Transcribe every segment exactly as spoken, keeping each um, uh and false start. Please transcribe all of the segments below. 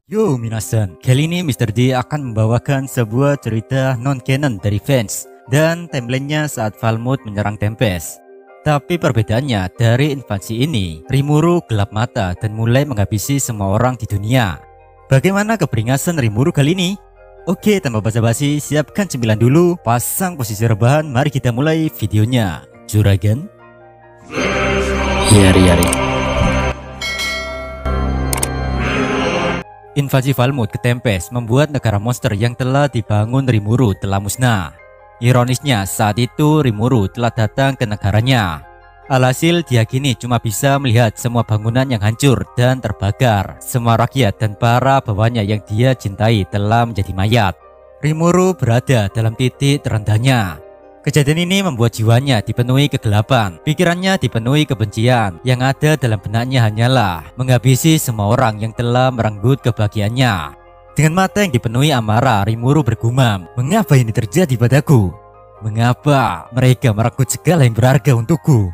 Yo minasan, kali ini mister D akan membawakan sebuah cerita non-canon dari fans dan timelinenya saat Falmouth menyerang Tempest. Tapi perbedaannya dari invasi ini, Rimuru gelap mata dan mulai menghabisi semua orang di dunia. Bagaimana keberingasan Rimuru kali ini? Oke, tanpa basa-basi, siapkan cemilan dulu, pasang posisi rebahan, mari kita mulai videonya. Juragan? Yari yari. Invasi Falmouth ke Tempest membuat negara monster yang telah dibangun Rimuru telah musnah. Ironisnya, saat itu Rimuru telah datang ke negaranya. Alhasil dia kini cuma bisa melihat semua bangunan yang hancur dan terbakar. Semua rakyat dan para bawahnya yang dia cintai telah menjadi mayat. Rimuru berada dalam titik terendahnya. Kejadian ini membuat jiwanya dipenuhi kegelapan, pikirannya dipenuhi kebencian. Yang ada dalam benaknya hanyalah menghabisi semua orang yang telah merenggut kebahagiaannya. Dengan mata yang dipenuhi amarah, Rimuru bergumam, "Mengapa ini terjadi padaku? Mengapa mereka merenggut segala yang berharga untukku?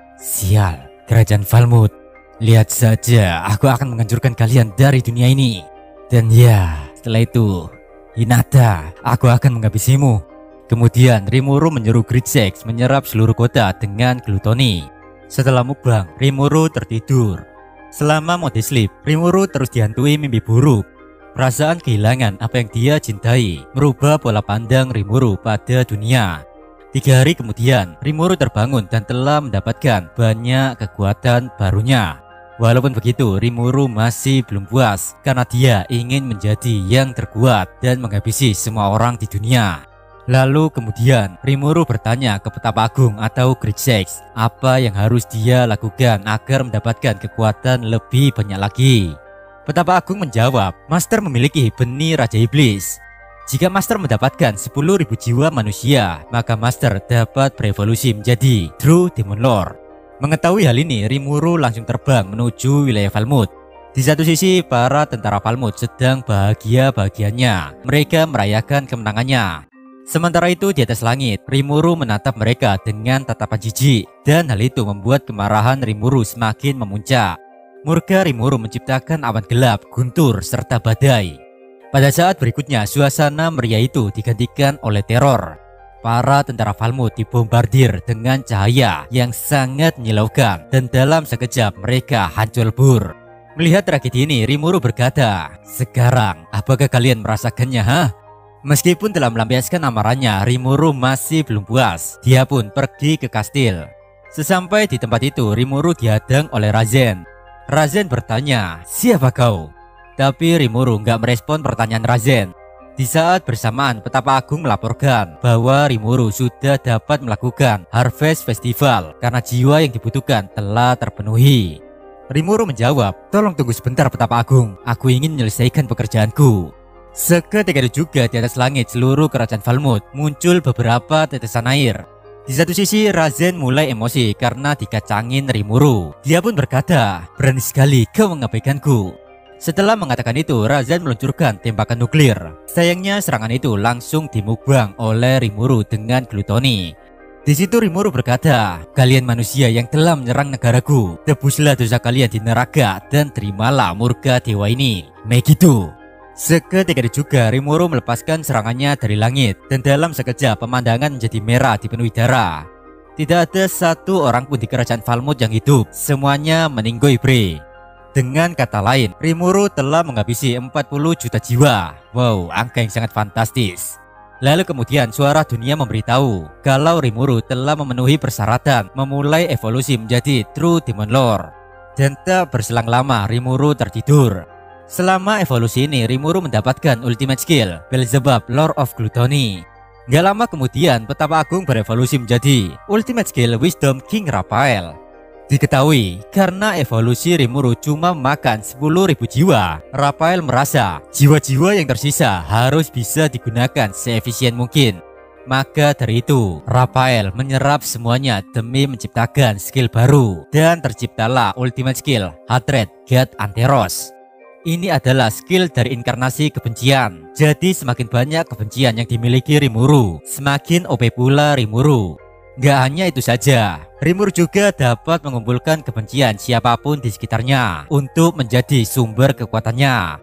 Sial, kerajaan Falmouth. Lihat saja, aku akan menghancurkan kalian dari dunia ini. Dan ya, setelah itu, Hinata, aku akan menghabisimu." Kemudian Rimuru menyuruh Gridsex menyerap seluruh kota dengan glutoni. Setelah mukbang, Rimuru tertidur. Selama mode sleep, Rimuru terus dihantui mimpi buruk. Perasaan kehilangan apa yang dia cintai merubah pola pandang Rimuru pada dunia. Tiga hari kemudian, Rimuru terbangun dan telah mendapatkan banyak kekuatan barunya. Walaupun begitu, Rimuru masih belum puas karena dia ingin menjadi yang terkuat dan menghabisi semua orang di dunia. Lalu kemudian Rimuru bertanya ke Petapa Agung atau Gridsex apa yang harus dia lakukan agar mendapatkan kekuatan lebih banyak lagi. Petapa Agung menjawab, Master memiliki benih Raja Iblis. Jika Master mendapatkan sepuluh ribu jiwa manusia, maka Master dapat berevolusi menjadi True Demon Lord. Mengetahui hal ini, Rimuru langsung terbang menuju wilayah Falmouth. Di satu sisi, para tentara Falmouth sedang bahagia-bahagianya. Mereka merayakan kemenangannya. Sementara itu di atas langit, Rimuru menatap mereka dengan tatapan jijik, dan hal itu membuat kemarahan Rimuru semakin memuncak. Murka Rimuru menciptakan awan gelap, guntur, serta badai. Pada saat berikutnya, suasana meriah itu digantikan oleh teror. Para tentara Falmouth dibombardir dengan cahaya yang sangat menyilaukan, dan dalam sekejap mereka hancur lebur. Melihat tragedi ini, Rimuru berkata, "Sekarang, apakah kalian merasakannya, ha?" Meskipun telah melampiaskan amarahnya, Rimuru masih belum puas. Dia pun pergi ke kastil. Sesampai di tempat itu, Rimuru dihadang oleh Razen. Razen bertanya, "Siapa kau?" Tapi Rimuru nggak merespon pertanyaan Razen. Di saat bersamaan, Petapa Agung melaporkan bahwa Rimuru sudah dapat melakukan Harvest Festival karena jiwa yang dibutuhkan telah terpenuhi. Rimuru menjawab, "Tolong tunggu sebentar Petapa Agung, aku ingin menyelesaikan pekerjaanku." Seketika itu juga di atas langit seluruh kerajaan Falmouth muncul beberapa tetesan air. Di satu sisi Razen mulai emosi karena dikacangin Rimuru. Dia pun berkata, "Berani sekali kau mengabaikanku." Setelah mengatakan itu, Razen meluncurkan tembakan nuklir. Sayangnya serangan itu langsung dimukbang oleh Rimuru dengan glutoni. Di situ Rimuru berkata, "Kalian manusia yang telah menyerang negaraku, tebuslah dosa kalian di neraka dan terimalah murka dewa ini." Begitu. Seketika itu juga Rimuru melepaskan serangannya dari langit, dan dalam sekejap pemandangan menjadi merah dipenuhi darah. Tidak ada satu orang pun di kerajaan Falmouth yang hidup, semuanya meninggoy bre. Dengan kata lain, Rimuru telah menghabisi empat puluh juta jiwa. Wow, angka yang sangat fantastis. Lalu kemudian suara dunia memberitahu kalau Rimuru telah memenuhi persyaratan memulai evolusi menjadi True Demon Lord. Dan tak berselang lama Rimuru tertidur. Selama evolusi ini, Rimuru mendapatkan ultimate skill Beelzebub Lord of Gluttony. Gak lama kemudian, Petapa Agung berevolusi menjadi ultimate skill Wisdom King Raphael. Diketahui, karena evolusi Rimuru cuma makan sepuluh ribu jiwa, Raphael merasa jiwa-jiwa yang tersisa harus bisa digunakan seefisien mungkin. Maka dari itu, Raphael menyerap semuanya demi menciptakan skill baru, dan terciptalah ultimate skill Hatred God Anteros. Ini adalah skill dari inkarnasi kebencian. Jadi semakin banyak kebencian yang dimiliki Rimuru, semakin O P pula Rimuru. Gak hanya itu saja, Rimuru juga dapat mengumpulkan kebencian siapapun di sekitarnya untuk menjadi sumber kekuatannya.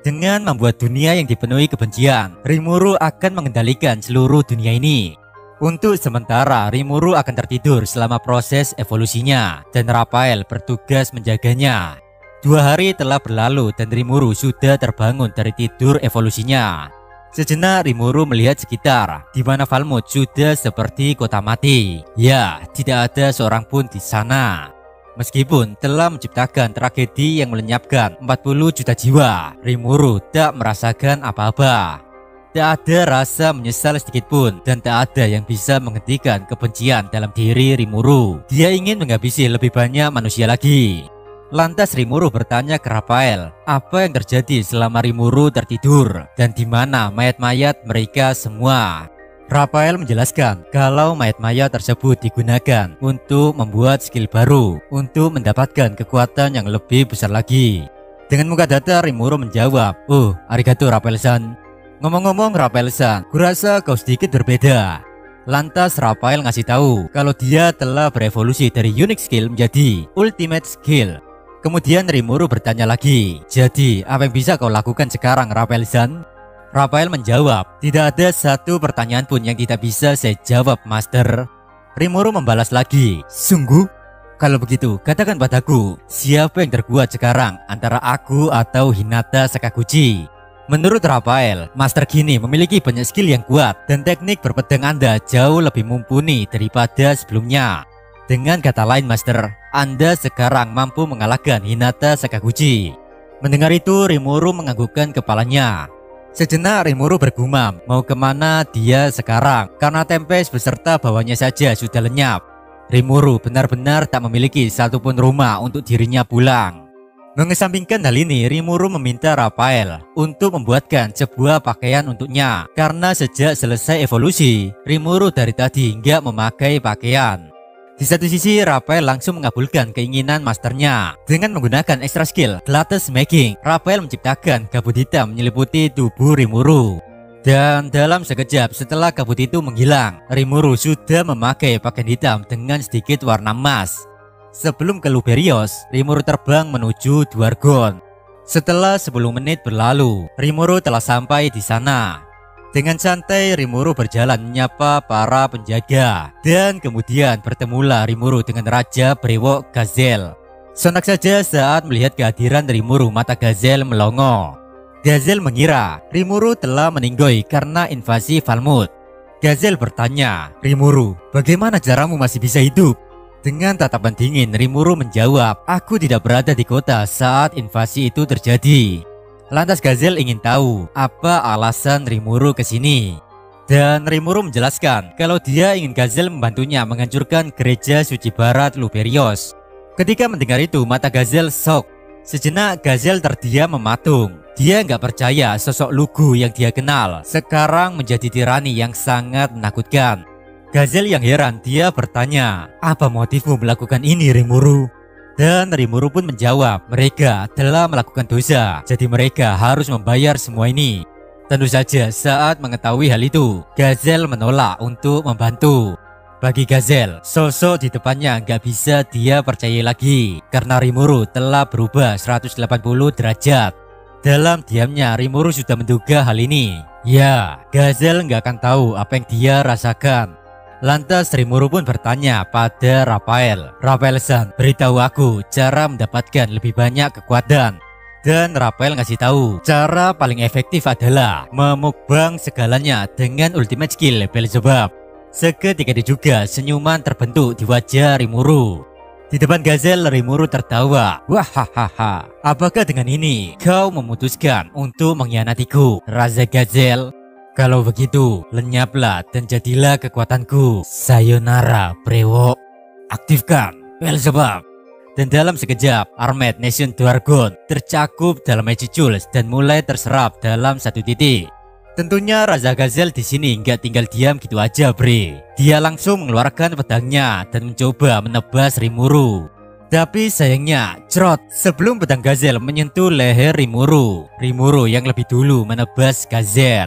Dengan membuat dunia yang dipenuhi kebencian, Rimuru akan mengendalikan seluruh dunia ini. Untuk sementara, Rimuru akan tertidur selama proses evolusinya, dan Raphael bertugas menjaganya. Dua hari telah berlalu dan Rimuru sudah terbangun dari tidur evolusinya. Sejenak Rimuru melihat sekitar, di mana Falmouth sudah seperti kota mati. Ya, tidak ada seorang pun di sana. Meskipun telah menciptakan tragedi yang melenyapkan empat puluh juta jiwa, Rimuru tak merasakan apa-apa. Tak ada rasa menyesal sedikit pun, dan tak ada yang bisa menghentikan kebencian dalam diri Rimuru. Dia ingin menghabisi lebih banyak manusia lagi. Lantas Rimuru bertanya ke Raphael, apa yang terjadi selama Rimuru tertidur dan di mana mayat-mayat mereka semua. Raphael menjelaskan kalau mayat-mayat tersebut digunakan untuk membuat skill baru untuk mendapatkan kekuatan yang lebih besar lagi. Dengan muka datar Rimuru menjawab, "Oh, arigato Raphael-san." Ngomong-ngomong Raphael-san, kurasa kau sedikit berbeda. Lantas Raphael ngasih tahu kalau dia telah berevolusi dari unique skill menjadi ultimate skill. Kemudian Rimuru bertanya lagi, "Jadi apa yang bisa kau lakukan sekarang Raphael-san?" Raphael menjawab, "Tidak ada satu pertanyaan pun yang tidak bisa saya jawab, Master." Rimuru membalas lagi, "Sungguh? Kalau begitu, katakan padaku, siapa yang terkuat sekarang antara aku atau Hinata Sakaguchi?" Menurut Raphael, Master Gini memiliki banyak skill yang kuat dan teknik berpedang Anda jauh lebih mumpuni daripada sebelumnya. Dengan kata lain, Master, Anda sekarang mampu mengalahkan Hinata Sakaguchi. Mendengar itu, Rimuru menganggukkan kepalanya. Sejenak Rimuru bergumam, mau kemana dia sekarang, karena Tempest beserta bawahnya saja sudah lenyap. Rimuru benar-benar tak memiliki satupun rumah untuk dirinya pulang. Mengesampingkan hal ini, Rimuru meminta Raphael untuk membuatkan sebuah pakaian untuknya, karena sejak selesai evolusi, Rimuru dari tadi nggak memakai pakaian. Di satu sisi, Raphael langsung mengabulkan keinginan masternya. Dengan menggunakan extra skill Glatus Making, Raphael menciptakan kabut hitam menyeliputi tubuh Rimuru. Dan dalam sekejap setelah kabut itu menghilang, Rimuru sudah memakai pakaian hitam dengan sedikit warna emas. Sebelum ke Luberios, Rimuru terbang menuju Dwargon. Setelah sepuluh menit berlalu, Rimuru telah sampai di sana. Dengan santai Rimuru berjalan menyapa para penjaga, dan kemudian bertemulah Rimuru dengan Raja Brewok Gazel. Sontak saja saat melihat kehadiran Rimuru, mata Gazel melongo. Gazel mengira Rimuru telah meninggoy karena invasi Falmouth. Gazel bertanya, "Rimuru, bagaimana caramu masih bisa hidup?" Dengan tatapan dingin Rimuru menjawab, "Aku tidak berada di kota saat invasi itu terjadi." Lantas Gazel ingin tahu apa alasan Rimuru ke sini. Dan Rimuru menjelaskan kalau dia ingin Gazel membantunya menghancurkan gereja suci barat Luberios. Ketika mendengar itu, mata Gazel shock. Sejenak Gazel terdiam mematung. Dia nggak percaya sosok lugu yang dia kenal sekarang menjadi tirani yang sangat menakutkan. Gazel yang heran, dia bertanya, "Apa motifmu melakukan ini, Rimuru?" Dan Rimuru pun menjawab, mereka telah melakukan dosa, jadi mereka harus membayar semua ini. Tentu saja saat mengetahui hal itu, Gazel menolak untuk membantu. Bagi Gazel, sosok di depannya gak bisa dia percaya lagi, karena Rimuru telah berubah seratus delapan puluh derajat. Dalam diamnya, Rimuru sudah menduga hal ini. Ya, Gazel gak akan tahu apa yang dia rasakan. Lantas Rimuru pun bertanya pada Raphael, "Raphael-san, beritahu aku cara mendapatkan lebih banyak kekuatan." Dan Raphael ngasih tahu cara paling efektif adalah memukbang segalanya dengan ultimate skill Beelzebub. Seketika itu juga senyuman terbentuk di wajah Rimuru. Di depan Gazel, Rimuru tertawa. "Wahahaha, apakah dengan ini kau memutuskan untuk mengkhianatiku, Raja Gazel? Kalau begitu, lenyaplah dan jadilah kekuatanku. Sayonara, Brewok. Aktifkan Beelzebub." Dan dalam sekejap, Armed Nation Dwargon tercakup dalam Magic Jewels dan mulai terserap dalam satu titik. Tentunya Raja Gazel di sini nggak tinggal diam gitu aja, bre. Dia langsung mengeluarkan pedangnya dan mencoba menebas Rimuru. Tapi sayangnya, cerot, sebelum pedang Gazel menyentuh leher Rimuru, Rimuru yang lebih dulu menebas Gazel.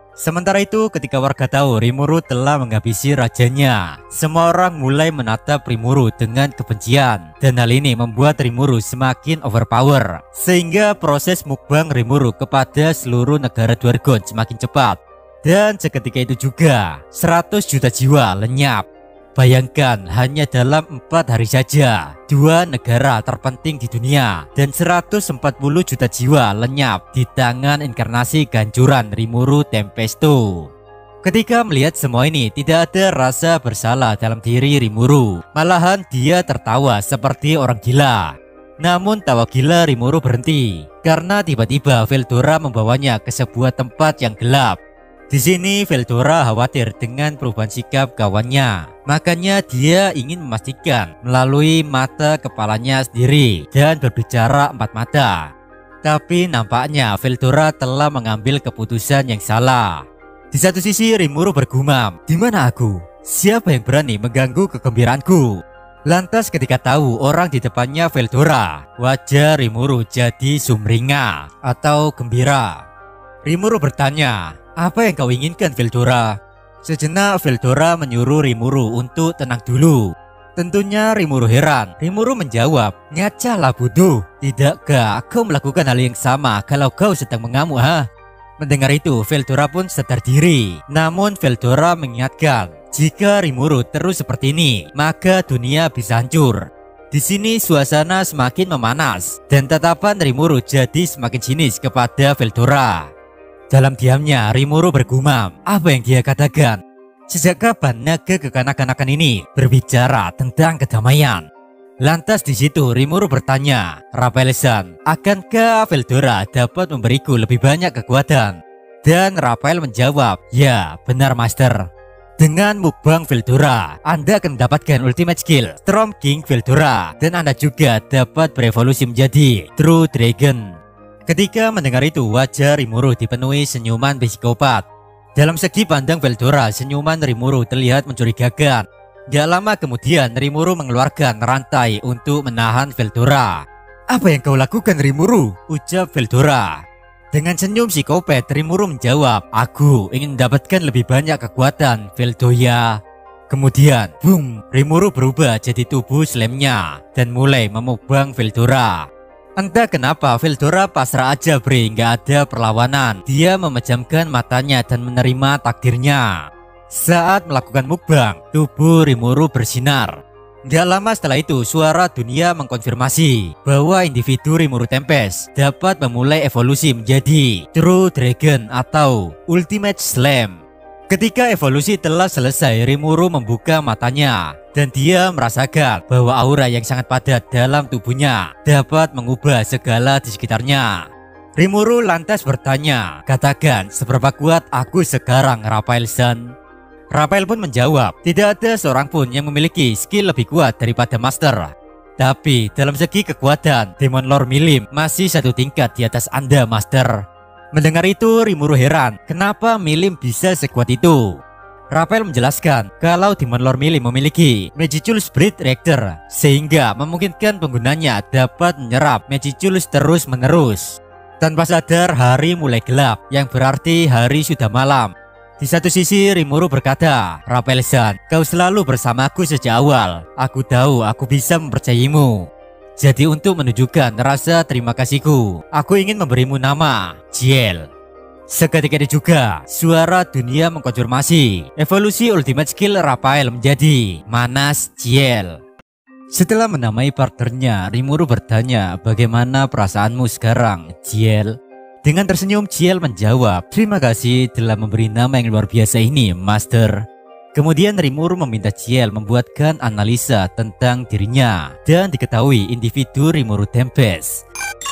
Sementara itu, ketika warga tahu Rimuru telah menghabisi rajanya, semua orang mulai menatap Rimuru dengan kebencian. Dan hal ini membuat Rimuru semakin overpower, sehingga proses mukbang Rimuru kepada seluruh negara Dwargon semakin cepat. Dan seketika itu juga, seratus juta jiwa lenyap. Bayangkan, hanya dalam empat hari saja, dua negara terpenting di dunia dan seratus empat puluh juta jiwa lenyap di tangan inkarnasi gancuran Rimuru Tempesto. Ketika melihat semua ini, tidak ada rasa bersalah dalam diri Rimuru. Malahan dia tertawa seperti orang gila. Namun tawa gila Rimuru berhenti karena tiba-tiba Veldora membawanya ke sebuah tempat yang gelap. Di sini Veldora khawatir dengan perubahan sikap kawannya. Makanya dia ingin memastikan melalui mata kepalanya sendiri dan berbicara empat mata. Tapi nampaknya Veldora telah mengambil keputusan yang salah. Di satu sisi Rimuru bergumam, "Di mana aku? Siapa yang berani mengganggu kegembiraanku?" Lantas ketika tahu orang di depannya Veldora, wajah Rimuru jadi sumringah atau gembira. Rimuru bertanya, "Apa yang kau inginkan, Veldora?" Sejenak Veldora menyuruh Rimuru untuk tenang dulu. Tentunya Rimuru heran. Rimuru menjawab, "Ngacalah bodoh. Tidakkah kau melakukan hal yang sama kalau kau sedang mengamuk, ha?" Mendengar itu Veldora pun sadar diri. Namun Veldora mengingatkan, jika Rimuru terus seperti ini, maka dunia bisa hancur. Di sini suasana semakin memanas dan tatapan Rimuru jadi semakin sinis kepada Veldora. Dalam diamnya Rimuru bergumam, apa yang dia katakan? Sejak kapan naga kekanak-kanakan ini berbicara tentang kedamaian? Lantas di situ Rimuru bertanya, "Raphael-san, akankah Veldora dapat memberiku lebih banyak kekuatan?" Dan Raphael menjawab, "Ya, benar Master. Dengan mukbang Veldora, Anda akan mendapatkan ultimate skill Storm King Veldora dan Anda juga dapat berevolusi menjadi True Dragon." Ketika mendengar itu, wajah Rimuru dipenuhi senyuman psikopat. Dalam segi pandang Veldora, senyuman Rimuru terlihat mencurigakan. Gak lama kemudian Rimuru mengeluarkan rantai untuk menahan Veldora. "Apa yang kau lakukan, Rimuru?" ucap Veldora. Dengan senyum psikopat, Rimuru menjawab, "Aku ingin mendapatkan lebih banyak kekuatan, Veldoya." Kemudian, boom, Rimuru berubah jadi tubuh slamnya dan mulai memukbang Veldora. Entah kenapa Veldora pasrah aja bre, nggak ada perlawanan. Dia memejamkan matanya dan menerima takdirnya. Saat melakukan mukbang, tubuh Rimuru bersinar. Gak lama setelah itu, suara dunia mengkonfirmasi bahwa individu Rimuru Tempest dapat memulai evolusi menjadi True Dragon atau Ultimate Slam. Ketika evolusi telah selesai, Rimuru membuka matanya dan dia merasakan bahwa aura yang sangat padat dalam tubuhnya dapat mengubah segala di sekitarnya. Rimuru lantas bertanya, "Katakan, seberapa kuat aku sekarang, Raphael-san?" Raphael pun menjawab, "Tidak ada seorang pun yang memiliki skill lebih kuat daripada Master. Tapi dalam segi kekuatan, Demon Lord Milim masih satu tingkat di atas Anda, Master." Mendengar itu, Rimuru heran, kenapa Milim bisa sekuat itu. Raphael menjelaskan kalau Demon Lord Milim memiliki Magiculus Breed Reactor, sehingga memungkinkan penggunanya dapat menyerap Magiculus terus-menerus. Tanpa sadar, hari mulai gelap, yang berarti hari sudah malam. Di satu sisi Rimuru berkata, "Raphael-san, kau selalu bersamaku sejak awal. Aku tahu aku bisa mempercayaimu. Jadi untuk menunjukkan rasa terima kasihku, aku ingin memberimu nama Ciel." Seketika itu juga, suara dunia mengkonfirmasi evolusi ultimate skill Raphael menjadi Manas Ciel. Setelah menamai partnernya, Rimuru bertanya, "Bagaimana perasaanmu sekarang, Ciel?" Dengan tersenyum, Ciel menjawab, "Terima kasih telah memberi nama yang luar biasa ini, Master." Kemudian Rimuru meminta Ciel membuatkan analisa tentang dirinya dan diketahui individu Rimuru Tempest.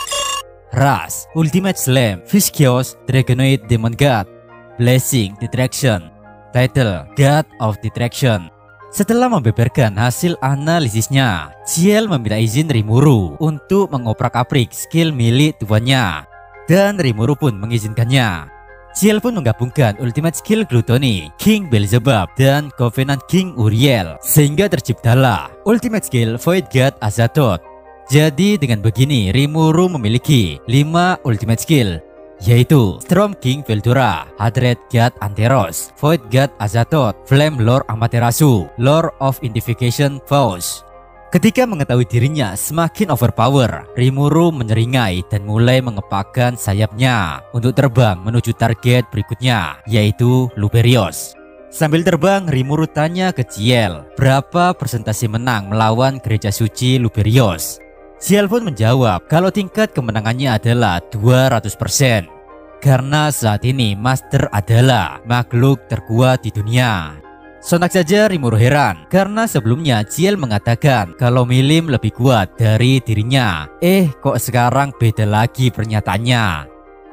Ras, Ultimate Slam, Viscious, Dragonoid Demon God. Blessing, Detraction. Title, God of Detraction. Setelah membeberkan hasil analisisnya, Ciel meminta izin Rimuru untuk mengoprak-aprik skill milik tuannya. Dan Rimuru pun mengizinkannya. Ciel pun menggabungkan Ultimate Skill Gluttony, King Beelzebub, dan Covenant King Uriel, sehingga terciptalah Ultimate Skill Void God Azathoth. Jadi dengan begini, Rimuru memiliki lima Ultimate Skill. yaitu Storm King Veldora, Hadred God Anteros, Void God Azathoth, Flame Lord Amaterasu, Lord of Identification Faust. Ketika mengetahui dirinya semakin overpower, Rimuru menyeringai dan mulai mengepakkan sayapnya untuk terbang menuju target berikutnya, yaitu Luberios. Sambil terbang, Rimuru tanya ke Ciel, berapa persentase menang melawan gereja suci Luberios. Ciel pun menjawab kalau tingkat kemenangannya adalah dua ratus persen. Karena saat ini Master adalah makhluk terkuat di dunia. Sontak saja Rimuru heran karena sebelumnya Ciel mengatakan kalau Milim lebih kuat dari dirinya. Eh kok sekarang beda lagi pernyataannya.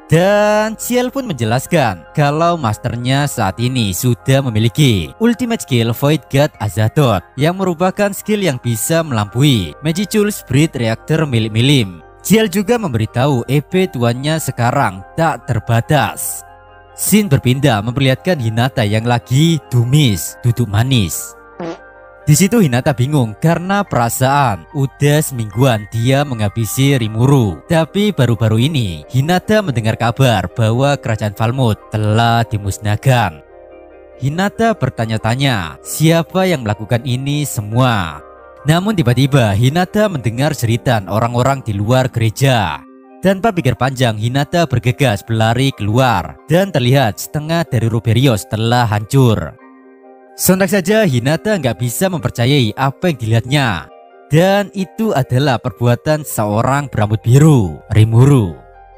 Dan Ciel pun menjelaskan kalau masternya saat ini sudah memiliki ultimate skill Void God Azathoth yang merupakan skill yang bisa melampaui Magical Spirit Reactor milik Milim. Ciel juga memberitahu E P tuannya sekarang tak terbatas. Scene berpindah memperlihatkan Hinata yang lagi dumis, duduk manis. Di situ Hinata bingung karena perasaan udah semingguan dia menghabisi Rimuru. Tapi baru-baru ini Hinata mendengar kabar bahwa kerajaan Falmouth telah dimusnahkan. Hinata bertanya-tanya siapa yang melakukan ini semua. Namun tiba-tiba Hinata mendengar jeritan orang-orang di luar gereja. Tanpa pikir panjang Hinata bergegas berlari keluar dan terlihat setengah dari Luberios telah hancur. Sontak saja Hinata nggak bisa mempercayai apa yang dilihatnya. Dan itu adalah perbuatan seorang berambut biru, Rimuru.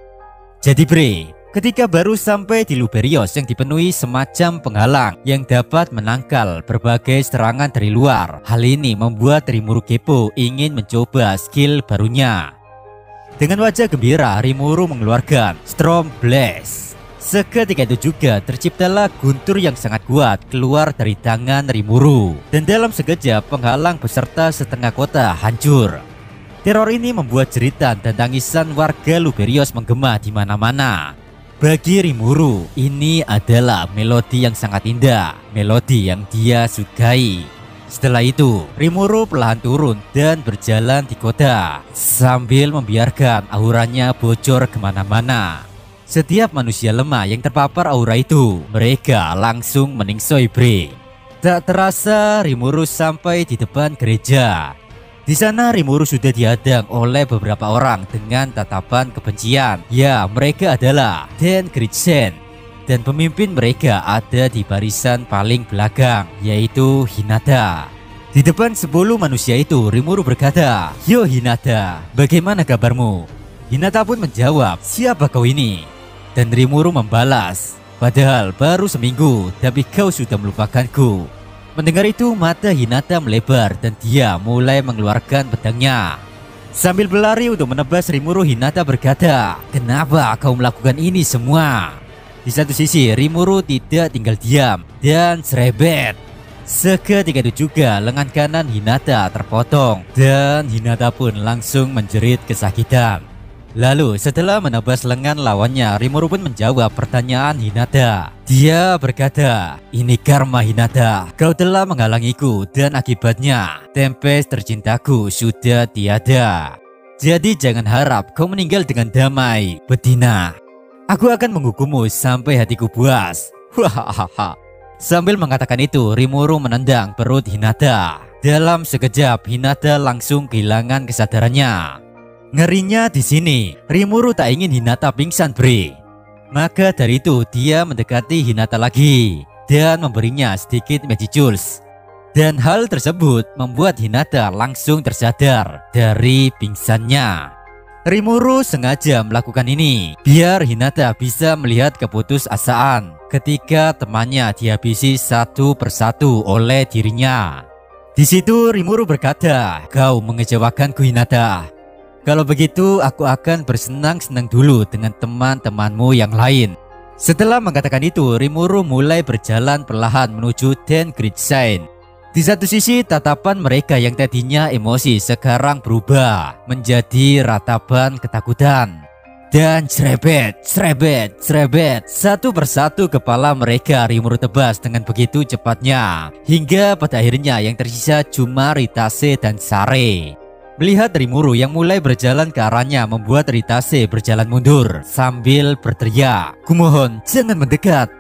Jadi bre, ketika baru sampai di Luberios yang dipenuhi semacam penghalang yang dapat menangkal berbagai serangan dari luar, hal ini membuat Rimuru kepo ingin mencoba skill barunya. Dengan wajah gembira Rimuru mengeluarkan Storm Blast. Seketika itu juga terciptalah guntur yang sangat kuat keluar dari tangan Rimuru. Dan dalam sekejap penghalang beserta setengah kota hancur. Teror ini membuat jeritan dan tangisan warga Luberios menggema di mana-mana. Bagi Rimuru, ini adalah melodi yang sangat indah, melodi yang dia sukai. Setelah itu, Rimuru perlahan turun dan berjalan di kota sambil membiarkan auranya bocor kemana-mana. Setiap manusia lemah yang terpapar aura itu, mereka langsung meningsoi bre. Tak terasa Rimuru sampai di depan gereja. Di sana Rimuru sudah dihadang oleh beberapa orang dengan tatapan kebencian. Ya, mereka adalah Den Gridsen. Dan pemimpin mereka ada di barisan paling belakang, yaitu Hinata. Di depan sepuluh manusia itu, Rimuru berkata, "Yo Hinata, bagaimana kabarmu?" Hinata pun menjawab, "Siapa kau ini?" Dan Rimuru membalas, "Padahal baru seminggu, tapi kau sudah melupakanku." Mendengar itu mata Hinata melebar dan dia mulai mengeluarkan pedangnya. Sambil berlari untuk menebas Rimuru, Hinata berkata, "Kenapa kau melakukan ini semua?" Di satu sisi Rimuru tidak tinggal diam dan serebet. Seketika itu juga lengan kanan Hinata terpotong dan Hinata pun langsung menjerit kesakitan. Lalu setelah menebas lengan lawannya, Rimuru pun menjawab pertanyaan Hinata. Dia berkata, "Ini karma Hinata, kau telah menghalangiku dan akibatnya Tempest tercintaku sudah tiada. Jadi jangan harap kau meninggal dengan damai, betina. Aku akan menghukummu sampai hatiku puas." Hahaha. Sambil mengatakan itu, Rimuru menendang perut Hinata. Dalam sekejap Hinata langsung kehilangan kesadarannya. Ngerinya di sini, Rimuru tak ingin Hinata pingsan bre. Maka dari itu dia mendekati Hinata lagi dan memberinya sedikit magic jewels. Dan hal tersebut membuat Hinata langsung tersadar dari pingsannya. Rimuru sengaja melakukan ini biar Hinata bisa melihat keputusasaan ketika temannya dihabisi satu persatu oleh dirinya. Di situ Rimuru berkata, "Kau mengecewakanku Hinata. Kalau begitu aku akan bersenang-senang dulu dengan teman-temanmu yang lain." Setelah mengatakan itu, Rimuru mulai berjalan perlahan menuju Den Gridsen. Di satu sisi tatapan mereka yang tadinya emosi sekarang berubah menjadi ratapan ketakutan. Dan cerebet, cerebet, cerebet, satu persatu kepala mereka Rimuru tebas dengan begitu cepatnya. Hingga pada akhirnya yang tersisa cuma Ritase dan Sare. Melihat Rimuru yang mulai berjalan ke arahnya membuat Ritase berjalan mundur sambil berteriak, "Kumohon, jangan mendekat."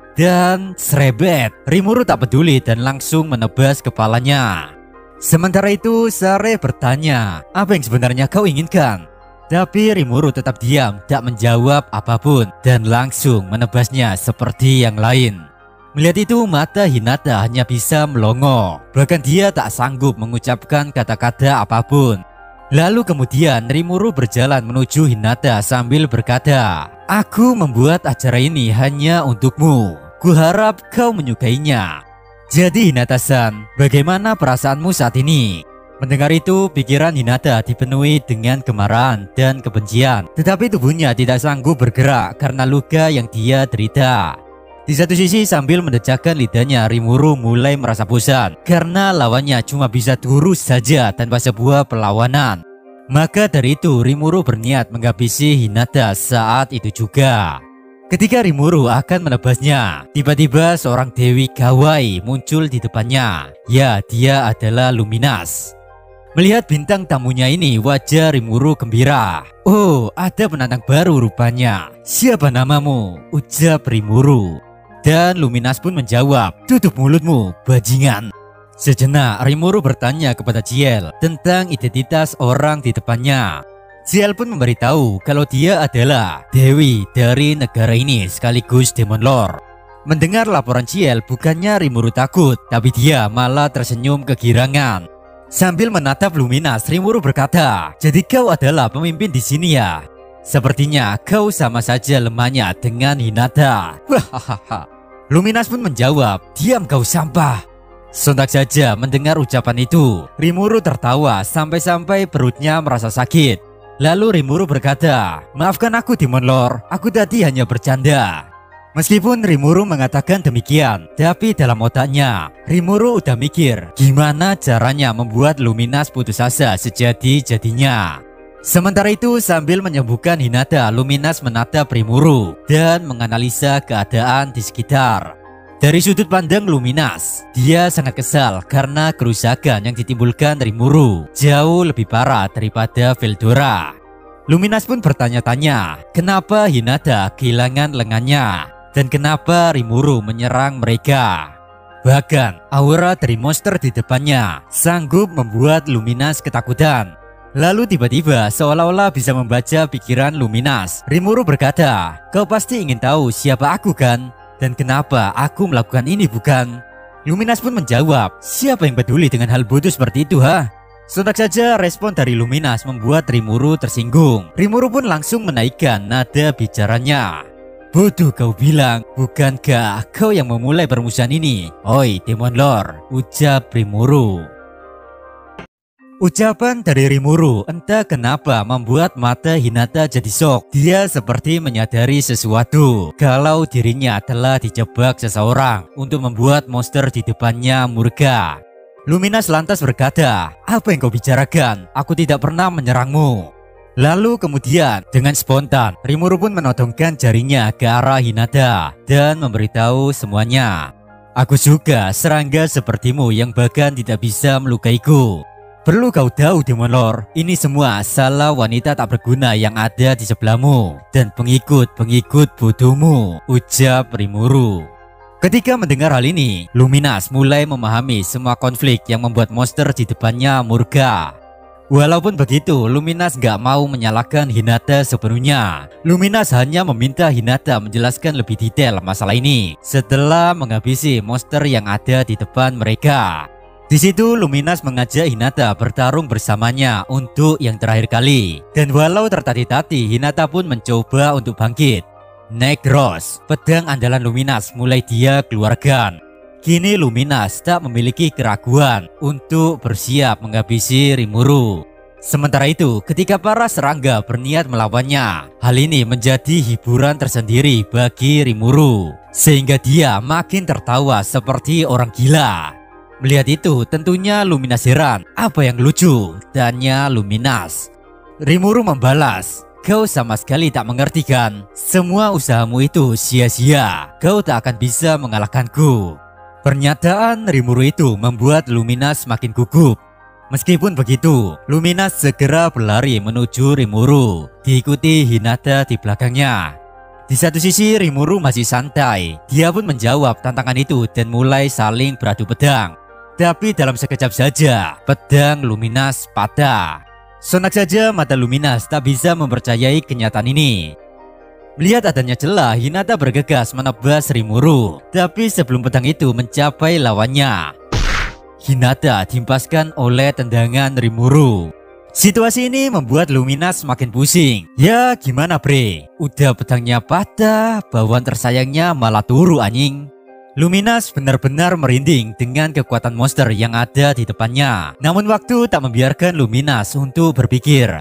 Dan serebet, Rimuru tak peduli dan langsung menebas kepalanya. Sementara itu Sare bertanya, "Apa yang sebenarnya kau inginkan?" Tapi Rimuru tetap diam, tak menjawab apapun dan langsung menebasnya seperti yang lain. Melihat itu mata Hinata hanya bisa melongo. Bahkan dia tak sanggup mengucapkan kata-kata apapun. Lalu kemudian Rimuru berjalan menuju Hinata sambil berkata, "Aku membuat acara ini hanya untukmu. Kuharap kau menyukainya. Jadi Hinata-san, bagaimana perasaanmu saat ini?" Mendengar itu, pikiran Hinata dipenuhi dengan kemarahan dan kebencian. Tetapi tubuhnya tidak sanggup bergerak karena luka yang dia derita. Di satu sisi sambil mendejakkan lidahnya, Rimuru mulai merasa bosan karena lawannya cuma bisa turus saja tanpa sebuah perlawanan. Maka dari itu Rimuru berniat menghabisi Hinata saat itu juga. Ketika Rimuru akan menebasnya, tiba-tiba seorang Dewi Gawai muncul di depannya. Ya, dia adalah Luminas. Melihat bintang tamunya ini, wajah Rimuru gembira. "Oh, ada penantang baru rupanya. Siapa namamu?" ucap Rimuru. Dan Luminas pun menjawab, "Tutup mulutmu, bajingan." Sejenak Rimuru bertanya kepada Ciel tentang identitas orang di depannya. Ciel pun memberitahu kalau dia adalah Dewi dari negara ini sekaligus Demon Lord. Mendengar laporan Ciel, bukannya Rimuru takut, tapi dia malah tersenyum kegirangan. Sambil menatap Luminas, Rimuru berkata, "Jadi kau adalah pemimpin di sini ya? Sepertinya kau sama saja lemahnya dengan Hinata." Hahaha. Luminas pun menjawab, "Diam kau sampah." Sontak saja mendengar ucapan itu, Rimuru tertawa sampai-sampai perutnya merasa sakit. Lalu Rimuru berkata, "Maafkan aku Demon Lord, aku tadi hanya bercanda." Meskipun Rimuru mengatakan demikian, tapi dalam otaknya Rimuru udah mikir gimana caranya membuat Luminas putus asa sejadi-jadinya. Sementara itu sambil menyembuhkan Hinata, Luminas menatap Rimuru dan menganalisa keadaan di sekitar. Dari sudut pandang Luminas, dia sangat kesal karena kerusakan yang ditimbulkan Rimuru jauh lebih parah daripada Veldora. Luminas pun bertanya-tanya kenapa Hinata kehilangan lengannya dan kenapa Rimuru menyerang mereka. Bahkan aura dari monster di depannya sanggup membuat Luminas ketakutan. Lalu tiba-tiba seolah-olah bisa membaca pikiran Luminas, Rimuru berkata, "Kau pasti ingin tahu siapa aku kan? Dan kenapa aku melakukan ini bukan?" Luminas pun menjawab, "Siapa yang peduli dengan hal bodoh seperti itu ha?" Sontak saja respon dari Luminas membuat Rimuru tersinggung. Rimuru pun langsung menaikkan nada bicaranya. "Bodoh kau bilang, bukankah kau yang memulai permusuhan ini? Oi Demon Lord," ucap Rimuru. Ucapan dari Rimuru entah kenapa membuat mata Hinata jadi sok. Dia seperti menyadari sesuatu kalau dirinya telah dijebak seseorang untuk membuat monster di depannya murka. Luminas lantas berkata, "Apa yang kau bicarakan? Aku tidak pernah menyerangmu." Lalu kemudian dengan spontan Rimuru pun menodongkan jarinya ke arah Hinata dan memberitahu semuanya. "Aku suka serangga sepertimu yang bahkan tidak bisa melukaiku. Perlu kau tahu Demon Lord, ini semua salah wanita tak berguna yang ada di sebelahmu dan pengikut-pengikut bodohmu," ucap Rimuru. Ketika mendengar hal ini, Luminas mulai memahami semua konflik yang membuat monster di depannya murka. Walaupun begitu, Luminas gak mau menyalahkan Hinata sepenuhnya. Luminas hanya meminta Hinata menjelaskan lebih detail masalah ini setelah menghabisi monster yang ada di depan mereka. Di situ Luminas mengajak Hinata bertarung bersamanya untuk yang terakhir kali. Dan walau tertati-tati, Hinata pun mencoba untuk bangkit. Negros, pedang andalan Luminas, mulai dia keluarkan. Kini Luminas tak memiliki keraguan untuk bersiap menghabisi Rimuru. Sementara itu, ketika para serangga berniat melawannya, hal ini menjadi hiburan tersendiri bagi Rimuru, sehingga dia makin tertawa seperti orang gila. Melihat itu, tentunya Luminas heran. "Apa yang lucu?" tanya Luminas. Rimuru membalas, "Kau sama sekali tak mengerti kan? Semua usahamu itu sia-sia. Kau tak akan bisa mengalahkanku." Pernyataan Rimuru itu membuat Luminas makin gugup. Meskipun begitu, Luminas segera berlari menuju Rimuru, diikuti Hinata di belakangnya. Di satu sisi Rimuru masih santai, dia pun menjawab tantangan itu dan mulai saling beradu pedang. Tapi dalam sekejap saja, pedang Luminas patah. Sontak saja mata Luminas tak bisa mempercayai kenyataan ini. Melihat adanya celah, Hinata bergegas menebas Rimuru. Tapi sebelum pedang itu mencapai lawannya, Hinata dihempaskan oleh tendangan Rimuru. Situasi ini membuat Luminas makin pusing. Ya gimana bre, udah pedangnya patah, bawaan tersayangnya malah turu anjing. Luminas benar-benar merinding dengan kekuatan monster yang ada di depannya. Namun waktu tak membiarkan Luminas untuk berpikir.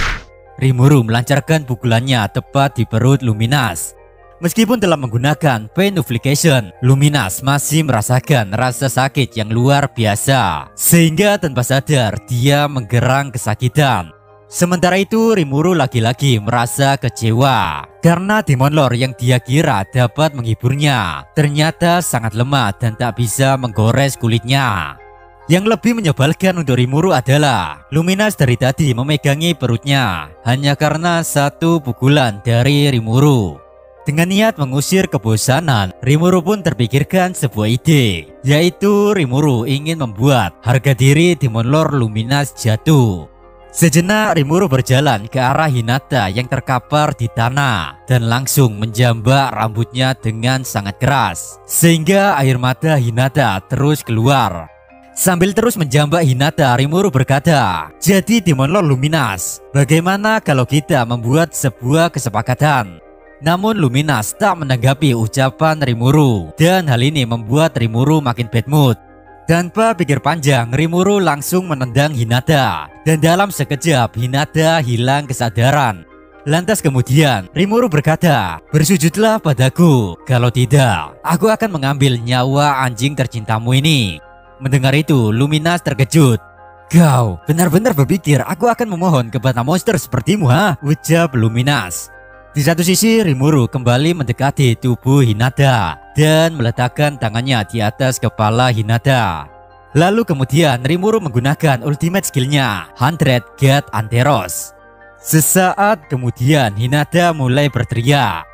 Rimuru melancarkan pukulannya tepat di perut Luminas. Meskipun telah menggunakan pain nullification, Luminas masih merasakan rasa sakit yang luar biasa. Sehingga tanpa sadar dia menggerang kesakitan. Sementara itu Rimuru lagi-lagi merasa kecewa. Karena Demon Lord yang dia kira dapat menghiburnya ternyata sangat lemah dan tak bisa menggores kulitnya. Yang lebih menyebalkan untuk Rimuru adalah Luminas dari tadi memegangi perutnya hanya karena satu pukulan dari Rimuru. Dengan niat mengusir kebosanan, Rimuru pun terpikirkan sebuah ide, yaitu Rimuru ingin membuat harga diri Demon Lord Luminas jatuh. Sejenak Rimuru berjalan ke arah Hinata yang terkapar di tanah dan langsung menjambak rambutnya dengan sangat keras, sehingga air mata Hinata terus keluar. Sambil terus menjambak Hinata, Rimuru berkata, "Jadi Demon Lord Luminas, bagaimana kalau kita membuat sebuah kesepakatan?" Namun Luminas tak menanggapi ucapan Rimuru dan hal ini membuat Rimuru makin bad mood. Tanpa pikir panjang, Rimuru langsung menendang Hinata dan dalam sekejap Hinata hilang kesadaran. Lantas kemudian Rimuru berkata, "Bersujudlah padaku, kalau tidak aku akan mengambil nyawa anjing tercintamu ini." Mendengar itu Luminas terkejut. "Kau benar-benar berpikir aku akan memohon kepada monster sepertimu, ha?" ucap Luminas. Di satu sisi Rimuru kembali mendekati tubuh Hinata dan meletakkan tangannya di atas kepala Hinata. Lalu kemudian Rimuru menggunakan ultimate skillnya Hundred God Anteros. Sesaat kemudian Hinata mulai berteriak.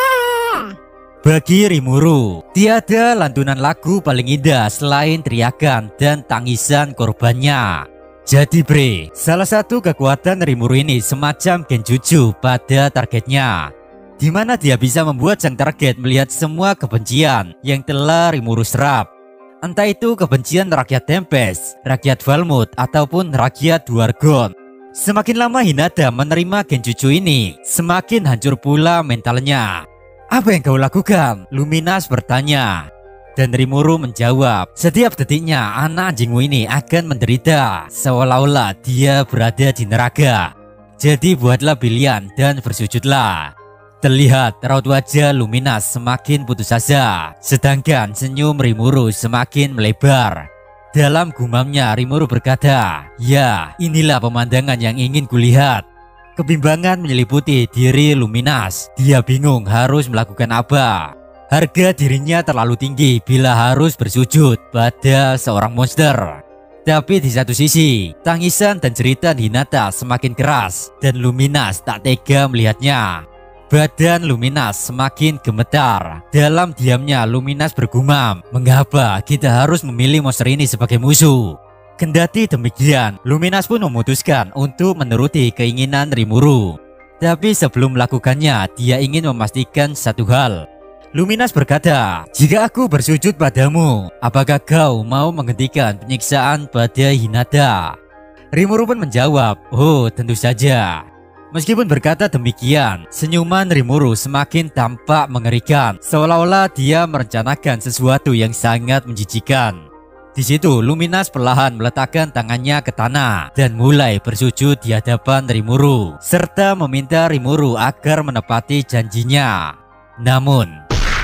Bagi Rimuru, tiada lantunan lagu paling indah selain teriakan dan tangisan korbannya. Jadi bre, salah satu kekuatan Rimuru ini semacam genjutsu pada targetnya, di mana dia bisa membuat sang target melihat semua kebencian yang telah Rimuru serap. Entah itu kebencian rakyat Tempest, rakyat Valmut, ataupun rakyat Dwargon. Semakin lama Hinata menerima genjutsu ini, semakin hancur pula mentalnya. "Apa yang kau lakukan?" Luminas bertanya. Dan Rimuru menjawab, "Setiap detiknya anak anjingmu ini akan menderita seolah-olah dia berada di neraka. Jadi buatlah pilihan dan bersujudlah." Terlihat raut wajah Luminas semakin putus asa, sedangkan senyum Rimuru semakin melebar. Dalam gumamnya Rimuru berkata, "Ya, inilah pemandangan yang ingin kulihat." Kebimbangan menyeliputi diri Luminas. Dia bingung harus melakukan apa. Harga dirinya terlalu tinggi bila harus bersujud pada seorang monster. Tapi di satu sisi, tangisan dan jeritan Hinata semakin keras dan Luminas tak tega melihatnya. Badan Luminas semakin gemetar. Dalam diamnya Luminas bergumam, "Mengapa kita harus memilih monster ini sebagai musuh?" Kendati demikian, Luminas pun memutuskan untuk menuruti keinginan Rimuru. Tapi sebelum melakukannya, dia ingin memastikan satu hal. Luminas berkata, "Jika aku bersujud padamu, apakah kau mau menghentikan penyiksaan pada Hinata?" Rimuru pun menjawab, "Oh, tentu saja." Meskipun berkata demikian, senyuman Rimuru semakin tampak mengerikan, seolah-olah dia merencanakan sesuatu yang sangat menjijikan. Di situ Luminas perlahan meletakkan tangannya ke tanah dan mulai bersujud di hadapan Rimuru, serta meminta Rimuru agar menepati janjinya. Namun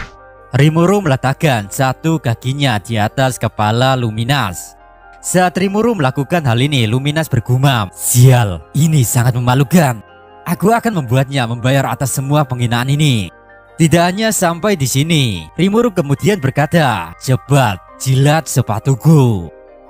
Rimuru meletakkan satu kakinya di atas kepala Luminas. Saat Rimuru melakukan hal ini, Luminas bergumam, "Sial, ini sangat memalukan. Aku akan membuatnya membayar atas semua penghinaan ini." Tidak hanya sampai di sini, Rimuru kemudian berkata, "Cepat, jilat sepatuku."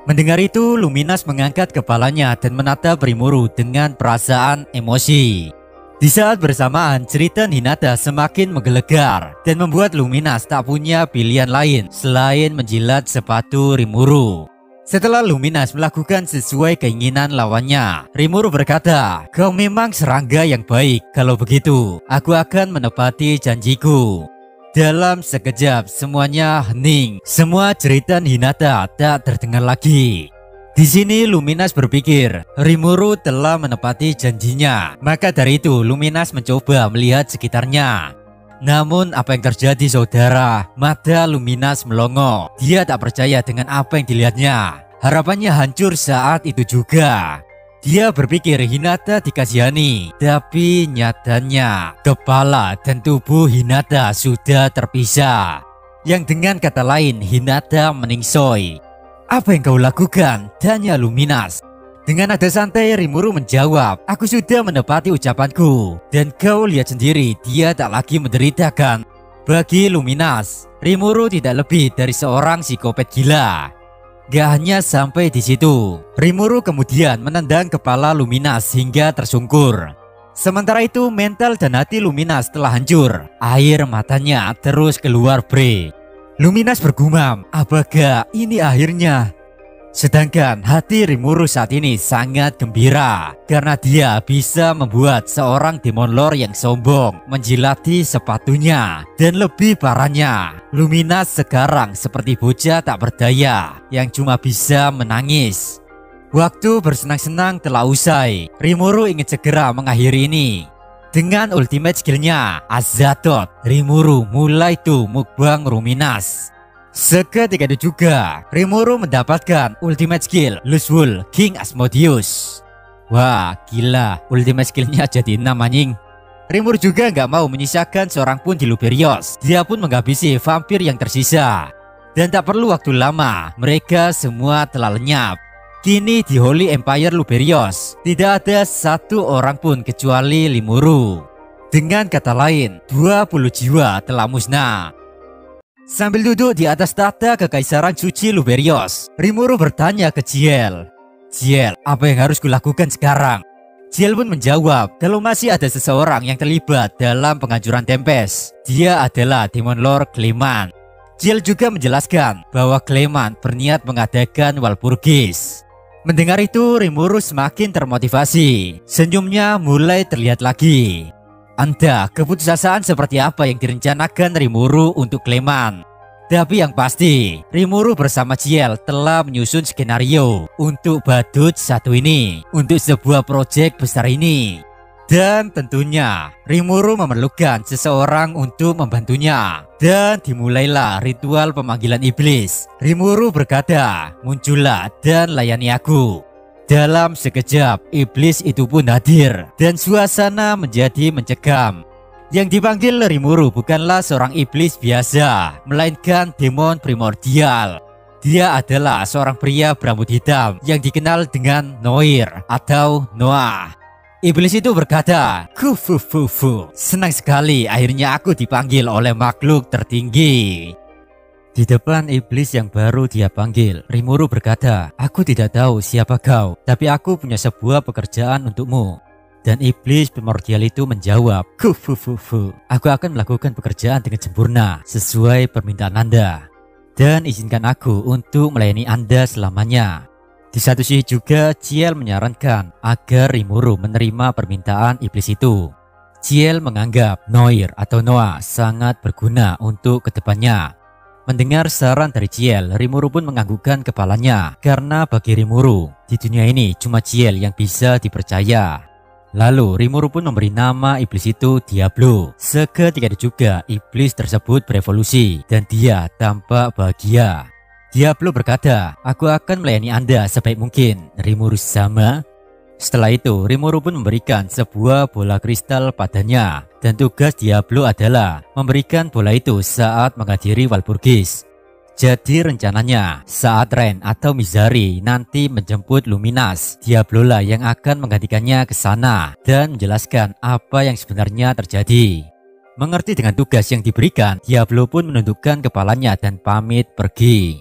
Mendengar itu, Luminas mengangkat kepalanya dan menatap Rimuru dengan perasaan emosi. Di saat bersamaan, jeritan Hinata semakin menggelegar dan membuat Luminas tak punya pilihan lain selain menjilat sepatu Rimuru. Setelah Luminas melakukan sesuai keinginan lawannya, Rimuru berkata, "Kau memang serangga yang baik. Kalau begitu, aku akan menepati janjiku." Dalam sekejap semuanya hening. Semua jeritan Hinata tak terdengar lagi. Di sini Luminas berpikir Rimuru telah menepati janjinya. Maka dari itu Luminas mencoba melihat sekitarnya. Namun apa yang terjadi saudara? Mata Luminas melongo. Dia tak percaya dengan apa yang dilihatnya. Harapannya hancur saat itu juga. Dia berpikir Hinata dikasihani, tapi nyatanya kepala dan tubuh Hinata sudah terpisah. Yang dengan kata lain Hinata meningsoi. "Apa yang kau lakukan?" tanya Luminas. Dengan nada santai Rimuru menjawab, "Aku sudah menepati ucapanku. Dan kau lihat sendiri, dia tak lagi menderita kan?" Bagi Luminas, Rimuru tidak lebih dari seorang psikopat gila. Gak hanya sampai di situ, Rimuru kemudian menendang kepala Luminas hingga tersungkur. Sementara itu mental dan hati Luminas telah hancur. Air matanya terus keluar bre. Luminas bergumam, "Apakah ini akhirnya?" Sedangkan hati Rimuru saat ini sangat gembira karena dia bisa membuat seorang demon lord yang sombong menjilati sepatunya. Dan lebih parahnya, Luminas sekarang seperti bocah tak berdaya yang cuma bisa menangis. Waktu bersenang-senang telah usai. Rimuru ingin segera mengakhiri ini. Dengan ultimate skillnya Azatot, Rimuru mulai tuh mukbang Luminas. Seketika itu juga Rimuru mendapatkan ultimate skill Luzwool King Asmodeus. Wah gila, ultimate skillnya jadi enam anjing. Rimuru juga nggak mau menyisakan seorang pun di Luberios. Dia pun menghabisi vampir yang tersisa. Dan tak perlu waktu lama, mereka semua telah lenyap. Kini di Holy Empire Luberios tidak ada satu orang pun kecuali Rimuru. Dengan kata lain, dua puluh jiwa telah musnah. Sambil duduk di atas tahta kekaisaran suci Luberios, Rimuru bertanya ke Ciel. "Ciel, apa yang harus kulakukan sekarang?" Ciel pun menjawab kalau masih ada seseorang yang terlibat dalam penghancuran Tempest. Dia adalah Demon Lord Clement. Ciel juga menjelaskan bahwa Clement berniat mengadakan Walpurgis. Mendengar itu Rimuru semakin termotivasi. Senyumnya mulai terlihat lagi. Entah keputusasaan seperti apa yang direncanakan Rimuru untuk Clement. Tapi yang pasti, Rimuru bersama Ciel telah menyusun skenario untuk badut satu ini, untuk sebuah proyek besar ini. Dan tentunya Rimuru memerlukan seseorang untuk membantunya. Dan dimulailah ritual pemanggilan iblis. Rimuru berkata, "Muncullah dan layani aku." Dalam sekejap, iblis itu pun hadir dan suasana menjadi mencekam. Yang dipanggil Rimuru bukanlah seorang iblis biasa, melainkan demon primordial. Dia adalah seorang pria berambut hitam yang dikenal dengan Noir atau Noah. Iblis itu berkata, "Kufufufu, senang sekali akhirnya aku dipanggil oleh makhluk tertinggi." Di depan iblis yang baru dia panggil, Rimuru berkata, "Aku tidak tahu siapa kau, tapi aku punya sebuah pekerjaan untukmu." Dan iblis primordial itu menjawab, "Kufufufu, aku akan melakukan pekerjaan dengan sempurna sesuai permintaan Anda. Dan izinkan aku untuk melayani Anda selamanya." Di satu sisi juga Ciel menyarankan agar Rimuru menerima permintaan iblis itu. Ciel menganggap Noir atau Noah sangat berguna untuk kedepannya. Mendengar saran dari Ciel, Rimuru pun menganggukkan kepalanya karena bagi Rimuru di dunia ini cuma Ciel yang bisa dipercaya. Lalu Rimuru pun memberi nama iblis itu Diablo. Seketika itu juga iblis tersebut berevolusi dan dia tampak bahagia. Diablo berkata, "Aku akan melayani Anda sebaik mungkin." Rimuru sama. Setelah itu Rimuru pun memberikan sebuah bola kristal padanya. Dan tugas Diablo adalah memberikan bola itu saat menghadiri Walpurgis. Jadi rencananya saat Ren atau Mizari nanti menjemput Luminas, Diablo lah yang akan menggantikannya ke sana dan menjelaskan apa yang sebenarnya terjadi. Mengerti dengan tugas yang diberikan, Diablo pun menundukkan kepalanya dan pamit pergi.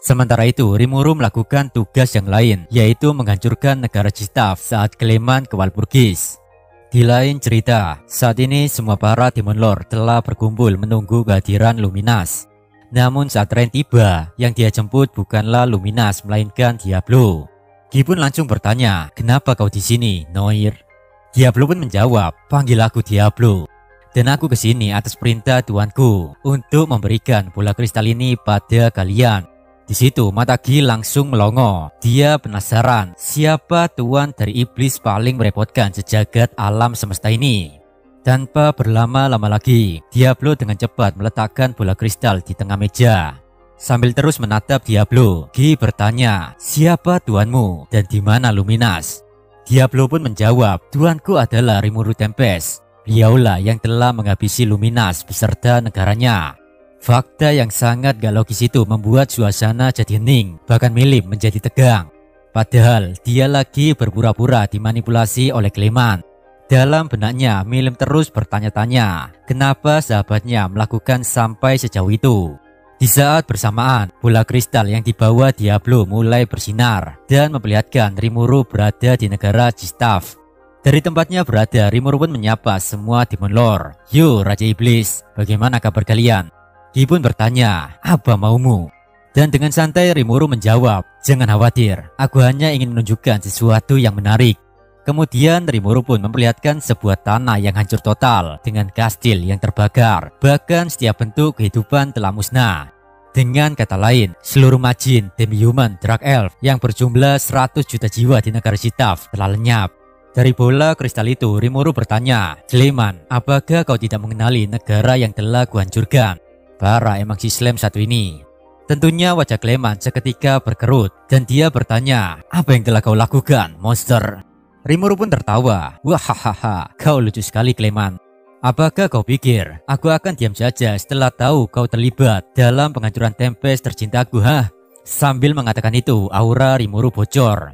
Sementara itu, Rimuru melakukan tugas yang lain, yaitu menghancurkan negara Gistaf saat Clement ke Walpurgis. Di lain cerita, saat ini semua para Demon Lord telah berkumpul menunggu kehadiran Luminas. Namun saat Rain tiba, yang dia jemput bukanlah Luminas melainkan Diablo. Guy pun langsung bertanya, "Kenapa kau di sini, Noir?" Diablo pun menjawab, "Panggil aku Diablo. Dan aku ke sini atas perintah Tuanku untuk memberikan bola kristal ini pada kalian." Di situ mata Guy langsung melongo. Dia penasaran siapa tuan dari iblis paling merepotkan sejagat alam semesta ini. Tanpa berlama-lama lagi, Diablo dengan cepat meletakkan bola kristal di tengah meja. Sambil terus menatap Diablo, Guy bertanya, "Siapa tuanmu dan di mana Luminas?" Diablo pun menjawab, "Tuanku adalah Rimuru Tempest. Beliaulah yang telah menghabisi Luminas beserta negaranya." Fakta yang sangat gak logis itu membuat suasana jadi hening, bahkan Milim menjadi tegang. Padahal dia lagi berpura-pura dimanipulasi oleh Clement. Dalam benaknya, Milim terus bertanya-tanya, kenapa sahabatnya melakukan sampai sejauh itu. Di saat bersamaan, bola kristal yang dibawa Diablo mulai bersinar dan memperlihatkan Rimuru berada di negara Gistaf. Dari tempatnya berada, Rimuru pun menyapa semua Demon Lord. "Yo, Raja Iblis, bagaimana kabar kalian?" Guy pun bertanya, "Apa maumu?" Dan dengan santai Rimuru menjawab, "Jangan khawatir, aku hanya ingin menunjukkan sesuatu yang menarik." Kemudian Rimuru pun memperlihatkan sebuah tanah yang hancur total dengan kastil yang terbakar. Bahkan setiap bentuk kehidupan telah musnah. Dengan kata lain, seluruh majin, demi-human, dark elf yang berjumlah seratus juta jiwa di negara Gistaf telah lenyap. Dari bola kristal itu, Rimuru bertanya, "Clement, apakah kau tidak mengenali negara yang telah kuhancurkan?" Parah emang si Slime satu ini. Tentunya wajah Clement seketika berkerut dan dia bertanya, "Apa yang telah kau lakukan, monster?" Rimuru pun tertawa, "Wahahaha, kau lucu sekali Clement. Apakah kau pikir aku akan diam saja setelah tahu kau terlibat dalam penghancuran Tempest tercintaku, hah?" Sambil mengatakan itu, aura Rimuru bocor.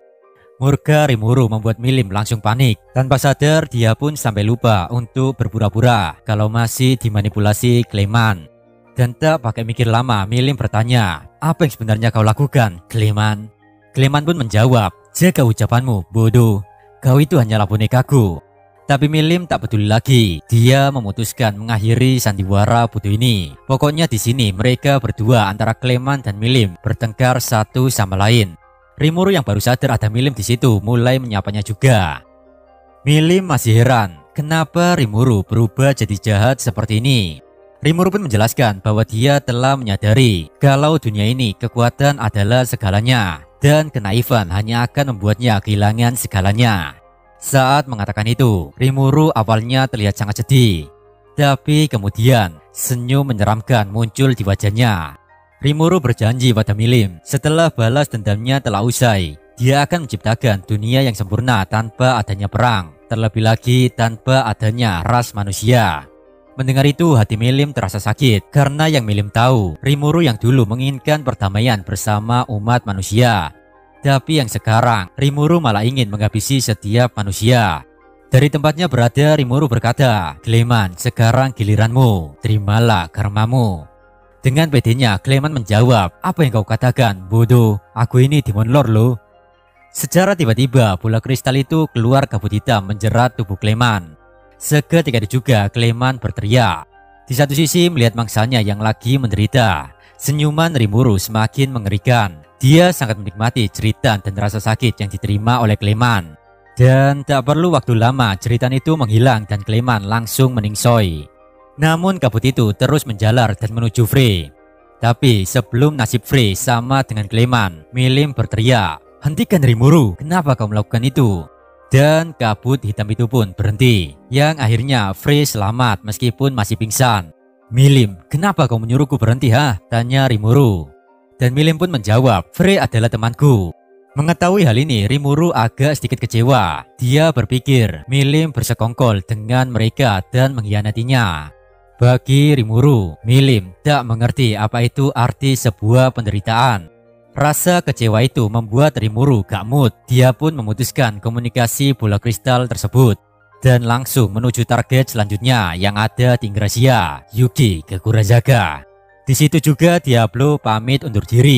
Murka Rimuru membuat Milim langsung panik. Tanpa sadar, dia pun sampai lupa untuk berpura-pura kalau masih dimanipulasi Clement. Dan tak pakai mikir lama, Milim bertanya, "Apa yang sebenarnya kau lakukan, Clement?" Clement pun menjawab, "Jaga ucapanmu, bodoh. Kau itu hanyalah bonekaku." Tapi Milim tak peduli lagi. Dia memutuskan mengakhiri sandiwara bodoh ini. Pokoknya di sini mereka berdua antara Clement dan Milim bertengkar satu sama lain. Rimuru yang baru sadar ada Milim di situ mulai menyapanya juga. Milim masih heran, kenapa Rimuru berubah jadi jahat seperti ini. Rimuru pun menjelaskan bahwa dia telah menyadari kalau dunia ini kekuatan adalah segalanya dan kenaifan hanya akan membuatnya kehilangan segalanya. Saat mengatakan itu, Rimuru awalnya terlihat sangat sedih. Tapi kemudian senyum menyeramkan muncul di wajahnya. Rimuru berjanji pada Milim setelah balas dendamnya telah usai, dia akan menciptakan dunia yang sempurna tanpa adanya perang, terlebih lagi tanpa adanya ras manusia. Mendengar itu, hati Milim terasa sakit karena yang Milim tahu, Rimuru yang dulu menginginkan perdamaian bersama umat manusia. Tapi yang sekarang, Rimuru malah ingin menghabisi setiap manusia. Dari tempatnya berada, Rimuru berkata, "Clement, sekarang giliranmu, terimalah karmamu." Dengan pedenya, Clement menjawab, "Apa yang kau katakan, bodoh? Aku ini Demon Lord loh." Secara tiba-tiba, bola kristal itu keluar kabut hitam menjerat tubuh Clement. Seketika itu juga Clement berteriak. Di satu sisi melihat mangsanya yang lagi menderita, senyuman Rimuru semakin mengerikan. Dia sangat menikmati cerita dan rasa sakit yang diterima oleh Clement. Dan tak perlu waktu lama, jeritan itu menghilang dan Clement langsung meningsoi. Namun kabut itu terus menjalar dan menuju Frey. Tapi sebelum nasib Frey sama dengan Clement, Milim berteriak, "Hentikan Rimuru, kenapa kau melakukan itu?" Dan kabut hitam itu pun berhenti. Yang akhirnya Frey selamat meskipun masih pingsan. "Milim, kenapa kau menyuruhku berhenti, ha?" tanya Rimuru. Dan Milim pun menjawab, "Frey adalah temanku." Mengetahui hal ini, Rimuru agak sedikit kecewa. Dia berpikir Milim bersekongkol dengan mereka dan mengkhianatinya. Bagi Rimuru, Milim tak mengerti apa itu arti sebuah penderitaan. Rasa kecewa itu membuat Rimuru gak mood. Dia pun memutuskan komunikasi bola kristal tersebut dan langsung menuju target selanjutnya yang ada di Ingracia, Yuki Gegurajaga. Di situ juga Diablo pamit undur diri.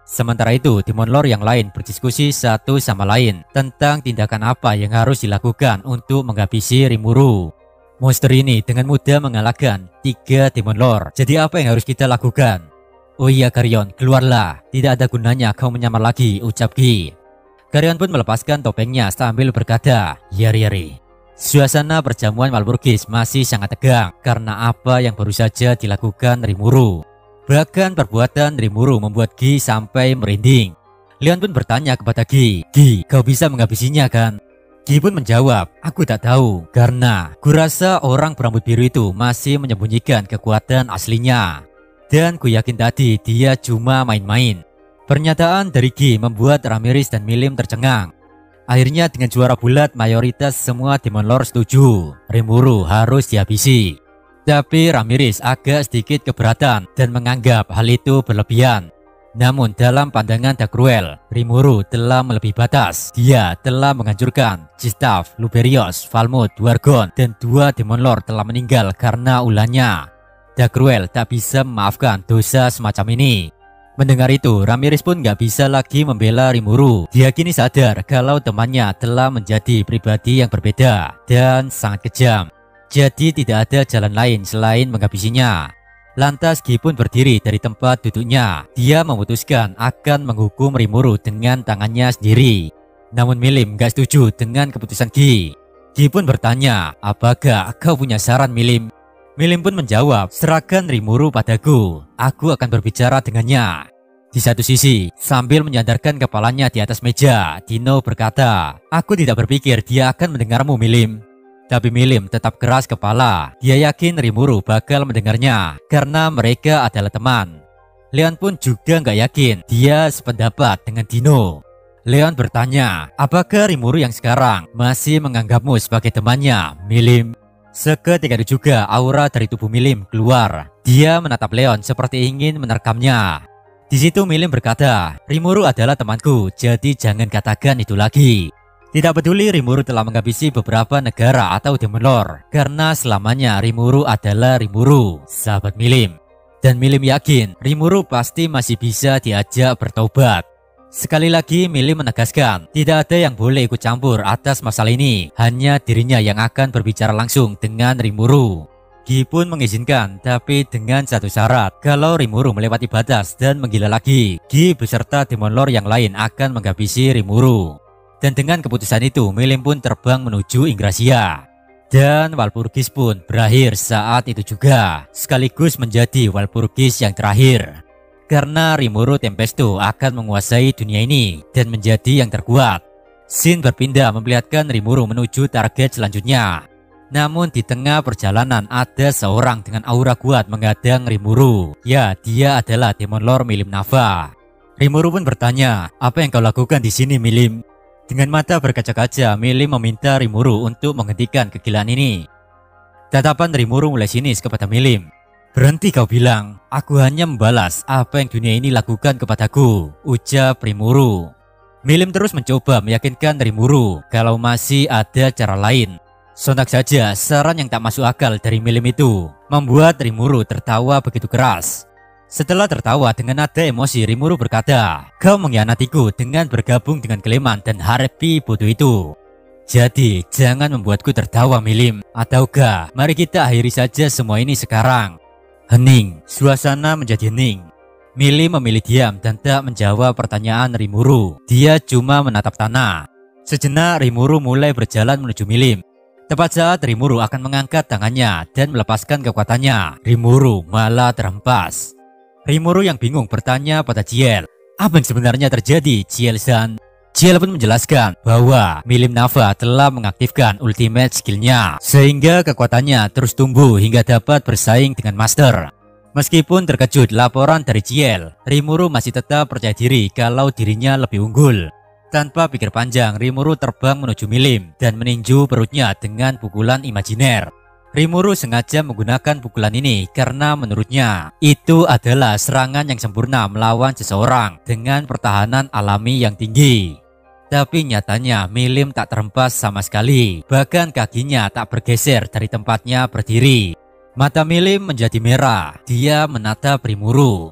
Sementara itu, Demon Lord yang lain berdiskusi satu sama lain tentang tindakan apa yang harus dilakukan untuk menghabisi Rimuru. Monster ini dengan mudah mengalahkan tiga Demon Lord. Jadi apa yang harus kita lakukan? Oh iya Garyon, keluarlah. Tidak ada gunanya kau menyamar lagi, ucap Gi. Garyon pun melepaskan topengnya sambil berkata, yari yari. Suasana perjamuan Walpurgis masih sangat tegang karena apa yang baru saja dilakukan Rimuru. Bahkan perbuatan Rimuru membuat Gi sampai merinding. Leon pun bertanya kepada Gi, Gi, kau bisa menghabisinya kan? Gi pun menjawab, aku tak tahu karena kurasa orang berambut biru itu masih menyembunyikan kekuatan aslinya. Dan ku yakin tadi dia cuma main-main. Pernyataan dari Gi membuat Ramirez dan Milim tercengang. Akhirnya dengan suara bulat mayoritas semua Demon Lord setuju Rimuru harus dihabisi. Tapi Ramirez agak sedikit keberatan dan menganggap hal itu berlebihan. Namun dalam pandangan Dagruel, Rimuru telah melebihi batas. Dia telah menghancurkan Gustav, Luberius, Valmut, Dwargon, dan dua Demon Lord telah meninggal karena ulahnya. Dagruel tak bisa memaafkan dosa semacam ini. Mendengar itu, Ramirez pun gak bisa lagi membela Rimuru. Dia kini sadar kalau temannya telah menjadi pribadi yang berbeda dan sangat kejam. Jadi tidak ada jalan lain selain menghabisinya. Lantas Gi pun berdiri dari tempat duduknya. Dia memutuskan akan menghukum Rimuru dengan tangannya sendiri. Namun Milim gak setuju dengan keputusan Gi. Gi pun bertanya, apakah kau punya saran Milim? Milim pun menjawab, serahkan Rimuru padaku. Aku akan berbicara dengannya. Di satu sisi, sambil menyandarkan kepalanya di atas meja, Dino berkata, aku tidak berpikir dia akan mendengarmu Milim. Tapi Milim tetap keras kepala. Dia yakin Rimuru bakal mendengarnya karena mereka adalah teman. Leon pun juga nggak yakin dia sependapat dengan Dino. Leon bertanya, apakah Rimuru yang sekarang masih menganggapmu sebagai temannya, Milim? Seketika itu juga aura dari tubuh Milim keluar. Dia menatap Leon seperti ingin menerkamnya. Di situ Milim berkata, Rimuru adalah temanku, jadi jangan katakan itu lagi. Tidak peduli Rimuru telah menghabisi beberapa negara atau Demon Lord, karena selamanya Rimuru adalah Rimuru, sahabat Milim. Dan Milim yakin Rimuru pasti masih bisa diajak bertobat. Sekali lagi Milim menegaskan, tidak ada yang boleh ikut campur atas masalah ini, hanya dirinya yang akan berbicara langsung dengan Rimuru. Gi pun mengizinkan, tapi dengan satu syarat, kalau Rimuru melewati batas dan menggila lagi, Gi beserta Demon Lord yang lain akan menghabisi Rimuru. Dan dengan keputusan itu, Milim pun terbang menuju Ingrasia. Dan Walpurgis pun berakhir saat itu juga, sekaligus menjadi Walpurgis yang terakhir. Karena Rimuru Tempesto akan menguasai dunia ini dan menjadi yang terkuat. Scene berpindah memperlihatkan Rimuru menuju target selanjutnya. Namun di tengah perjalanan ada seorang dengan aura kuat menghadang Rimuru. Ya, dia adalah Demon Lord Milim Nava. Rimuru pun bertanya, apa yang kau lakukan di sini Milim? Dengan mata berkaca-kaca, Milim meminta Rimuru untuk menghentikan kegilaan ini. Tatapan Rimuru mulai sinis kepada Milim. Berhenti kau bilang, aku hanya membalas apa yang dunia ini lakukan kepadaku, ucap Rimuru. Milim terus mencoba meyakinkan Rimuru kalau masih ada cara lain. Sontak saja saran yang tak masuk akal dari Milim itu membuat Rimuru tertawa begitu keras. Setelah tertawa dengan nada emosi, Rimuru berkata, kau mengkhianatiku dengan bergabung dengan Clement dan Harpy bodoh itu. Jadi jangan membuatku tertawa Milim, ataukah mari kita akhiri saja semua ini sekarang. Hening, suasana menjadi hening. Milim memilih diam dan tak menjawab pertanyaan Rimuru. Dia cuma menatap tanah. Sejenak Rimuru mulai berjalan menuju Milim. Tepat saat Rimuru akan mengangkat tangannya dan melepaskan kekuatannya, Rimuru malah terhempas. Rimuru yang bingung bertanya pada Ciel, apa yang sebenarnya terjadi Ciel-san? Ciel pun menjelaskan bahwa Milim Nava telah mengaktifkan ultimate skillnya sehingga kekuatannya terus tumbuh hingga dapat bersaing dengan Master. Meskipun terkejut laporan dari Ciel, Rimuru masih tetap percaya diri kalau dirinya lebih unggul. Tanpa pikir panjang, Rimuru terbang menuju Milim dan meninju perutnya dengan pukulan imajiner. Rimuru sengaja menggunakan pukulan ini karena menurutnya itu adalah serangan yang sempurna melawan seseorang dengan pertahanan alami yang tinggi. Tapi nyatanya Milim tak terhempas sama sekali, bahkan kakinya tak bergeser dari tempatnya berdiri. Mata Milim menjadi merah, dia menatap Rimuru.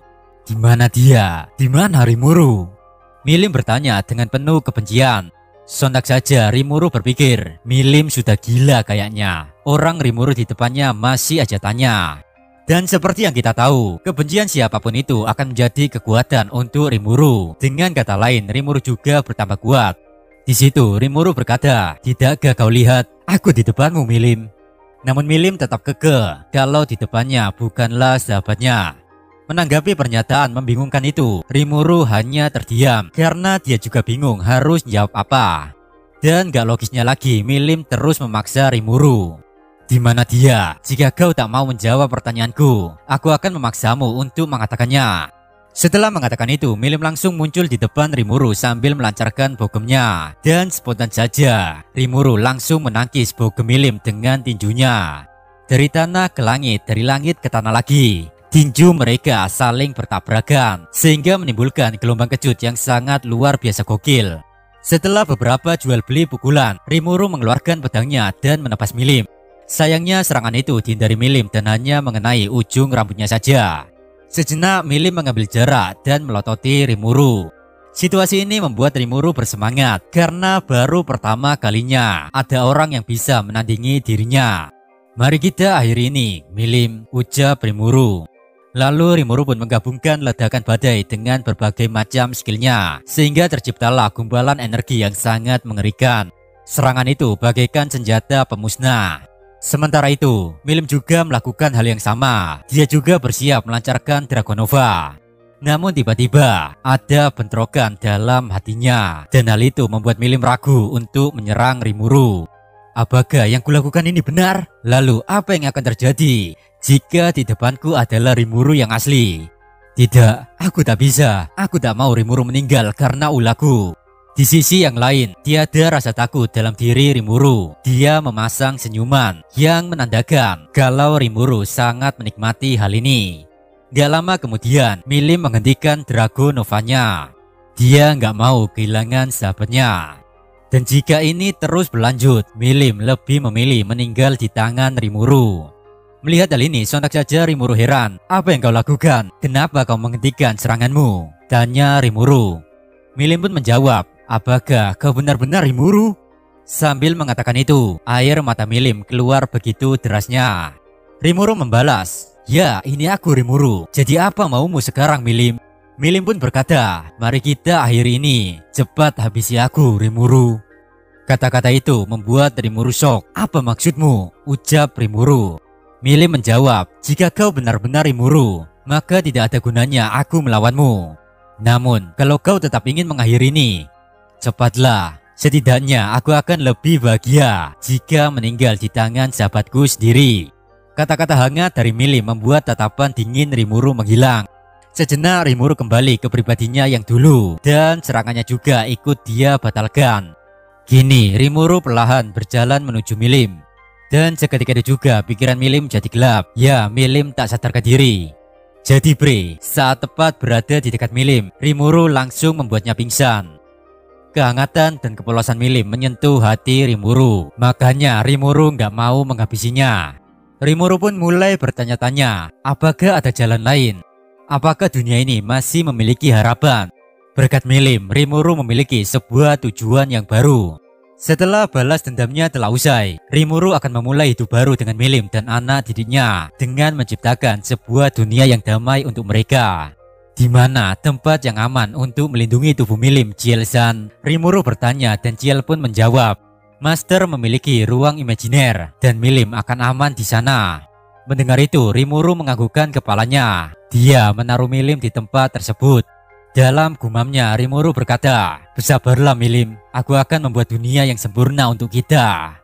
Di mana dia? Di mana Rimuru? Milim bertanya dengan penuh kebencian. Sontak saja Rimuru berpikir, Milim sudah gila kayaknya. Orang Rimuru di depannya masih aja tanya. Dan seperti yang kita tahu, kebencian siapapun itu akan menjadi kekuatan untuk Rimuru. Dengan kata lain, Rimuru juga bertambah kuat. Di situ Rimuru berkata, "Tidakkah kau lihat aku di depanmu, Milim?" Namun Milim tetap kekeh kalau di depannya bukanlah sahabatnya. Menanggapi pernyataan membingungkan itu, Rimuru hanya terdiam karena dia juga bingung harus jawab apa. Dan gak logisnya lagi, Milim terus memaksa Rimuru. "Di mana dia? Jika kau tak mau menjawab pertanyaanku, aku akan memaksamu untuk mengatakannya." Setelah mengatakan itu, Milim langsung muncul di depan Rimuru sambil melancarkan bogemnya. Dan spontan saja, Rimuru langsung menangkis bogem Milim dengan tinjunya. Dari tanah ke langit, dari langit ke tanah lagi. Tinju mereka saling bertabrakan sehingga menimbulkan gelombang kejut yang sangat luar biasa gokil. Setelah beberapa jual beli pukulan, Rimuru mengeluarkan pedangnya dan menebas Milim. Sayangnya serangan itu dihindari Milim dan hanya mengenai ujung rambutnya saja. Sejenak Milim mengambil jarak dan melototi Rimuru. Situasi ini membuat Rimuru bersemangat karena baru pertama kalinya ada orang yang bisa menandingi dirinya. "Mari kita akhiri ini, Milim," ucap Rimuru. Lalu Rimuru pun menggabungkan ledakan badai dengan berbagai macam skillnya, sehingga terciptalah gumpalan energi yang sangat mengerikan. Serangan itu bagaikan senjata pemusnah. Sementara itu, Milim juga melakukan hal yang sama. Dia juga bersiap melancarkan Dragonova. Namun tiba-tiba ada bentrokan dalam hatinya, dan hal itu membuat Milim ragu untuk menyerang Rimuru. Apakah yang kulakukan ini benar? Lalu apa yang akan terjadi jika di depanku adalah Rimuru yang asli? Tidak, aku tak bisa. Aku tak mau Rimuru meninggal karena ulahku. Di sisi yang lain, tiada rasa takut dalam diri Rimuru. Dia memasang senyuman yang menandakan kalau Rimuru sangat menikmati hal ini. Gak lama kemudian, Milim menghentikan Dragonovanya. Dia nggak mau kehilangan sahabatnya. Dan jika ini terus berlanjut, Milim lebih memilih meninggal di tangan Rimuru. Melihat hal ini, sontak saja Rimuru heran. "Apa yang kau lakukan? Kenapa kau menghentikan seranganmu?" tanya Rimuru. Milim pun menjawab, "Apakah kau benar-benar Rimuru?" Sambil mengatakan itu, air mata Milim keluar begitu derasnya. Rimuru membalas, "Ya, ini aku Rimuru. Jadi apa maumu sekarang, Milim?" Milim pun berkata, "Mari kita akhiri ini. Cepat habisi aku, Rimuru." Kata-kata itu membuat Rimuru shock. "Apa maksudmu?" ucap Rimuru. Milim menjawab, "Jika kau benar-benar Rimuru, maka tidak ada gunanya aku melawanmu. Namun, kalau kau tetap ingin mengakhiri ini, cepatlah. Setidaknya aku akan lebih bahagia jika meninggal di tangan sahabatku sendiri." Kata-kata hangat dari Milim membuat tatapan dingin Rimuru menghilang. Sejenak Rimuru kembali ke pribadinya yang dulu, dan serangannya juga ikut dia batalkan. Kini Rimuru perlahan berjalan menuju Milim. Dan seketika itu juga pikiran Milim jadi gelap. Ya, Milim tak sadarkan diri. Jadi bre, saat tepat berada di dekat Milim, Rimuru langsung membuatnya pingsan. Kehangatan dan kepolosan Milim menyentuh hati Rimuru. Makanya Rimuru nggak mau menghabisinya. Rimuru pun mulai bertanya-tanya, apakah ada jalan lain? Apakah dunia ini masih memiliki harapan? Berkat Milim, Rimuru memiliki sebuah tujuan yang baru. Setelah balas dendamnya telah usai, Rimuru akan memulai hidup baru dengan Milim dan anak didiknya dengan menciptakan sebuah dunia yang damai untuk mereka. Di mana tempat yang aman untuk melindungi tubuh Milim, Ciel-san? Rimuru bertanya dan Ciel pun menjawab, "Master memiliki ruang imajiner dan Milim akan aman di sana." Mendengar itu, Rimuru menganggukkan kepalanya. Dia menaruh Milim di tempat tersebut. Dalam gumamnya, Rimuru berkata, "Bersabarlah Milim, aku akan membuat dunia yang sempurna untuk kita."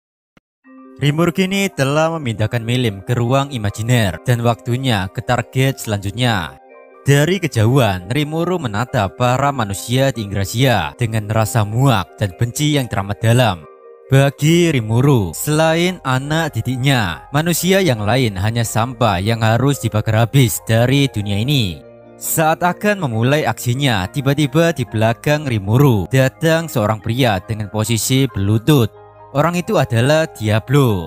Rimuru kini telah memindahkan Milim ke ruang imajiner dan waktunya ke target selanjutnya. Dari kejauhan, Rimuru menatap para manusia di Ingrasia dengan rasa muak dan benci yang teramat dalam. Bagi Rimuru, selain anak didiknya, manusia yang lain hanya sampah yang harus dibakar habis dari dunia ini. Saat akan memulai aksinya, tiba-tiba di belakang Rimuru datang seorang pria dengan posisi berlutut. Orang itu adalah Diablo.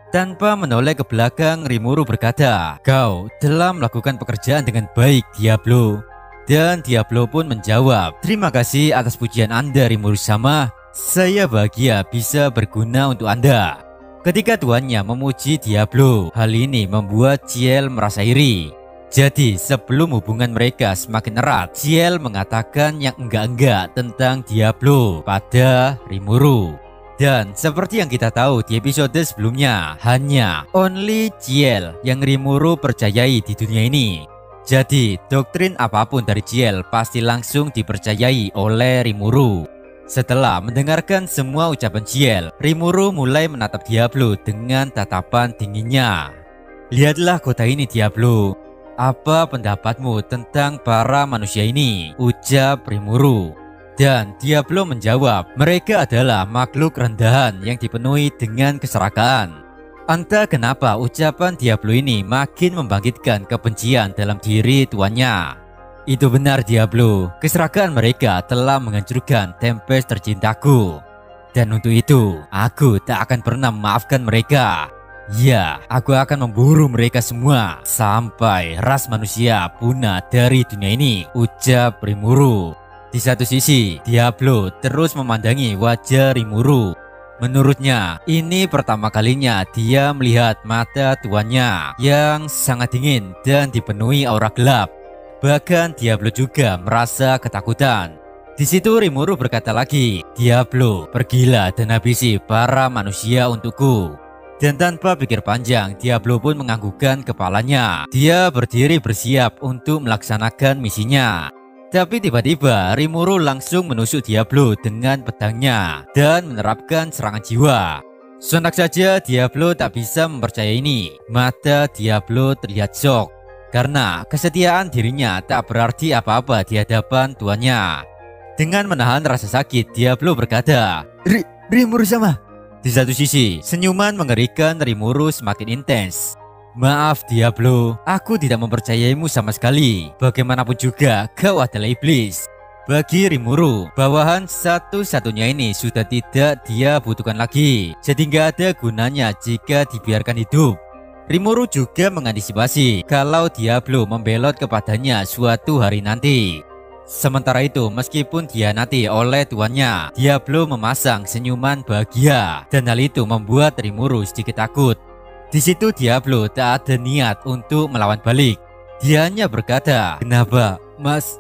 Tanpa menoleh ke belakang, Rimuru berkata, "Kau telah melakukan pekerjaan dengan baik, Diablo." Dan Diablo pun menjawab, "Terima kasih atas pujian Anda, Rimuru-sama. Saya bahagia bisa berguna untuk Anda." Ketika tuannya memuji Diablo, hal ini membuat Ciel merasa iri. Jadi sebelum hubungan mereka semakin erat, Ciel mengatakan yang enggak-enggak tentang Diablo pada Rimuru. Dan seperti yang kita tahu di episode sebelumnya, hanya only Ciel yang Rimuru percayai di dunia ini. Jadi doktrin apapun dari Ciel pasti langsung dipercayai oleh Rimuru. Setelah mendengarkan semua ucapan Ciel, Rimuru mulai menatap Diablo dengan tatapan dinginnya. "Lihatlah kota ini, Diablo. Apa pendapatmu tentang para manusia ini?" ucap Rimuru. Dan Diablo menjawab, "Mereka adalah makhluk rendahan yang dipenuhi dengan keserakahan." Entah kenapa ucapan Diablo ini makin membangkitkan kebencian dalam diri tuannya. "Itu benar, Diablo. Keserakahan mereka telah menghancurkan Tempest tercintaku. Dan untuk itu, aku tak akan pernah memaafkan mereka. Ya, aku akan memburu mereka semua sampai ras manusia punah dari dunia ini," ucap Rimuru. Di satu sisi, Diablo terus memandangi wajah Rimuru. Menurutnya, ini pertama kalinya dia melihat mata tuannya yang sangat dingin dan dipenuhi aura gelap. Bahkan Diablo juga merasa ketakutan. Di situ Rimuru berkata lagi, "Diablo, pergilah dan habisi para manusia untukku." Dan tanpa pikir panjang, Diablo pun menganggukkan kepalanya. Dia berdiri bersiap untuk melaksanakan misinya. Tapi tiba-tiba Rimuru langsung menusuk Diablo dengan pedangnya dan menerapkan serangan jiwa. Sontak saja Diablo tak bisa mempercayai ini. Mata Diablo terlihat shock karena kesetiaan dirinya tak berarti apa-apa di hadapan tuannya. Dengan menahan rasa sakit, Diablo berkata, "Rimuru-sama." Di satu sisi, senyuman mengerikan Rimuru semakin intens. "Maaf Diablo, aku tidak mempercayaimu sama sekali. Bagaimanapun juga kau adalah iblis." Bagi Rimuru, bawahan satu-satunya ini sudah tidak dia butuhkan lagi. Jadi nggak ada gunanya jika dibiarkan hidup. Rimuru juga mengantisipasi kalau Diablo membelot kepadanya suatu hari nanti. Sementara itu, meskipun dihianati oleh tuannya, Diablo memasang senyuman bahagia. Dan hal itu membuat Rimuru sedikit takut. Di situ Diablo tak ada niat untuk melawan balik. Dia hanya berkata, "Kenapa, Mas?"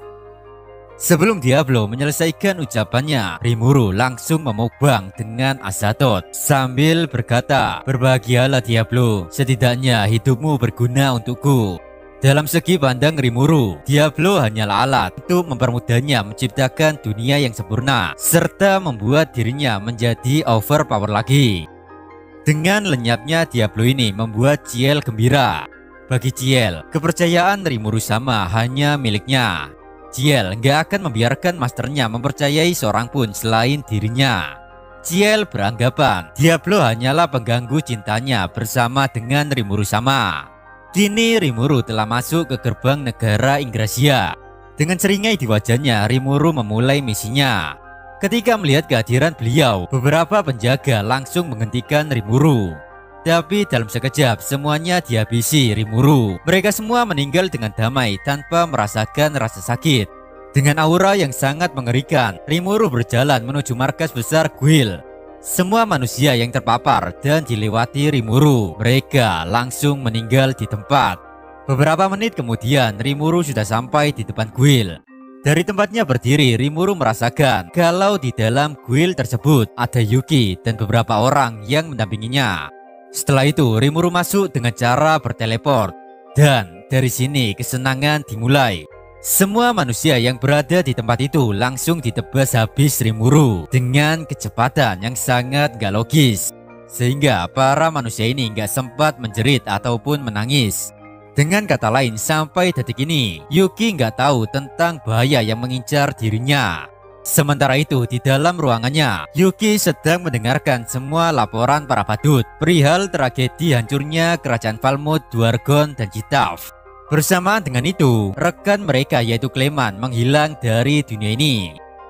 Sebelum Diablo menyelesaikan ucapannya, Rimuru langsung memukbang dengan Azathoth sambil berkata, "Berbahagialah Diablo, setidaknya hidupmu berguna untukku." Dalam segi pandang Rimuru, Diablo hanyalah alat untuk mempermudahnya menciptakan dunia yang sempurna serta membuat dirinya menjadi overpower lagi. Dengan lenyapnya Diablo ini membuat Ciel gembira. Bagi Ciel, kepercayaan Rimuru-sama hanya miliknya. Ciel nggak akan membiarkan masternya mempercayai seorang pun selain dirinya. Ciel beranggapan Diablo hanyalah pengganggu cintanya bersama dengan Rimuru-sama. Kini Rimuru telah masuk ke gerbang negara Ingrasia. Dengan seringai di wajahnya, Rimuru memulai misinya. Ketika melihat kehadiran beliau, beberapa penjaga langsung menghentikan Rimuru. Tapi dalam sekejap semuanya dihabisi Rimuru. Mereka semua meninggal dengan damai tanpa merasakan rasa sakit. Dengan aura yang sangat mengerikan, Rimuru berjalan menuju markas besar Guild. Semua manusia yang terpapar dan dilewati Rimuru, mereka langsung meninggal di tempat. Beberapa menit kemudian Rimuru sudah sampai di depan Guild. Dari tempatnya berdiri, Rimuru merasakan kalau di dalam guild tersebut ada Yuki dan beberapa orang yang mendampinginya. Setelah itu, Rimuru masuk dengan cara berteleport. Dan dari sini kesenangan dimulai. Semua manusia yang berada di tempat itu langsung ditebas habis Rimuru dengan kecepatan yang sangat gak logis. Sehingga para manusia ini gak sempat menjerit ataupun menangis. Dengan kata lain, sampai detik ini, Yuki nggak tahu tentang bahaya yang mengincar dirinya. Sementara itu, di dalam ruangannya, Yuki sedang mendengarkan semua laporan para badut perihal tragedi hancurnya kerajaan Falmouth, Dwargon, dan Chitav. Bersamaan dengan itu, rekan mereka yaitu Clement menghilang dari dunia ini.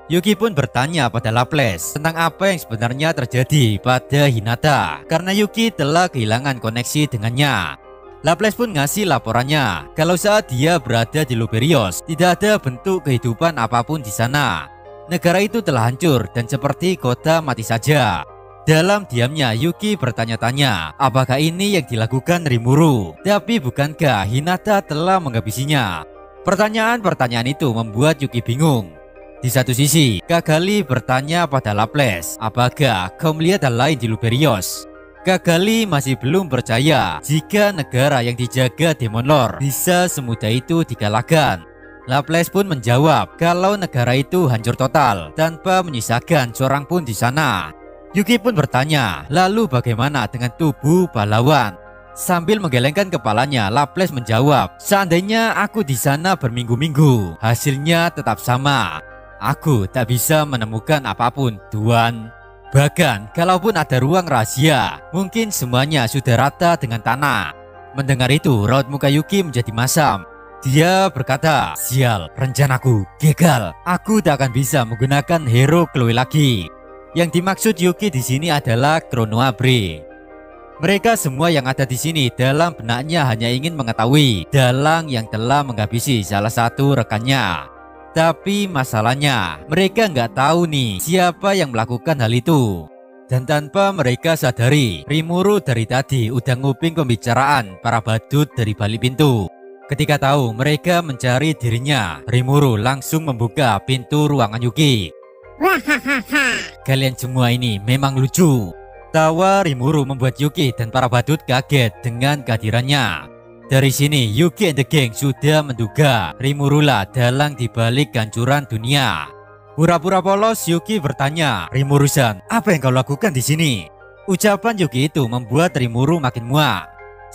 Yuki pun bertanya pada Laples tentang apa yang sebenarnya terjadi pada Hinata karena Yuki telah kehilangan koneksi dengannya. Laples pun ngasih laporannya kalau saat dia berada di Luberios tidak ada bentuk kehidupan apapun di sana. Negara itu telah hancur dan seperti kota mati saja. Dalam diamnya Yuki bertanya-tanya apakah ini yang dilakukan Rimuru, tapi bukankah Hinata telah menghabisinya? Pertanyaan-pertanyaan itu membuat Yuki bingung. Di satu sisi, Kagali bertanya pada Laples, apakah kau melihat hal lain di Luberios? Kagali masih belum percaya jika negara yang dijaga Demon Lord bisa semudah itu dikalahkan. Laples pun menjawab kalau negara itu hancur total tanpa menyisakan seorang pun di sana. Yuki pun bertanya, lalu bagaimana dengan tubuh pahlawan? Sambil menggelengkan kepalanya, Laples menjawab, seandainya aku di sana berminggu-minggu, hasilnya tetap sama. Aku tak bisa menemukan apapun, Tuan. Bahkan, kalaupun ada ruang rahasia, mungkin semuanya sudah rata dengan tanah. Mendengar itu, raut muka Yuki menjadi masam. Dia berkata, sial, rencanaku gagal. Aku tak akan bisa menggunakan hero Chloe lagi. Yang dimaksud Yuki di sini adalah Chronoabre. Mereka semua yang ada di sini dalam benaknya hanya ingin mengetahui dalang yang telah menghabisi salah satu rekannya. Tapi masalahnya, mereka nggak tahu nih siapa yang melakukan hal itu. Dan tanpa mereka sadari, Rimuru dari tadi udah nguping pembicaraan para badut dari balik pintu. Ketika tahu mereka mencari dirinya, Rimuru langsung membuka pintu ruangan Yuki. Kalian semua ini memang lucu. Tawa Rimuru membuat Yuki dan para badut kaget dengan kehadirannya. Dari sini Yuki and the Gang sudah menduga Rimuru lah dalang dibalik kehancuran dunia. Pura-pura polos Yuki bertanya, Rimuru-san, apa yang kau lakukan di sini? Ucapan Yuki itu membuat Rimuru makin muak.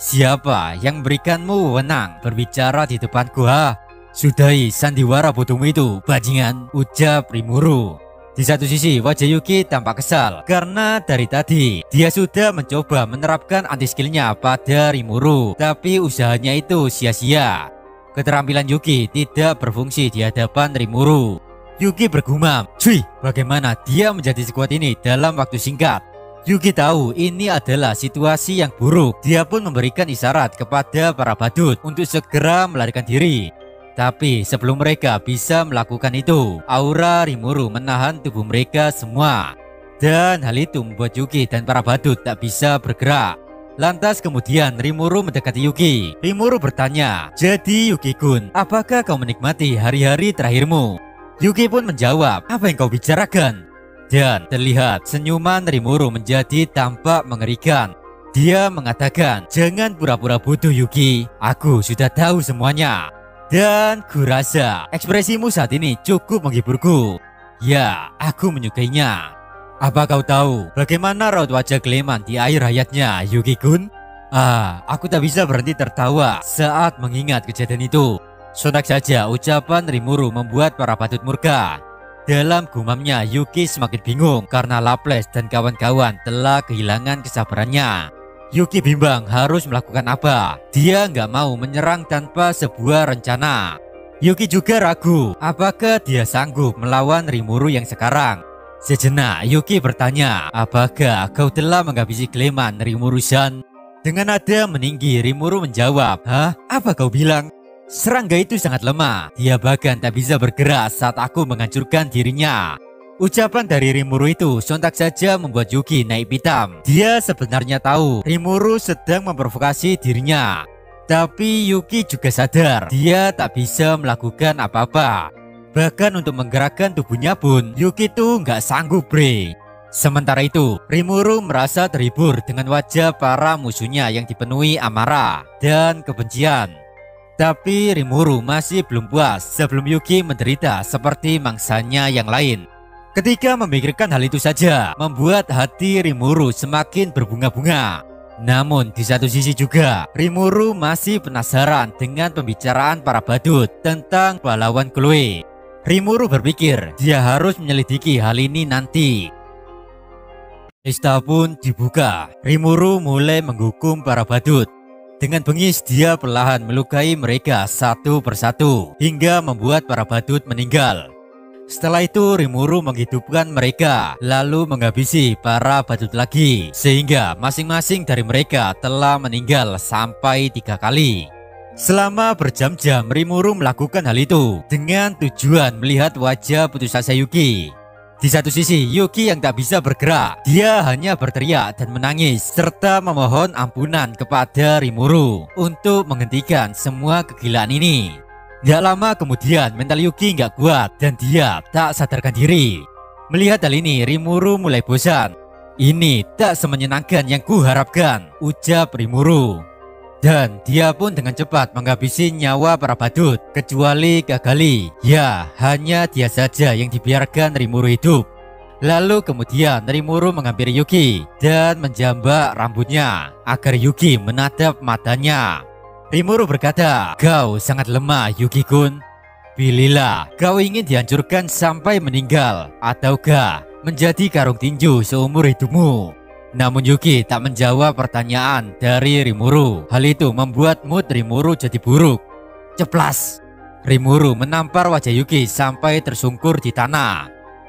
Siapa yang memberikanmu wewenang berbicara di depanku, ha? Sudahi sandiwara bodohmu itu, bajingan, ucap Rimuru. Di satu sisi wajah Yuki tampak kesal karena dari tadi dia sudah mencoba menerapkan anti skillnya pada Rimuru, tapi usahanya itu sia-sia. Keterampilan Yuki tidak berfungsi di hadapan Rimuru. Yuki bergumam, cuy, bagaimana dia menjadi sekuat ini dalam waktu singkat? Yuki tahu ini adalah situasi yang buruk. Dia pun memberikan isyarat kepada para badut untuk segera melarikan diri. Tapi sebelum mereka bisa melakukan itu, aura Rimuru menahan tubuh mereka semua. Dan hal itu membuat Yuki dan para badut tak bisa bergerak. Lantas kemudian Rimuru mendekati Yuki. Rimuru bertanya, jadi Yuki-kun, apakah kau menikmati hari-hari terakhirmu? Yuki pun menjawab, apa yang kau bicarakan? Dan terlihat senyuman Rimuru menjadi tampak mengerikan. Dia mengatakan, jangan pura-pura bodoh Yuki, aku sudah tahu semuanya. Dan kurasa ekspresimu saat ini cukup menghiburku. Ya, aku menyukainya. Apa kau tahu bagaimana raut wajah Clement di akhir hayatnya, Yuki-kun? Ah, aku tak bisa berhenti tertawa saat mengingat kejadian itu. Sontak saja ucapan Rimuru membuat para badut murka. Dalam gumamnya, Yuki semakin bingung karena Laples dan kawan-kawan telah kehilangan kesabarannya. Yuki bimbang harus melakukan apa. Dia nggak mau menyerang tanpa sebuah rencana. Yuki juga ragu apakah dia sanggup melawan Rimuru yang sekarang. Sejenak Yuki bertanya, apakah kau telah menghabisi Clement, Rimuru-san? Dengan nada meninggi Rimuru menjawab, hah? Apa kau bilang? Serangga itu sangat lemah. Dia bahkan tak bisa bergerak saat aku menghancurkan dirinya. Ucapan dari Rimuru itu sontak saja membuat Yuki naik pitam. Dia sebenarnya tahu Rimuru sedang memprovokasi dirinya. Tapi Yuki juga sadar dia tak bisa melakukan apa-apa. Bahkan untuk menggerakkan tubuhnya pun Yuki tuh nggak sanggup, bre. Sementara itu Rimuru merasa terhibur dengan wajah para musuhnya yang dipenuhi amarah dan kebencian. Tapi Rimuru masih belum puas sebelum Yuki menderita seperti mangsanya yang lain. Ketika memikirkan hal itu saja membuat hati Rimuru semakin berbunga-bunga. Namun di satu sisi juga Rimuru masih penasaran dengan pembicaraan para badut tentang pahlawan Chloe. Rimuru berpikir dia harus menyelidiki hal ini nanti. Pesta pun dibuka. Rimuru mulai menghukum para badut. Dengan bengis dia perlahan melukai mereka satu persatu hingga membuat para badut meninggal. Setelah itu Rimuru menghidupkan mereka lalu menghabisi para badut lagi, sehingga masing-masing dari mereka telah meninggal sampai tiga kali. Selama berjam-jam Rimuru melakukan hal itu dengan tujuan melihat wajah putus asa Yuki. Di satu sisi Yuki yang tak bisa bergerak, dia hanya berteriak dan menangis serta memohon ampunan kepada Rimuru untuk menghentikan semua kegilaan ini. Gak lama kemudian mental Yuki gak kuat dan dia tak sadarkan diri. Melihat hal ini Rimuru mulai bosan. Ini tak semenyenangkan yang kuharapkan, ucap Rimuru. Dan dia pun dengan cepat menghabisi nyawa para badut kecuali Kagali. Ya, hanya dia saja yang dibiarkan Rimuru hidup. Lalu kemudian Rimuru menghampiri Yuki dan menjambak rambutnya agar Yuki menatap matanya. Rimuru berkata, "Kau sangat lemah Yuki-kun. Pilihlah, kau ingin dihancurkan sampai meninggal ataukah menjadi karung tinju seumur hidupmu?" Namun Yuki tak menjawab pertanyaan dari Rimuru. Hal itu membuat mood Rimuru jadi buruk. Ceplas! Rimuru menampar wajah Yuki sampai tersungkur di tanah.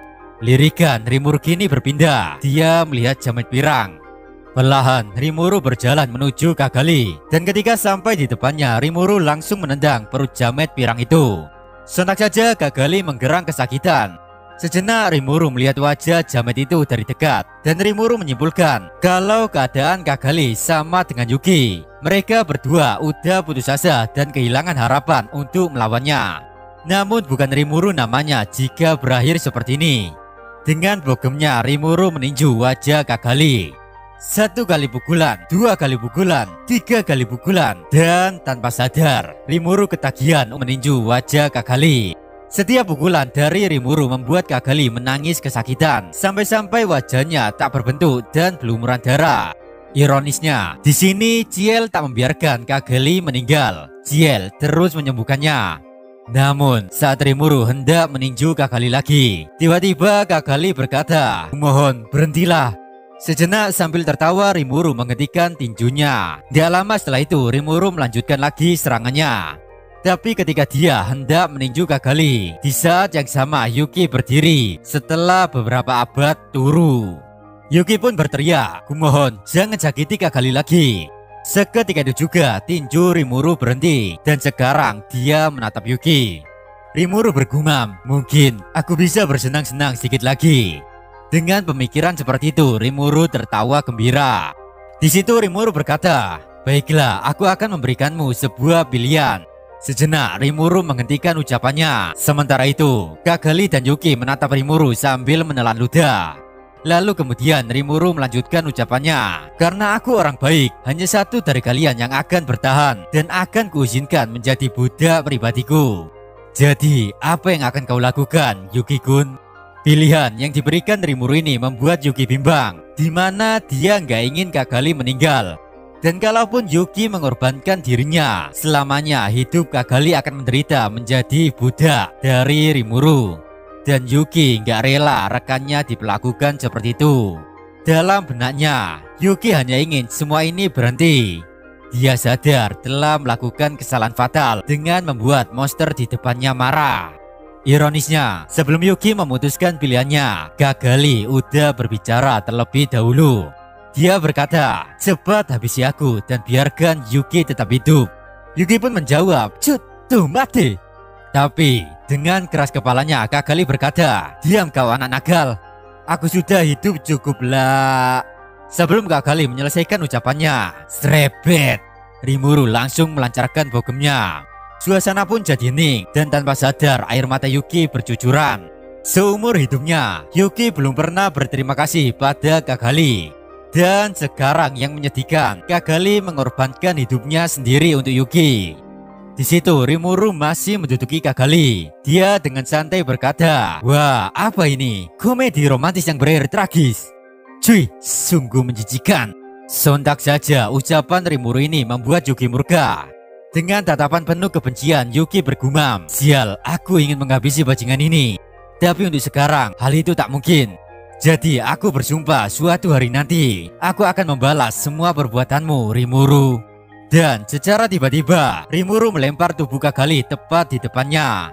Lirikan Rimuru kini berpindah. Dia melihat jamet pirang. Perlahan Rimuru berjalan menuju Kagali, dan ketika sampai di depannya Rimuru langsung menendang perut jamet pirang itu. Sontak saja Kagali menggerang kesakitan. Sejenak Rimuru melihat wajah jamet itu dari dekat, dan Rimuru menyimpulkan kalau keadaan Kagali sama dengan Yuki. Mereka berdua udah putus asa dan kehilangan harapan untuk melawannya. Namun bukan Rimuru namanya jika berakhir seperti ini. Dengan bogemnya Rimuru meninju wajah Kagali. Satu kali pukulan, dua kali pukulan, tiga kali pukulan, dan tanpa sadar Rimuru ketagihan meninju wajah Kagali. Setiap pukulan dari Rimuru membuat Kagali menangis kesakitan sampai-sampai wajahnya tak berbentuk dan berlumuran darah. Ironisnya, di sini Ciel tak membiarkan Kagali meninggal. Ciel terus menyembuhkannya. Namun saat Rimuru hendak meninju Kagali lagi, tiba-tiba Kagali berkata, "Mohon berhentilah." Sejenak sambil tertawa Rimuru menghentikan tinjunya. Tidak lama setelah itu Rimuru melanjutkan lagi serangannya. Tapi ketika dia hendak meninju Kagali, di saat yang sama Yuki berdiri setelah beberapa abad turu. Yuki pun berteriak, "Kumohon jangan sakiti Kagali lagi." Seketika itu juga tinju Rimuru berhenti dan sekarang dia menatap Yuki. Rimuru bergumam, "Mungkin aku bisa bersenang-senang sedikit lagi." Dengan pemikiran seperti itu, Rimuru tertawa gembira. Di situ Rimuru berkata, "Baiklah, aku akan memberikanmu sebuah pilihan." Sejenak Rimuru menghentikan ucapannya. Sementara itu, Kagali dan Yuki menatap Rimuru sambil menelan ludah. Lalu kemudian Rimuru melanjutkan ucapannya, "Karena aku orang baik, hanya satu dari kalian yang akan bertahan dan akan kuizinkan menjadi budak pribadiku. Jadi, apa yang akan kau lakukan, Yuki-kun?" Pilihan yang diberikan Rimuru ini membuat Yuki bimbang, di mana dia nggak ingin Kagali meninggal. Dan kalaupun Yuki mengorbankan dirinya, selamanya hidup Kagali akan menderita menjadi budak dari Rimuru. Dan Yuki nggak rela rekannya diperlakukan seperti itu. Dalam benaknya, Yuki hanya ingin semua ini berhenti. Dia sadar telah melakukan kesalahan fatal dengan membuat monster di depannya marah. Ironisnya, sebelum Yuki memutuskan pilihannya, Kagali udah berbicara terlebih dahulu. Dia berkata, "Cepat habisi aku dan biarkan Yuki tetap hidup." Yuki pun menjawab, "Cut, tuh mati." Tapi dengan keras kepalanya Kagali berkata, "Diam kau anak nakal. Aku sudah hidup cukuplah." Sebelum Kagali menyelesaikan ucapannya, srebet, Rimuru langsung melancarkan bogemnya. Suasana pun jadi hening dan tanpa sadar air mata Yuki bercucuran. Seumur hidupnya, Yuki belum pernah berterima kasih pada Kagali. Dan sekarang yang menyedihkan, Kagali mengorbankan hidupnya sendiri untuk Yuki. Di situ Rimuru masih menduduki Kagali. Dia dengan santai berkata, "Wah, apa ini? Komedi romantis yang berakhir tragis. Cuy, sungguh menjijikan." Sontak saja ucapan Rimuru ini membuat Yuki murka. Dengan tatapan penuh kebencian, Yuki bergumam, "Sial, aku ingin menghabisi bajingan ini. Tapi untuk sekarang, hal itu tak mungkin. Jadi aku bersumpah suatu hari nanti, aku akan membalas semua perbuatanmu, Rimuru." Dan secara tiba-tiba, Rimuru melempar tubuh Kagali tepat di depannya.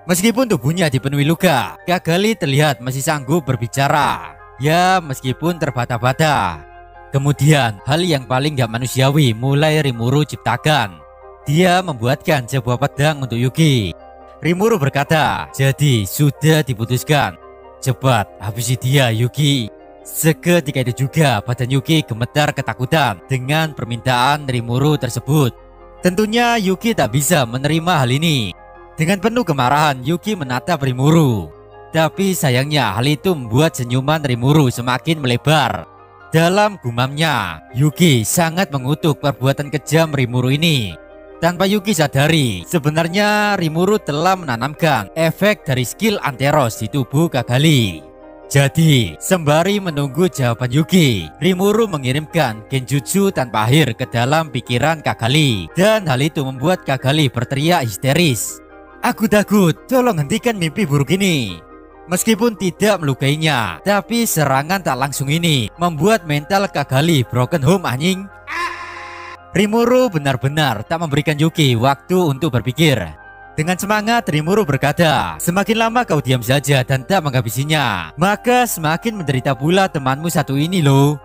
Meskipun tubuhnya dipenuhi luka, Kagali terlihat masih sanggup berbicara. Ya, meskipun terbata-bata. Kemudian, hal yang paling gak manusiawi mulai Rimuru ciptakan. Dia membuatkan sebuah pedang untuk Yuki. Rimuru berkata, jadi sudah diputuskan. Cepat, habisi dia, Yuki. Seketika itu juga badan Yuki gemetar ketakutan dengan permintaan Rimuru tersebut. Tentunya Yuki tak bisa menerima hal ini. Dengan penuh kemarahan, Yuki menatap Rimuru. Tapi sayangnya hal itu membuat senyuman Rimuru semakin melebar. Dalam gumamnya, Yuki sangat mengutuk perbuatan kejam Rimuru ini. Tanpa Yuki sadari, sebenarnya Rimuru telah menanamkan efek dari skill Anteros di tubuh Kagali. Jadi, sembari menunggu jawaban Yuki, Rimuru mengirimkan genjutsu tanpa akhir ke dalam pikiran Kagali. Dan hal itu membuat Kagali berteriak histeris. Aku takut, tolong hentikan mimpi buruk ini. Meskipun tidak melukainya, tapi serangan tak langsung ini membuat mental Kagali broken home anjing. Rimuru benar-benar tak memberikan Yuki waktu untuk berpikir. Dengan semangat, Rimuru berkata, semakin lama kau diam saja dan tak menghabisinya, maka semakin menderita pula temanmu satu ini loh.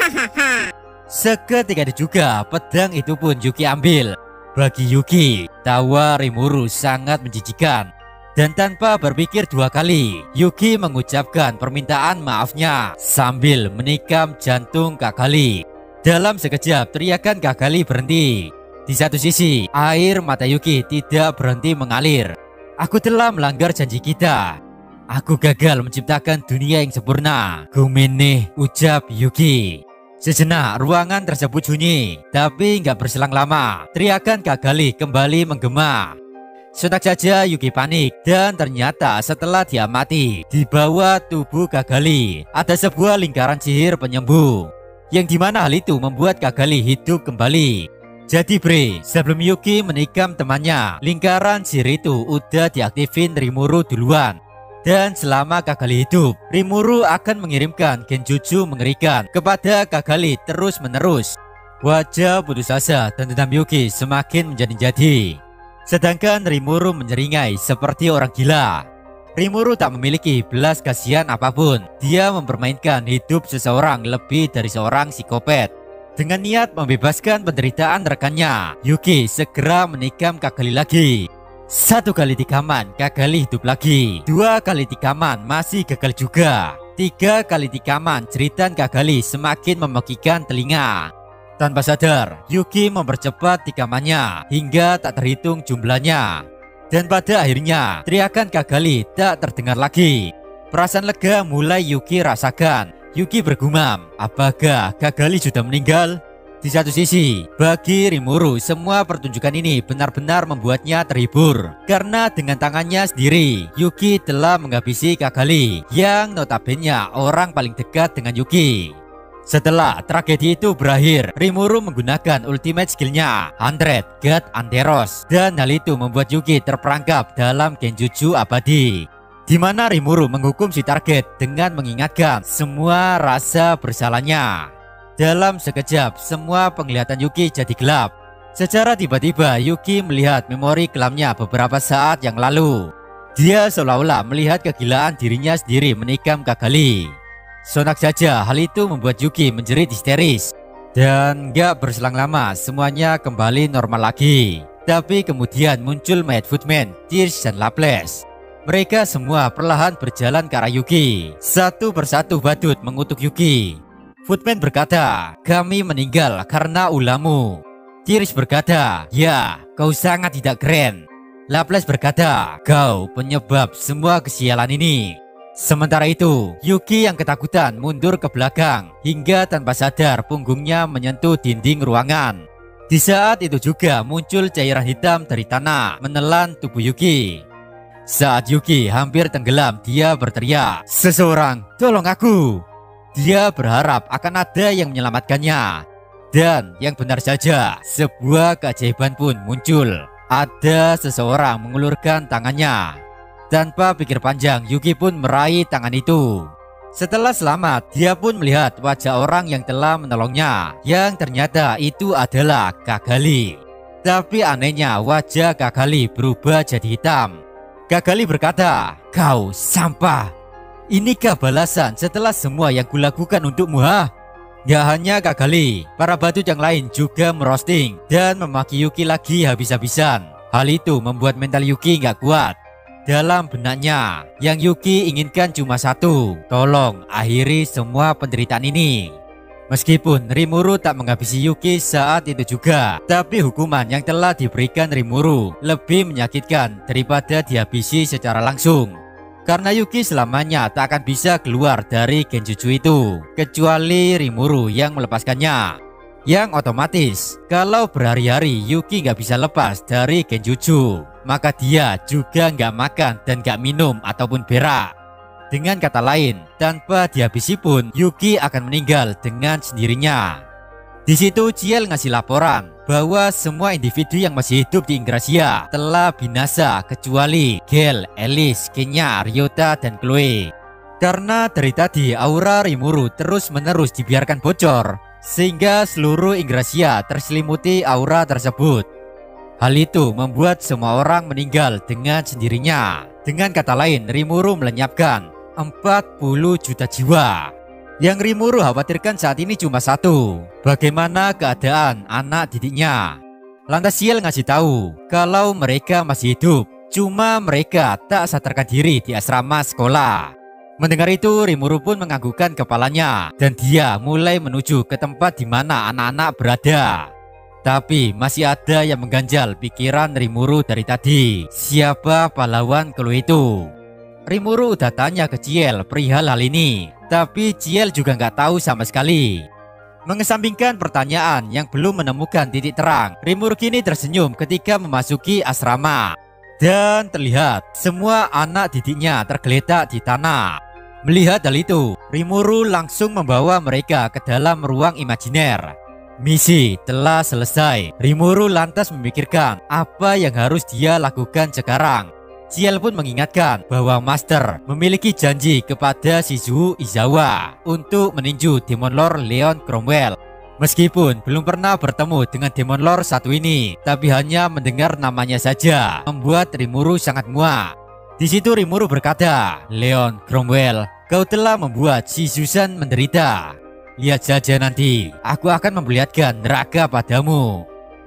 Seketika itu juga pedang itu pun Yuki ambil. Bagi Yuki, tawa Rimuru sangat menjijikan. Dan tanpa berpikir dua kali, Yuki mengucapkan permintaan maafnya sambil menikam jantung Kagali. Dalam sekejap, teriakan Kagali berhenti. Di satu sisi, air mata Yuki tidak berhenti mengalir. Aku telah melanggar janji kita. Aku gagal menciptakan dunia yang sempurna. Gumene, ucap Yuki. Sejenak ruangan tersebut sunyi, tapi nggak berselang lama, teriakan Kagali kembali menggema. Sontak saja Yuki panik, dan ternyata setelah diamati, di bawah tubuh Kagali ada sebuah lingkaran sihir penyembuh, yang dimana hal itu membuat Kagali hidup kembali. Jadi bre, sebelum Yuki menikam temannya, lingkaran sihir itu udah diaktifin Rimuru duluan. Dan selama Kagali hidup, Rimuru akan mengirimkan genjutsu mengerikan kepada Kagali terus menerus. Wajah putus asa dan dendam Yuki semakin menjadi-jadi. Sedangkan Rimuru menyeringai seperti orang gila. Rimuru tak memiliki belas kasihan apapun. Dia mempermainkan hidup seseorang lebih dari seorang psikopat. Dengan niat membebaskan penderitaan rekannya, Yuki segera menikam Kagali lagi. Satu kali tikaman, Kagali hidup lagi. Dua kali tikaman, masih gagal juga. Tiga kali tikaman, jeritan Kagali semakin memekikan telinga. Tanpa sadar, Yuki mempercepat tikamannya hingga tak terhitung jumlahnya. Dan pada akhirnya, teriakan Kagali tak terdengar lagi. Perasaan lega mulai Yuki rasakan. Yuki bergumam, apakah Kagali sudah meninggal? Di satu sisi, bagi Rimuru semua pertunjukan ini benar-benar membuatnya terhibur. Karena dengan tangannya sendiri, Yuki telah menghabisi Kagali yang notabene orang paling dekat dengan Yuki. Setelah tragedi itu berakhir, Rimuru menggunakan ultimate skillnya Hundred God Anteros. Dan hal itu membuat Yuki terperangkap dalam genjutsu abadi, di mana Rimuru menghukum si target dengan mengingatkan semua rasa bersalahnya. Dalam sekejap, semua penglihatan Yuki jadi gelap. Secara tiba-tiba, Yuki melihat memori kelamnya beberapa saat yang lalu. Dia seolah-olah melihat kegilaan dirinya sendiri menikam Kagali. Sontak saja, hal itu membuat Yuki menjerit histeris. Dan gak berselang lama, semuanya kembali normal lagi. Tapi kemudian muncul mayat Footman, Tears, dan Laples. Mereka semua perlahan berjalan ke arah Yuki. Satu persatu badut mengutuk Yuki. Footman berkata, kami meninggal karena ulahmu. Tears berkata, ya, kau sangat tidak keren. Laples berkata, kau penyebab semua kesialan ini. Sementara itu, Yuki yang ketakutan mundur ke belakang hingga tanpa sadar punggungnya menyentuh dinding ruangan. Di saat itu juga muncul cairan hitam dari tanah menelan tubuh Yuki. Saat Yuki hampir tenggelam, dia berteriak, seseorang, tolong aku. Dia berharap akan ada yang menyelamatkannya. Dan yang benar saja, sebuah keajaiban pun muncul. Ada seseorang mengulurkan tangannya. Tanpa pikir panjang, Yuki pun meraih tangan itu. Setelah selamat, dia pun melihat wajah orang yang telah menolongnya, yang ternyata itu adalah Kagali. Tapi anehnya, wajah Kagali berubah jadi hitam. Kak Gali berkata, "Kau sampah. Inikah balasan setelah semua yang kulakukan untukmu, ha?" Gak hanya Kak Gali, para badut yang lain juga merosting dan memaki Yuki lagi habis-habisan. Hal itu membuat mental Yuki gak kuat. Dalam benaknya, yang Yuki inginkan cuma satu, tolong akhiri semua penderitaan ini. Meskipun Rimuru tak menghabisi Yuki saat itu juga, tapi hukuman yang telah diberikan Rimuru lebih menyakitkan daripada dihabisi secara langsung. Karena Yuki selamanya tak akan bisa keluar dari genjutsu itu, kecuali Rimuru yang melepaskannya. Yang otomatis, kalau berhari-hari Yuki gak bisa lepas dari genjutsu, maka dia juga gak makan dan gak minum ataupun berak. Dengan kata lain, tanpa dihabisi pun Yuki akan meninggal dengan sendirinya. Di situ Ciel ngasih laporan bahwa semua individu yang masih hidup di Ingracia telah binasa kecuali Gel, Alice, Kenya, Ryota, dan Chloe. Karena dari tadi aura Rimuru terus-menerus dibiarkan bocor, sehingga seluruh Ingracia terselimuti aura tersebut. Hal itu membuat semua orang meninggal dengan sendirinya. Dengan kata lain, Rimuru melenyapkan empat puluh juta jiwa. Yang Rimuru khawatirkan saat ini cuma satu, bagaimana keadaan anak didiknya. Lantas Ciel ngasih tahu kalau mereka masih hidup, cuma mereka tak sadarkan diri di asrama sekolah. Mendengar itu, Rimuru pun menganggukkan kepalanya dan dia mulai menuju ke tempat di mana anak-anak berada. Tapi masih ada yang mengganjal pikiran Rimuru dari tadi. Siapa pahlawan Chloe itu? Rimuru udah tanya ke Ciel perihal hal ini, tapi Ciel juga nggak tahu sama sekali. Mengesampingkan pertanyaan yang belum menemukan titik terang, Rimuru kini tersenyum ketika memasuki asrama. Dan terlihat semua anak didiknya tergeletak di tanah. Melihat hal itu, Rimuru langsung membawa mereka ke dalam ruang imajiner. Misi telah selesai. Rimuru lantas memikirkan apa yang harus dia lakukan sekarang. Ciel pun mengingatkan bahwa Master memiliki janji kepada Shizuo Izawa untuk meninju Demon Lord Leon Cromwell. Meskipun belum pernah bertemu dengan Demon Lord satu ini, tapi hanya mendengar namanya saja membuat Rimuru sangat muak. Di situ Rimuru berkata, "Leon Cromwell, kau telah membuat si Susan menderita. Lihat saja nanti, aku akan memperlihatkan neraka padamu."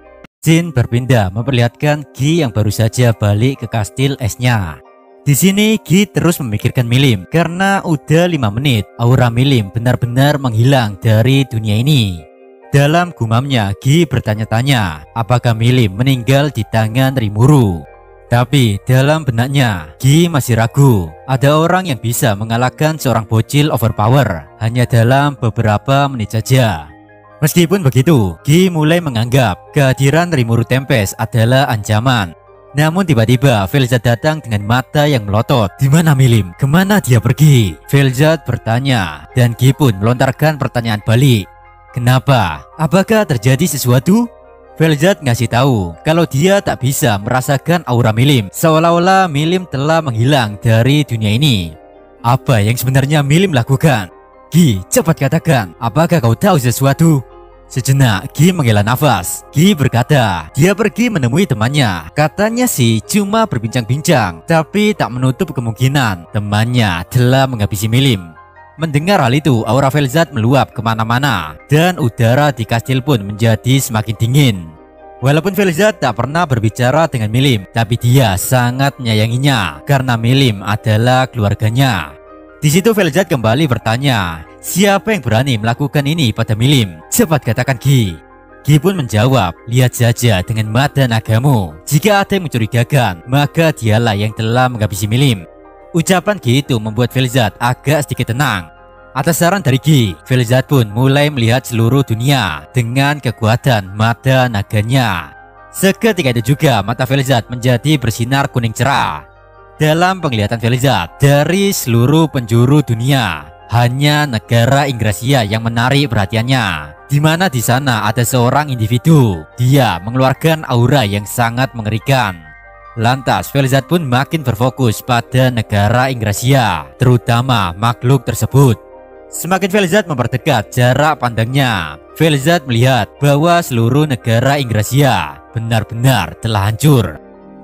Jin berpindah memperlihatkan Gi yang baru saja balik ke kastil esnya. Di sini Gi terus memikirkan Milim karena udah lima menit aura Milim benar-benar menghilang dari dunia ini. Dalam gumamnya Gi bertanya-tanya apakah Milim meninggal di tangan Rimuru. Tapi dalam benaknya Gi masih ragu ada orang yang bisa mengalahkan seorang bocil overpower hanya dalam beberapa menit saja. Meskipun begitu, Gi mulai menganggap kehadiran Rimuru Tempest adalah ancaman. Namun tiba-tiba Velzat datang dengan mata yang melotot. "Di mana Milim? Kemana dia pergi?" Velzat bertanya dan Gi pun melontarkan pertanyaan balik. "Kenapa? Apakah terjadi sesuatu?" Velzat ngasih tahu kalau dia tak bisa merasakan aura Milim, seolah-olah Milim telah menghilang dari dunia ini. Apa yang sebenarnya Milim lakukan? "Gi, cepat katakan, apakah kau tahu sesuatu?" Sejenak Gi menghela nafas. Gi berkata dia pergi menemui temannya. Katanya sih cuma berbincang-bincang, tapi tak menutup kemungkinan temannya telah menghabisi Milim. Mendengar hal itu, aura Velzat meluap kemana-mana dan udara di kastil pun menjadi semakin dingin. Walaupun Velzat tak pernah berbicara dengan Milim, tapi dia sangat menyayanginya karena Milim adalah keluarganya. Di situ Velzat kembali bertanya, siapa yang berani melakukan ini pada Milim? Cepat katakan Gi. Gi pun menjawab, lihat saja dengan mata nagamu. Jika ada yang mencurigakan, maka dialah yang telah menghabisi Milim. Ucapan Gi itu membuat Velzat agak sedikit tenang. Atas saran dari Gi, Velzat pun mulai melihat seluruh dunia dengan kekuatan mata naganya. Seketika itu juga mata Velzat menjadi bersinar kuning cerah. Dalam penglihatan Velzat, dari seluruh penjuru dunia, hanya negara Ingracia yang menarik perhatiannya. Di mana di sana ada seorang individu, dia mengeluarkan aura yang sangat mengerikan. Lantas Velzat pun makin berfokus pada negara Ingracia, terutama makhluk tersebut. Semakin Velzat memperdekat jarak pandangnya, Velzat melihat bahwa seluruh negara Ingracia benar-benar telah hancur.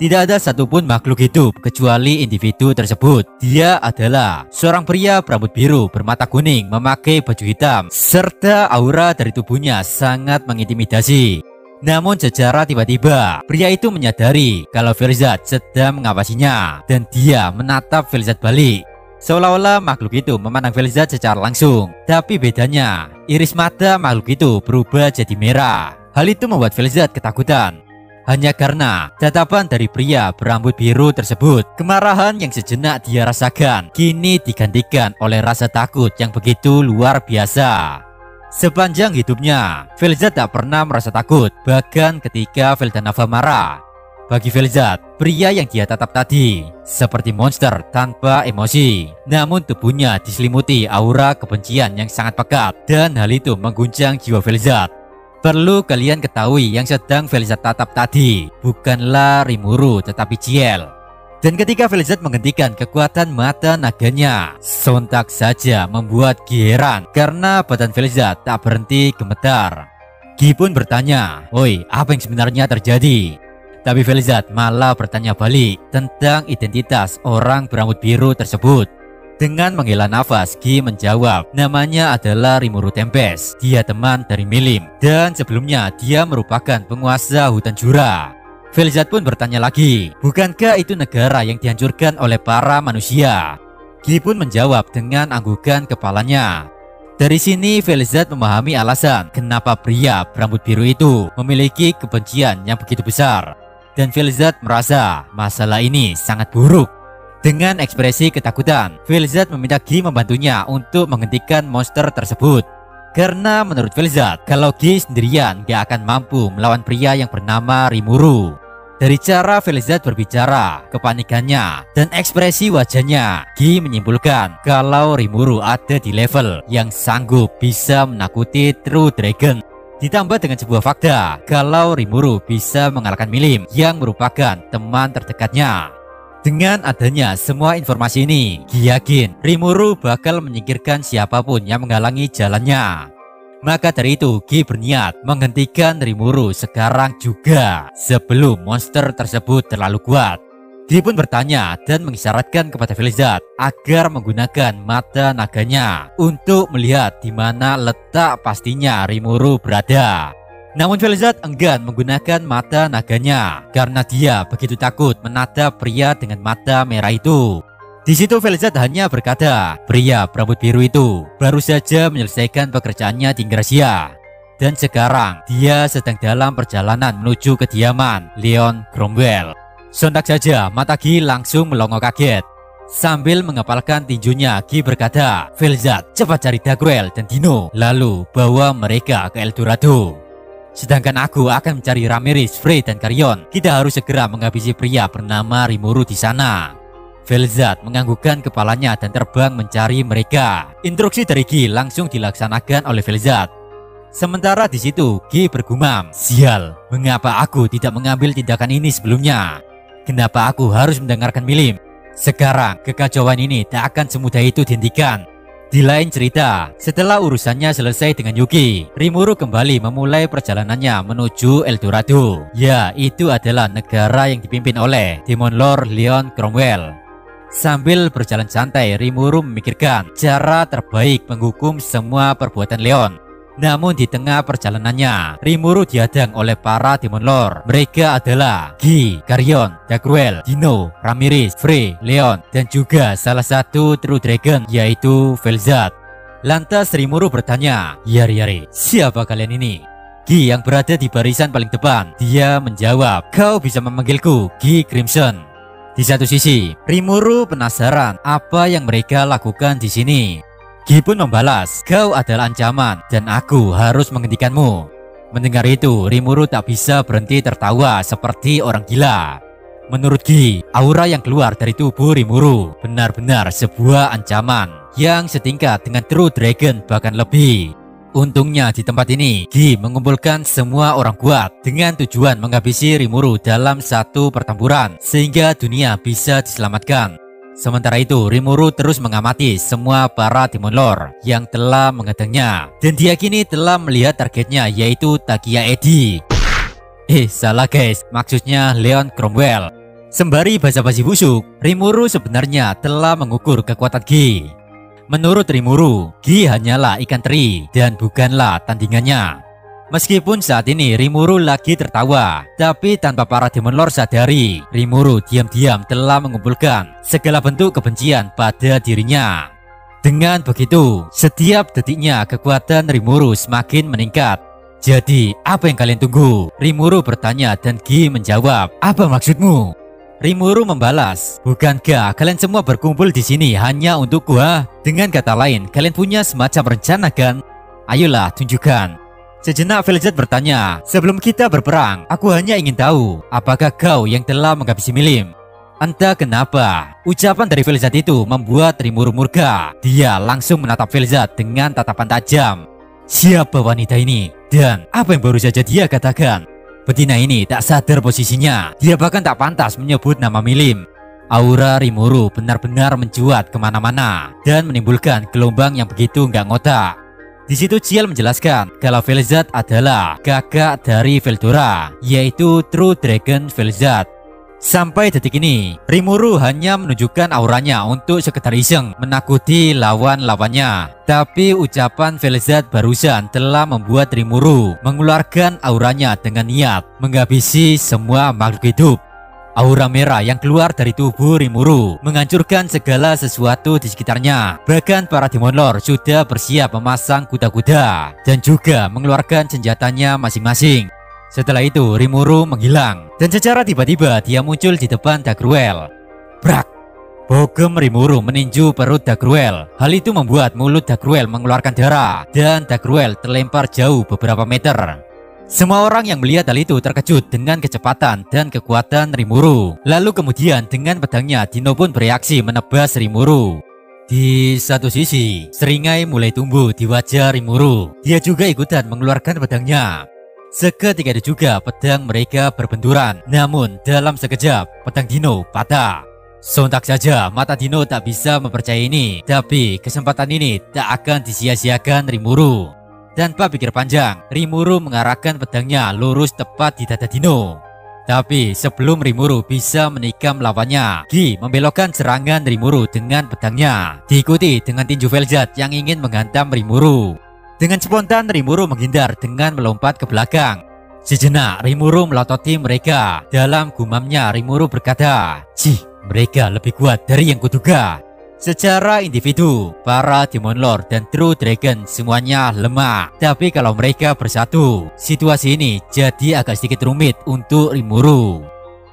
Tidak ada satupun makhluk hidup kecuali individu tersebut. Dia adalah seorang pria berambut biru bermata kuning memakai baju hitam, serta aura dari tubuhnya sangat mengintimidasi. Namun secara tiba-tiba, pria itu menyadari kalau Felizard sedang mengawasinya dan dia menatap Felizard balik. Seolah-olah makhluk itu memandang Felizard secara langsung. Tapi bedanya, iris mata makhluk itu berubah jadi merah. Hal itu membuat Felizard ketakutan. Hanya karena tatapan dari pria berambut biru tersebut, kemarahan yang sejenak dia rasakan kini digantikan oleh rasa takut yang begitu luar biasa. Sepanjang hidupnya, Felizard tak pernah merasa takut, bahkan ketika Veldanava marah. Bagi Felizard, pria yang dia tatap tadi seperti monster tanpa emosi. Namun tubuhnya diselimuti aura kebencian yang sangat pekat, dan hal itu mengguncang jiwa Felizard. Perlu kalian ketahui, yang sedang Felizard tatap tadi bukanlah Rimuru tetapi Ciel. Dan ketika Felizard menghentikan kekuatan mata naganya, sontak saja membuat Gi heran karena badan Felizard tak berhenti gemetar. Gi pun bertanya, "Oi, apa yang sebenarnya terjadi?" Tapi Felizard malah bertanya balik tentang identitas orang berambut biru tersebut. Dengan menghela nafas, Gi menjawab, namanya adalah Rimuru Tempest. Dia teman dari Milim, dan sebelumnya dia merupakan penguasa hutan Jura. Felizard pun bertanya lagi, bukankah itu negara yang dihancurkan oleh para manusia? Gi pun menjawab dengan anggukan kepalanya. Dari sini Felizard memahami alasan kenapa pria berambut biru itu memiliki kebencian yang begitu besar. Dan Felizard merasa masalah ini sangat buruk. Dengan ekspresi ketakutan, Felizard meminta Gi membantunya untuk menghentikan monster tersebut. Karena menurut Felizard, kalau Gi sendirian gak akan mampu melawan pria yang bernama Rimuru. Dari cara Felizard berbicara, kepanikannya, dan ekspresi wajahnya, Gi menyimpulkan kalau Rimuru ada di level yang sanggup bisa menakuti True Dragon. Ditambah dengan sebuah fakta kalau Rimuru bisa mengalahkan Milim yang merupakan teman terdekatnya. Dengan adanya semua informasi ini, Gi yakin Rimuru bakal menyingkirkan siapapun yang menghalangi jalannya. Maka dari itu, Gi berniat menghentikan Rimuru sekarang juga sebelum monster tersebut terlalu kuat. Gi pun bertanya dan mengisyaratkan kepada Felizard agar menggunakan mata naganya untuk melihat di mana letak pastinya Rimuru berada. Namun Felizard enggan menggunakan mata naganya karena dia begitu takut menatap pria dengan mata merah itu. Di situ Felizard hanya berkata, pria berambut biru itu baru saja menyelesaikan pekerjaannya di Ingracia. Dan sekarang dia sedang dalam perjalanan menuju kediaman Leon Cromwell. Sontak saja mata Gi langsung melongo kaget. Sambil mengepalkan tinjunya, Gi berkata, Felizard, cepat cari Dagruel dan Dino, lalu bawa mereka ke Eldorado. Sedangkan aku akan mencari Ramirez, Frey, dan Carrion. Kita harus segera menghabisi pria bernama Rimuru di sana. Felizard menganggukkan kepalanya dan terbang mencari mereka. Instruksi dari Gi langsung dilaksanakan oleh Felizard. Sementara di situ, Gi bergumam, sial, mengapa aku tidak mengambil tindakan ini sebelumnya? Kenapa aku harus mendengarkan Milim? Sekarang kekacauan ini tak akan semudah itu dihentikan. Di lain cerita, setelah urusannya selesai dengan Yuki, Rimuru kembali memulai perjalanannya menuju Eldorado. Ya, itu adalah negara yang dipimpin oleh Demon Lord Leon Cromwell. Sambil berjalan santai, Rimuru memikirkan cara terbaik menghukum semua perbuatan Leon. Namun di tengah perjalanannya, Rimuru dihadang oleh para Demon Lord. Mereka adalah Gi, Carrion, Dagruel, Dino, Ramirez, Frey, Leon, dan juga salah satu True Dragon yaitu Felizard. Lantas Rimuru bertanya, Yari Yari, siapa kalian ini? Gi yang berada di barisan paling depan, dia menjawab, kau bisa memanggilku Gi Crimson. Di satu sisi, Rimuru penasaran apa yang mereka lakukan di sini. Gi pun membalas, kau adalah ancaman dan aku harus menghentikanmu. Mendengar itu, Rimuru tak bisa berhenti tertawa seperti orang gila. Menurut Gi, aura yang keluar dari tubuh Rimuru benar-benar sebuah ancaman yang setingkat dengan True Dragon bahkan lebih. Untungnya di tempat ini, Gi mengumpulkan semua orang kuat dengan tujuan menghabisi Rimuru dalam satu pertempuran sehingga dunia bisa diselamatkan. Sementara itu, Rimuru terus mengamati semua para Demon Lord yang telah menghadangnya dan dia kini telah melihat targetnya yaitu Takia Edi. Eh, salah guys, maksudnya Leon Cromwell. Sembari basa-basi busuk, Rimuru sebenarnya telah mengukur kekuatan Gi. Menurut Rimuru, Gi hanyalah ikan teri dan bukanlah tandingannya. Meskipun saat ini Rimuru lagi tertawa, tapi tanpa para Demon Lord sadari, Rimuru diam-diam telah mengumpulkan segala bentuk kebencian pada dirinya. Dengan begitu, setiap detiknya kekuatan Rimuru semakin meningkat. Jadi, apa yang kalian tunggu? Rimuru bertanya dan Gi menjawab, "Apa maksudmu?" Rimuru membalas, "Bukankah kalian semua berkumpul di sini hanya untuk gua? Dengan kata lain, kalian punya semacam rencana kan? Ayolah, tunjukkan." Sejenak Velzat bertanya, "Sebelum kita berperang, aku hanya ingin tahu, apakah kau yang telah menghabisi Milim?" Entah kenapa, ucapan dari Velzat itu membuat Rimuru murka. Dia langsung menatap Velzat dengan tatapan tajam. Siapa wanita ini? Dan apa yang baru saja dia katakan? Betina ini tak sadar posisinya. Dia bahkan tak pantas menyebut nama Milim. Aura Rimuru benar-benar mencuat kemana-mana dan menimbulkan gelombang yang begitu nggak ngotak. Di situ Ciel menjelaskan kalau Velzat adalah kakak dari Veldora, yaitu True Dragon Velzat. Sampai detik ini, Rimuru hanya menunjukkan auranya untuk sekedar iseng menakuti lawan-lawannya. Tapi ucapan Velzat barusan telah membuat Rimuru mengeluarkan auranya dengan niat menghabisi semua makhluk hidup. Aura merah yang keluar dari tubuh Rimuru menghancurkan segala sesuatu di sekitarnya. Bahkan para Demon Lord sudah bersiap memasang kuda-kuda dan juga mengeluarkan senjatanya masing-masing. Setelah itu Rimuru menghilang dan secara tiba-tiba dia muncul di depan Dagruel. Brak! Bogem Rimuru meninju perut Dagruel. Hal itu membuat mulut Dagruel mengeluarkan darah dan Dagruel terlempar jauh beberapa meter. Semua orang yang melihat hal itu terkejut dengan kecepatan dan kekuatan Rimuru. Lalu kemudian dengan pedangnya Dino pun bereaksi menebas Rimuru. Di satu sisi, seringai mulai tumbuh di wajah Rimuru. Dia juga ikutan mengeluarkan pedangnya. Seketika itu juga pedang mereka berbenturan. Namun dalam sekejap pedang Dino patah. Sontak saja mata Dino tak bisa mempercayai ini. Tapi kesempatan ini tak akan disia-siakan Rimuru. Tanpa pikir panjang, Rimuru mengarahkan pedangnya lurus tepat di dada Dino. Tapi sebelum Rimuru bisa menikam lawannya, Gi membelokkan serangan Rimuru dengan pedangnya, diikuti dengan tinju Velzat yang ingin menghantam Rimuru. Dengan spontan Rimuru menghindar dengan melompat ke belakang. Sejenak Rimuru melototi mereka. Dalam gumamnya Rimuru berkata, "Cih, mereka lebih kuat dari yang kuduga." Secara individu, para Demon Lord dan True Dragon semuanya lemah. Tapi kalau mereka bersatu, situasi ini jadi agak sedikit rumit untuk Rimuru.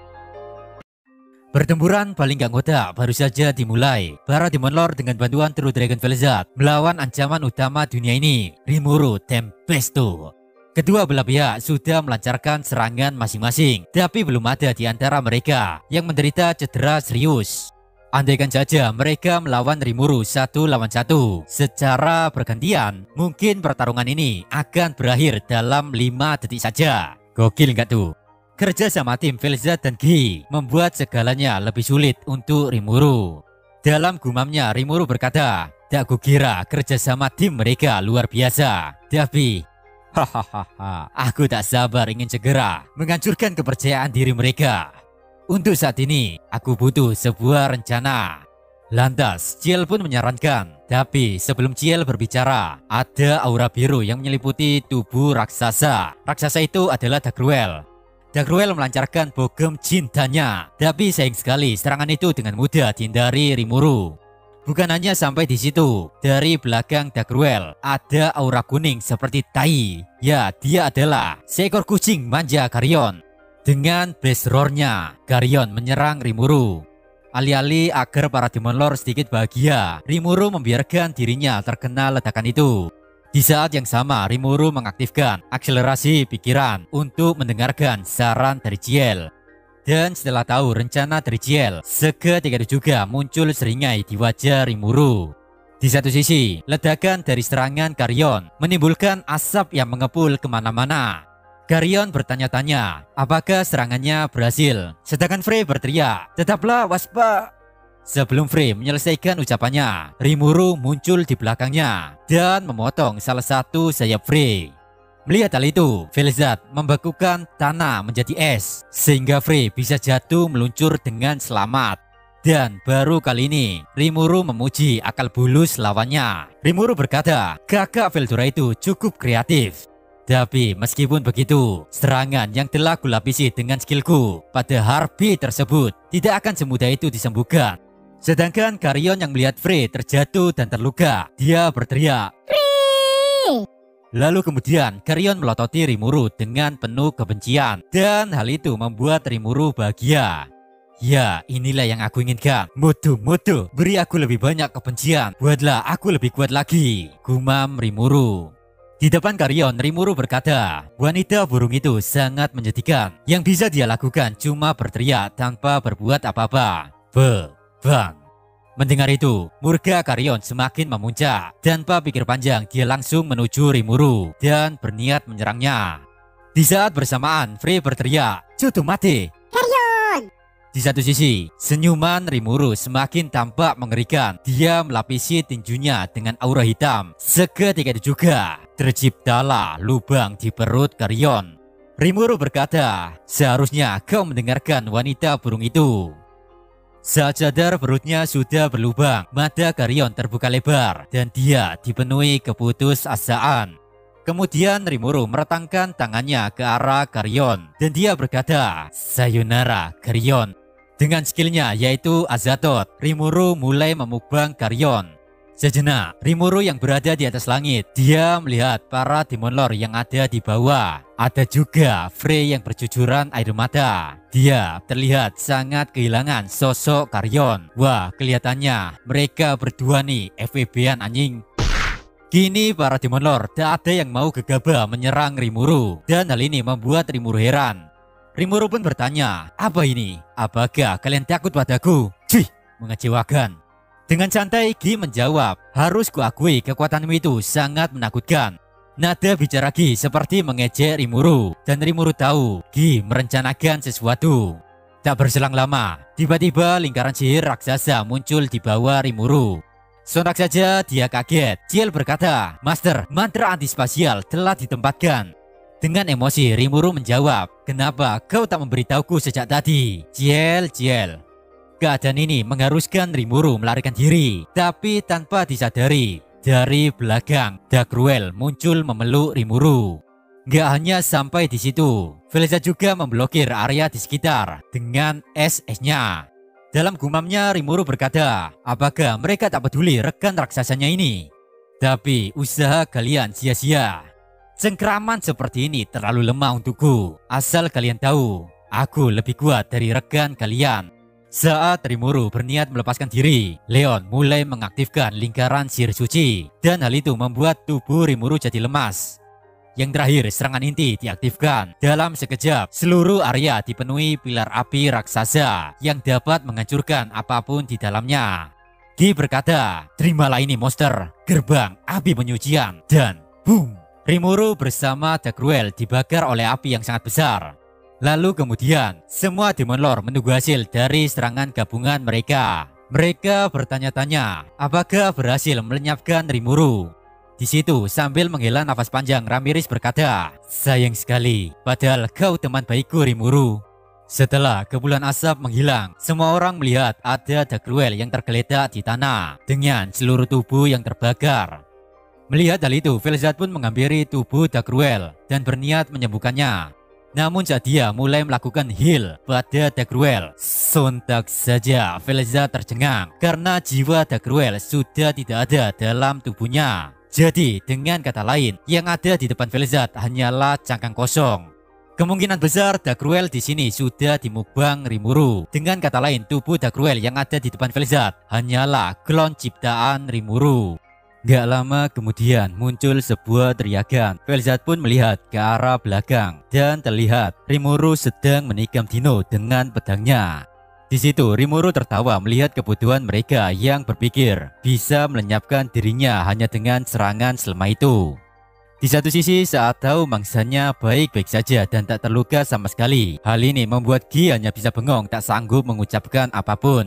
Pertempuran paling gak ngotak baru saja dimulai. Para Demon Lord dengan bantuan True Dragon Velzat melawan ancaman utama dunia ini, Rimuru Tempesto. Kedua belah pihak sudah melancarkan serangan masing-masing. Tapi belum ada di antara mereka yang menderita cedera serius. Andaikan saja mereka melawan Rimuru satu lawan satu secara bergantian, mungkin pertarungan ini akan berakhir dalam lima detik saja. Gokil nggak tuh? Kerja sama tim Velzat dan Gi membuat segalanya lebih sulit untuk Rimuru. Dalam gumamnya Rimuru berkata, "Tak kukira kerja sama tim mereka luar biasa. Tapi hahaha, aku tak sabar ingin segera menghancurkan kepercayaan diri mereka. Untuk saat ini, aku butuh sebuah rencana." Lantas, Ciel pun menyarankan. Tapi sebelum Ciel berbicara, ada aura biru yang menyeliputi tubuh raksasa. Raksasa itu adalah Dagruel. Dagruel melancarkan bogem cintanya. Tapi sayang sekali, serangan itu dengan mudah dihindari Rimuru. Bukan hanya sampai di situ, dari belakang Dagruel ada aura kuning seperti tai. Ya, dia adalah seekor kucing manja Carrion. Dengan blast roar-nya, Carrion menyerang Rimuru. Alih-alih agar para Demon Lord sedikit bahagia, Rimuru membiarkan dirinya terkena ledakan itu. Di saat yang sama, Rimuru mengaktifkan akselerasi pikiran untuk mendengarkan saran dari Ciel. Dan setelah tahu rencana dari Ciel, seketika itu juga muncul seringai di wajah Rimuru. Di satu sisi, ledakan dari serangan Carrion menimbulkan asap yang mengepul kemana-mana. Carrion bertanya-tanya apakah serangannya berhasil. Sedangkan Frey berteriak, "Tetaplah waspada." Sebelum Frey menyelesaikan ucapannya, Rimuru muncul di belakangnya dan memotong salah satu sayap Frey. Melihat hal itu, Velzat membekukan tanah menjadi es sehingga Frey bisa jatuh meluncur dengan selamat. Dan baru kali ini Rimuru memuji akal bulus lawannya. Rimuru berkata, kakak Veldora itu cukup kreatif. Tapi meskipun begitu, serangan yang telah kulapisi dengan skillku pada Harpy tersebut tidak akan semudah itu disembuhkan. Sedangkan Carrion yang melihat Frey terjatuh dan terluka, dia berteriak, "Frey!" Lalu kemudian Carrion melototi Rimuru dengan penuh kebencian. Dan hal itu membuat Rimuru bahagia. Ya, inilah yang aku inginkan. Mutu-mutu, beri aku lebih banyak kebencian. Buatlah aku lebih kuat lagi, gumam Rimuru. Di depan Carrion, Rimuru berkata, wanita burung itu sangat menyedihkan. Yang bisa dia lakukan cuma berteriak tanpa berbuat apa-apa. Be-bang. Mendengar itu, murka Carrion semakin memuncak. Tanpa pikir panjang, dia langsung menuju Rimuru dan berniat menyerangnya. Di saat bersamaan, Frey berteriak, "Cutu mati!" Carrion! Di satu sisi, senyuman Rimuru semakin tampak mengerikan. Dia melapisi tinjunya dengan aura hitam. Seketika itu juga, terciptalah lubang di perut Carrion. Rimuru berkata, seharusnya kau mendengarkan wanita burung itu. Saat sadar perutnya sudah berlubang, mata Carrion terbuka lebar dan dia dipenuhi keputusasaan. Kemudian Rimuru meretangkan tangannya ke arah Carrion dan dia berkata, "Sayonara, Carrion." Dengan skillnya yaitu Azatot, Rimuru mulai memukbang Carrion. Sejenak, Rimuru yang berada di atas langit, dia melihat para Demon Lord yang ada di bawah. Ada juga Frey yang bercucuran air mata. Dia terlihat sangat kehilangan sosok Carrion. Wah, kelihatannya mereka berdua nih F W B-an anjing. Kini para Demon Lord tak ada yang mau gegabah menyerang Rimuru. Dan hal ini membuat Rimuru heran. Rimuru pun bertanya, "Apa ini? Apakah kalian takut padaku?" Cih, mengecewakan. Dengan santai Gi menjawab, "Harus kuakui kekuatanmu itu sangat menakutkan." Nada bicara Gi seperti mengejek Rimuru. Dan Rimuru tahu Gi merencanakan sesuatu. Tak berselang lama, tiba-tiba lingkaran sihir raksasa muncul di bawah Rimuru. Sontak saja dia kaget. Ciel berkata, "Master, mantra antispasial telah ditempatkan." Dengan emosi Rimuru menjawab, "Kenapa kau tak memberitahuku sejak tadi?" Ciel, Ciel. Keadaan ini mengharuskan Rimuru melarikan diri. Tapi tanpa disadari, dari belakang Dagruel muncul memeluk Rimuru. Gak hanya sampai di situ, Velzat juga memblokir area di sekitar dengan es-esnya. Dalam gumamnya Rimuru berkata, apakah mereka tak peduli rekan raksasanya ini? Tapi usaha kalian sia-sia. Cengkraman seperti ini terlalu lemah untukku. Asal kalian tahu, aku lebih kuat dari rekan kalian. Saat Rimuru berniat melepaskan diri, Leon mulai mengaktifkan lingkaran sihir suci. Dan hal itu membuat tubuh Rimuru jadi lemas. Yang terakhir, serangan inti diaktifkan. Dalam sekejap, seluruh area dipenuhi pilar api raksasa yang dapat menghancurkan apapun di dalamnya. Gi berkata, "Terimalah ini monster, gerbang api penyucian." Dan boom, Rimuru bersama Dagruel dibakar oleh api yang sangat besar. Lalu kemudian, semua Demon Lord menunggu hasil dari serangan gabungan mereka. Mereka bertanya-tanya, apakah berhasil melenyapkan Rimuru? Di situ sambil menghela nafas panjang, Ramiris berkata, "Sayang sekali, padahal kau teman baikku Rimuru." Setelah kepulan asap menghilang, semua orang melihat ada Dagruel yang tergeletak di tanah dengan seluruh tubuh yang terbakar. Melihat hal itu, Velzat pun menghampiri tubuh Dagruel dan berniat menyembuhkannya. Namun saat dia mulai melakukan heal pada Dagruel, sontak saja Velzat tercengang karena jiwa Dagruel sudah tidak ada dalam tubuhnya. Jadi dengan kata lain, yang ada di depan Velzat hanyalah cangkang kosong. Kemungkinan besar Dagruel di sini sudah dimukbang Rimuru. Dengan kata lain, tubuh Dagruel yang ada di depan Velzat hanyalah klon ciptaan Rimuru. Gak lama kemudian muncul sebuah teriakan. Velzat pun melihat ke arah belakang dan terlihat Rimuru sedang menikam Dino dengan pedangnya. Di situ Rimuru tertawa melihat kebodohan mereka yang berpikir bisa melenyapkan dirinya hanya dengan serangan selemah itu. Di satu sisi saat tahu mangsanya baik-baik saja dan tak terluka sama sekali, hal ini membuat Gi hanya bisa bengong tak sanggup mengucapkan apapun.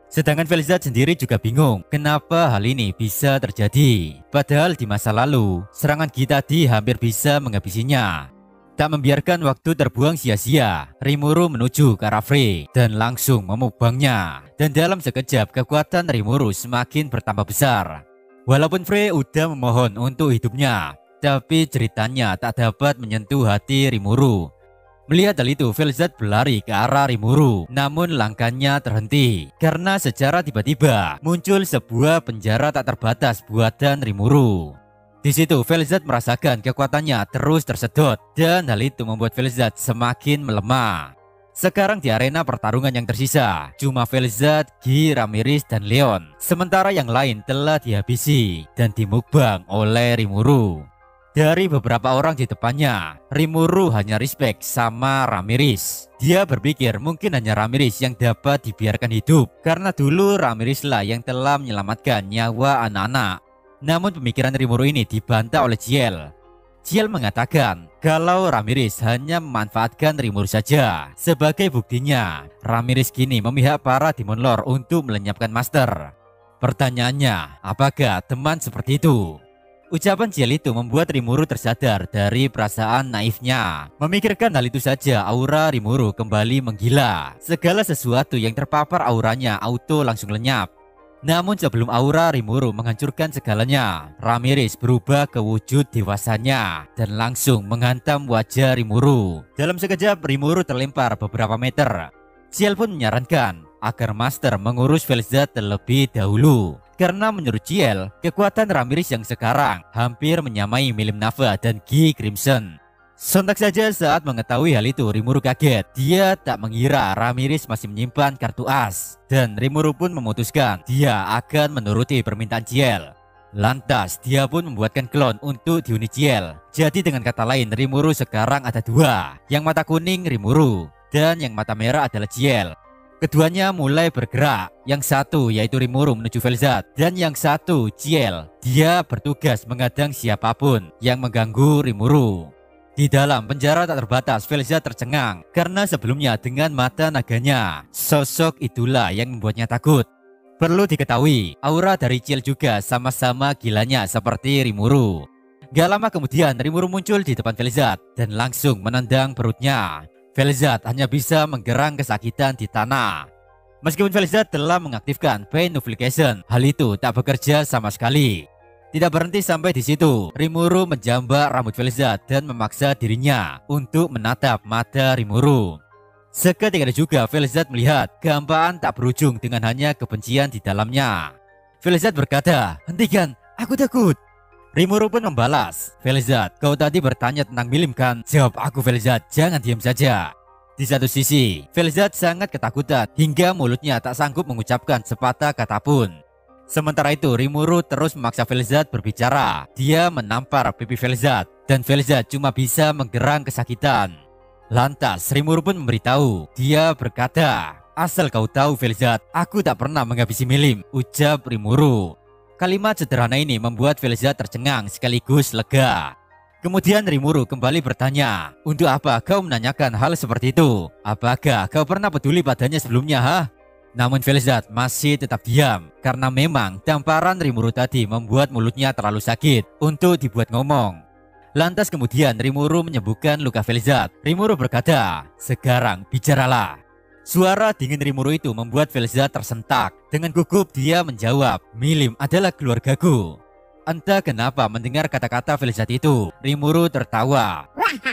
Sedangkan Velzat sendiri juga bingung kenapa hal ini bisa terjadi. Padahal di masa lalu, serangan Gi tadi hampir bisa menghabisinya. Tak membiarkan waktu terbuang sia-sia, Rimuru menuju ke arah Frey dan langsung memubangnya. Dan dalam sekejap kekuatan Rimuru semakin bertambah besar. Walaupun Frey udah memohon untuk hidupnya, tapi ceritanya tak dapat menyentuh hati Rimuru. Melihat hal itu, Velzat berlari ke arah Rimuru, namun langkahnya terhenti karena secara tiba-tiba muncul sebuah penjara tak terbatas buatan Rimuru. Di situ Velzat merasakan kekuatannya terus tersedot dan hal itu membuat Velzat semakin melemah. Sekarang di arena pertarungan yang tersisa cuma Velzat, Gi, Ramirez, dan Leon. Sementara yang lain telah dihabisi dan dimukbang oleh Rimuru. Dari beberapa orang di depannya, Rimuru hanya respect sama Ramirez. Dia berpikir mungkin hanya Ramirez yang dapat dibiarkan hidup karena dulu Ramirez lah yang telah menyelamatkan nyawa anak-anak. Namun pemikiran Rimuru ini dibantah oleh Ciel. Ciel mengatakan kalau Ramirez hanya memanfaatkan Rimuru saja. Sebagai buktinya, Ramirez kini memihak para Demon Lord untuk melenyapkan Master. Pertanyaannya, apakah teman seperti itu? Ucapan Ciel itu membuat Rimuru tersadar dari perasaan naifnya. Memikirkan hal itu saja, aura Rimuru kembali menggila. Segala sesuatu yang terpapar auranya auto langsung lenyap. Namun sebelum aura Rimuru menghancurkan segalanya, Ramirez berubah ke wujud dewasanya dan langsung menghantam wajah Rimuru. Dalam sekejap Rimuru terlempar beberapa meter. Ciel pun menyarankan agar Master mengurus Velzat terlebih dahulu. Karena menurut Ciel, kekuatan Ramirez yang sekarang hampir menyamai Milim Nava dan Gi Crimson. Sontak saja saat mengetahui hal itu, Rimuru kaget. Dia tak mengira Ramirez masih menyimpan kartu as. Dan Rimuru pun memutuskan dia akan menuruti permintaan Ciel. Lantas dia pun membuatkan klon untuk dihuni Ciel. Jadi dengan kata lain, Rimuru sekarang ada dua. Yang mata kuning Rimuru dan yang mata merah adalah Ciel. Keduanya mulai bergerak. Yang satu yaitu Rimuru menuju Velzat dan yang satu Ciel. Dia bertugas menghadang siapapun yang mengganggu Rimuru. Di dalam penjara tak terbatas, Velzat tercengang karena sebelumnya dengan mata naganya, sosok itulah yang membuatnya takut. Perlu diketahui, aura dari Ciel juga sama-sama gilanya seperti Rimuru. Gak lama kemudian Rimuru muncul di depan Velzat dan langsung menendang perutnya. Velzat hanya bisa menggerang kesakitan di tanah. Meskipun Velzat telah mengaktifkan Pain Nullification, hal itu tak bekerja sama sekali. Tidak berhenti sampai di situ, Rimuru menjambak rambut Velzat dan memaksa dirinya untuk menatap mata Rimuru. Seketika juga Velzat melihat kehampaan tak berujung dengan hanya kebencian di dalamnya. Velzat berkata, "Hentikan, aku takut." Rimuru pun membalas, "Velzat, kau tadi bertanya tentang Milim kan? Jawab aku Velzat, jangan diam saja." Di satu sisi, Velzat sangat ketakutan hingga mulutnya tak sanggup mengucapkan sepatah kata pun. Sementara itu Rimuru terus memaksa Velzat berbicara. Dia menampar pipi Velzat dan Velzat cuma bisa menggerang kesakitan. Lantas Rimuru pun memberitahu. Dia berkata, "Asal kau tahu Velzat, aku tak pernah menghabisi Milim," ucap Rimuru. Kalimat sederhana ini membuat Velzat tercengang sekaligus lega. Kemudian Rimuru kembali bertanya, "Untuk apa kau menanyakan hal seperti itu? Apakah kau pernah peduli padanya sebelumnya, ha?" Namun Velzat masih tetap diam karena memang tamparan Rimuru tadi membuat mulutnya terlalu sakit untuk dibuat ngomong. Lantas kemudian Rimuru menyembuhkan luka Velzat. Rimuru berkata, "Sekarang bicaralah." Suara dingin Rimuru itu membuat Velzat tersentak. Dengan gugup dia menjawab, "Milim adalah keluargaku." Entah kenapa mendengar kata-kata Velzat itu, Rimuru tertawa.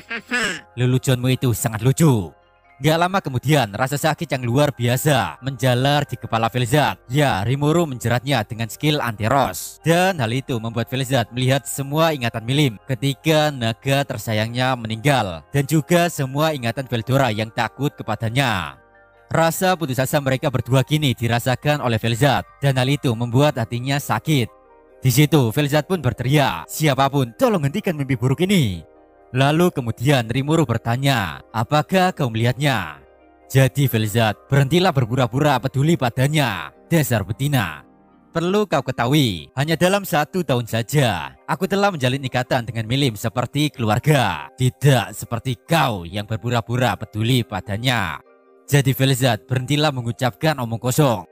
"Leluconmu itu sangat lucu." Gak lama kemudian rasa sakit yang luar biasa menjalar di kepala Velzat. Ya, Rimuru menjeratnya dengan skill anti-ros. Dan hal itu membuat Velzat melihat semua ingatan Milim ketika naga tersayangnya meninggal. Dan juga semua ingatan Veldora yang takut kepadanya. Rasa putus asa mereka berdua kini dirasakan oleh Velzat dan hal itu membuat hatinya sakit. Di situ Velzat pun berteriak, "Siapapun, tolong hentikan mimpi buruk ini." Lalu kemudian Rimuru bertanya, "Apakah kau melihatnya?" Jadi Velzat, berhentilah berpura-pura peduli padanya, dasar betina. Perlu kau ketahui, hanya dalam satu tahun saja aku telah menjalin ikatan dengan Milim seperti keluarga, tidak seperti kau yang berpura-pura peduli padanya. Jadi Velzat, berhentilah mengucapkan omong kosong.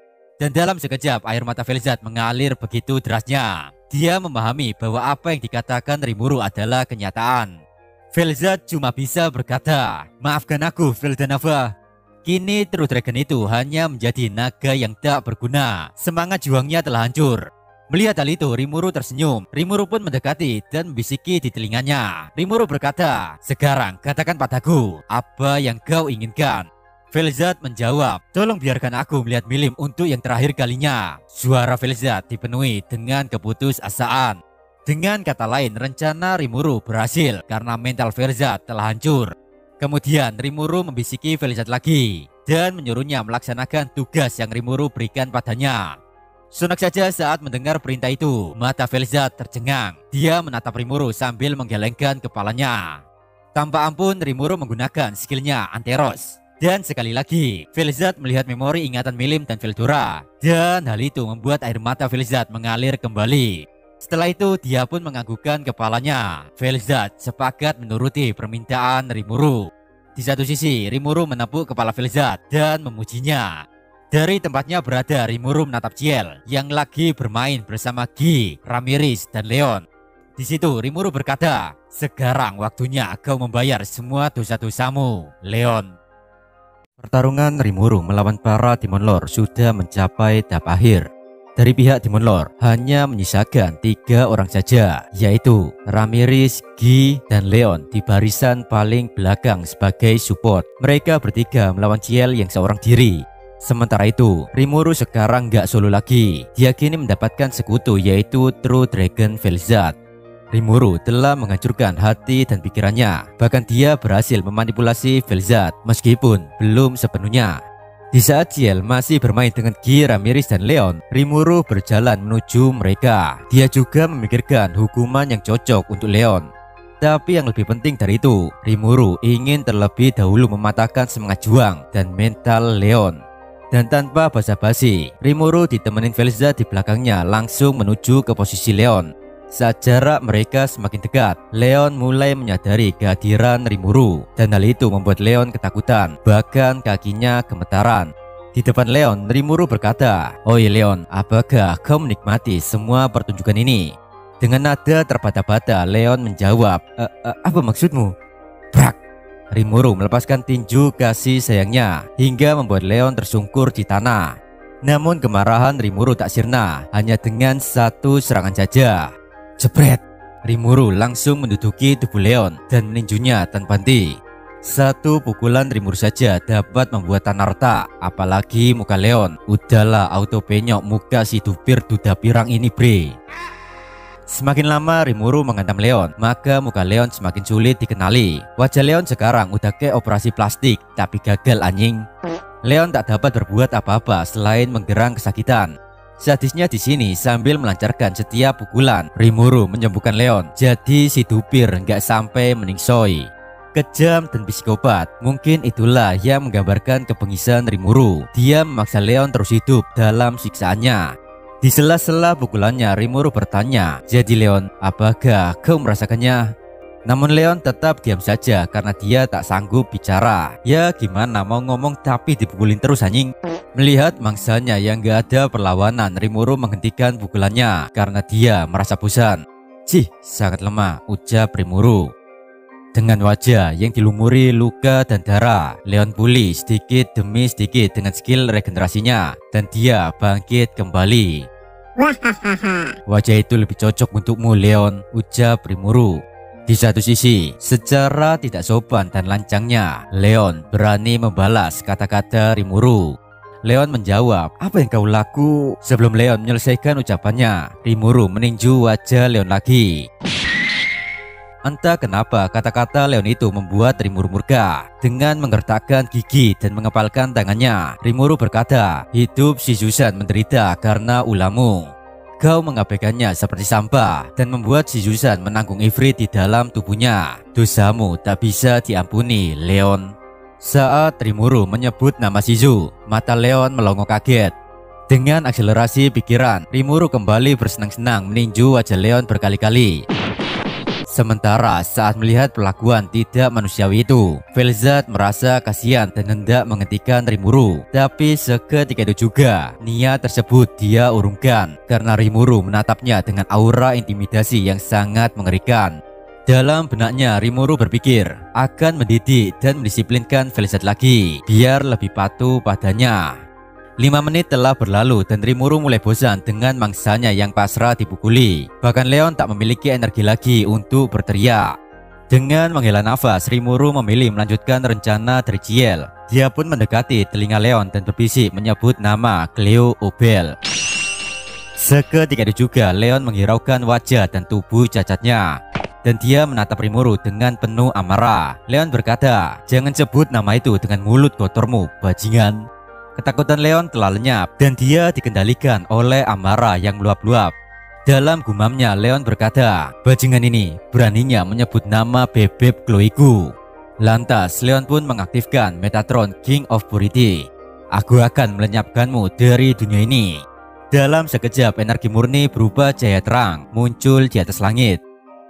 Dan dalam sekejap air mata Velzat mengalir begitu derasnya. Dia memahami bahwa apa yang dikatakan Rimuru adalah kenyataan. Velzat cuma bisa berkata, "Maafkan aku, Veldanava." Kini True Dragon itu hanya menjadi naga yang tak berguna. Semangat juangnya telah hancur. Melihat hal itu, Rimuru tersenyum. Rimuru pun mendekati dan membisiki di telinganya. Rimuru berkata, "Sekarang katakan padaku, apa yang kau inginkan?" Velzat menjawab, "Tolong biarkan aku melihat Milim untuk yang terakhir kalinya." Suara Velzat dipenuhi dengan keputusasaan. Dengan kata lain, rencana Rimuru berhasil karena mental Velzat telah hancur. Kemudian Rimuru membisiki Velzat lagi dan menyuruhnya melaksanakan tugas yang Rimuru berikan padanya. Sontak saja saat mendengar perintah itu, mata Velzat tercengang. Dia menatap Rimuru sambil menggelengkan kepalanya. Tanpa ampun, Rimuru menggunakan skillnya Anteros. Dan sekali lagi, Velzat melihat memori ingatan Milim dan Veldora. Dan hal itu membuat air mata Velzat mengalir kembali. Setelah itu, dia pun menganggukkan kepalanya. Velzat sepakat menuruti permintaan Rimuru. Di satu sisi, Rimuru menepuk kepala Velzat dan memujinya. Dari tempatnya berada, Rimuru menatap Ciel yang lagi bermain bersama Gi, Ramirez, dan Leon. Di situ, Rimuru berkata, "Sekarang waktunya kau membayar semua dosa-dosamu, Leon." Pertarungan Rimuru melawan para Demon Lord sudah mencapai tahap akhir. Dari pihak Demon Lord hanya menyisakan tiga orang saja, yaitu Ramirez, Gi, dan Leon di barisan paling belakang sebagai support. Mereka bertiga melawan Ciel yang seorang diri. Sementara itu, Rimuru sekarang gak solo lagi. Dia kini mendapatkan sekutu, yaitu True Dragon Velzat. Rimuru telah menghancurkan hati dan pikirannya. Bahkan dia berhasil memanipulasi Velzat meskipun belum sepenuhnya. Di saat Ciel masih bermain dengan Gi, Ramirez, dan Leon, Rimuru berjalan menuju mereka. Dia juga memikirkan hukuman yang cocok untuk Leon. Tapi yang lebih penting dari itu, Rimuru ingin terlebih dahulu mematahkan semangat juang dan mental Leon. Dan tanpa basa-basi, Rimuru ditemenin Velzat di belakangnya langsung menuju ke posisi Leon. Saat jarak mereka semakin dekat, Leon mulai menyadari kehadiran Rimuru. Dan hal itu membuat Leon ketakutan, bahkan kakinya gemetaran. Di depan Leon, Rimuru berkata, "Oi Leon, apakah kau menikmati semua pertunjukan ini?" Dengan nada terbata-bata, Leon menjawab, e, e, "Apa maksudmu?" Brak! Rimuru melepaskan tinju kasih sayangnya hingga membuat Leon tersungkur di tanah. Namun kemarahan Rimuru tak sirna hanya dengan satu serangan saja. Jebret! Rimuru langsung menduduki tubuh Leon dan meninjunya tanpa henti. Satu pukulan Rimuru saja dapat membuat tanah retak, apalagi muka Leon. Udahlah, auto penyok muka si dupir duda pirang ini, bre. Semakin lama Rimuru menghantam Leon, maka muka Leon semakin sulit dikenali. Wajah Leon sekarang udah kayak operasi plastik, tapi gagal anjing. Leon tak dapat berbuat apa-apa selain menggerang kesakitan. Sadisnya di sini sambil melancarkan setiap pukulan, Rimuru menyembuhkan Leon. Jadi si dupir nggak sampai meningsoi. Kejam dan psikopat, mungkin itulah yang menggambarkan kebengisan Rimuru. Dia memaksa Leon terus hidup dalam siksaannya. Di sela-sela pukulannya, Rimuru bertanya, "Jadi Leon, apakah kau merasakannya?" Namun Leon tetap diam saja karena dia tak sanggup bicara. Ya gimana mau ngomong tapi dipukulin terus anjing. Melihat mangsanya yang gak ada perlawanan, Rimuru menghentikan pukulannya karena dia merasa bosan. "Cih, sangat lemah," ucap Rimuru. Dengan wajah yang dilumuri luka dan darah, Leon pulih sedikit demi sedikit dengan skill regenerasinya dan dia bangkit kembali. "Wajah itu lebih cocok untukmu Leon," ucap Rimuru. Di satu sisi, secara tidak sopan dan lancangnya, Leon berani membalas kata-kata Rimuru. Leon menjawab, "Apa yang kau laku?" Sebelum Leon menyelesaikan ucapannya, Rimuru meninju wajah Leon lagi. Entah kenapa kata-kata Leon itu membuat Rimuru murka. Dengan menggertakkan gigi dan mengepalkan tangannya, Rimuru berkata, "Hidup si Susan menderita karena ulamu. Kau mengabaikannya seperti sampah dan membuat si Susan menanggung ifrit di dalam tubuhnya. Dosamu tak bisa diampuni, Leon." Saat Rimuru menyebut nama Shizu, mata Leon melongo kaget. Dengan akselerasi pikiran, Rimuru kembali bersenang-senang meninju wajah Leon berkali-kali. Sementara saat melihat perlakuan tidak manusiawi itu, Velzat merasa kasihan dan hendak menghentikan Rimuru. Tapi seketika itu juga niat tersebut dia urungkan karena Rimuru menatapnya dengan aura intimidasi yang sangat mengerikan. Dalam benaknya Rimuru berpikir akan mendidik dan mendisiplinkan Velzat lagi biar lebih patuh padanya. Lima menit telah berlalu dan Rimuru mulai bosan dengan mangsanya yang pasrah dipukuli. Bahkan Leon tak memiliki energi lagi untuk berteriak. Dengan menghela nafas, Rimuru memilih melanjutkan rencana dari Ciel. Dia pun mendekati telinga Leon dan berbisik menyebut nama Cleo Obel. Seketika itu juga Leon menghiraukan wajah dan tubuh cacatnya, dan dia menatap Rimuru dengan penuh amarah. Leon berkata, "Jangan sebut nama itu dengan mulut kotormu, bajingan." Ketakutan Leon telah lenyap dan dia dikendalikan oleh amarah yang meluap-luap. Dalam gumamnya Leon berkata, "Bajingan ini beraninya menyebut nama bebek Chloe-ku." Lantas Leon pun mengaktifkan Metatron King of Purity. "Aku akan melenyapkanmu dari dunia ini." Dalam sekejap energi murni berubah cahaya terang muncul di atas langit.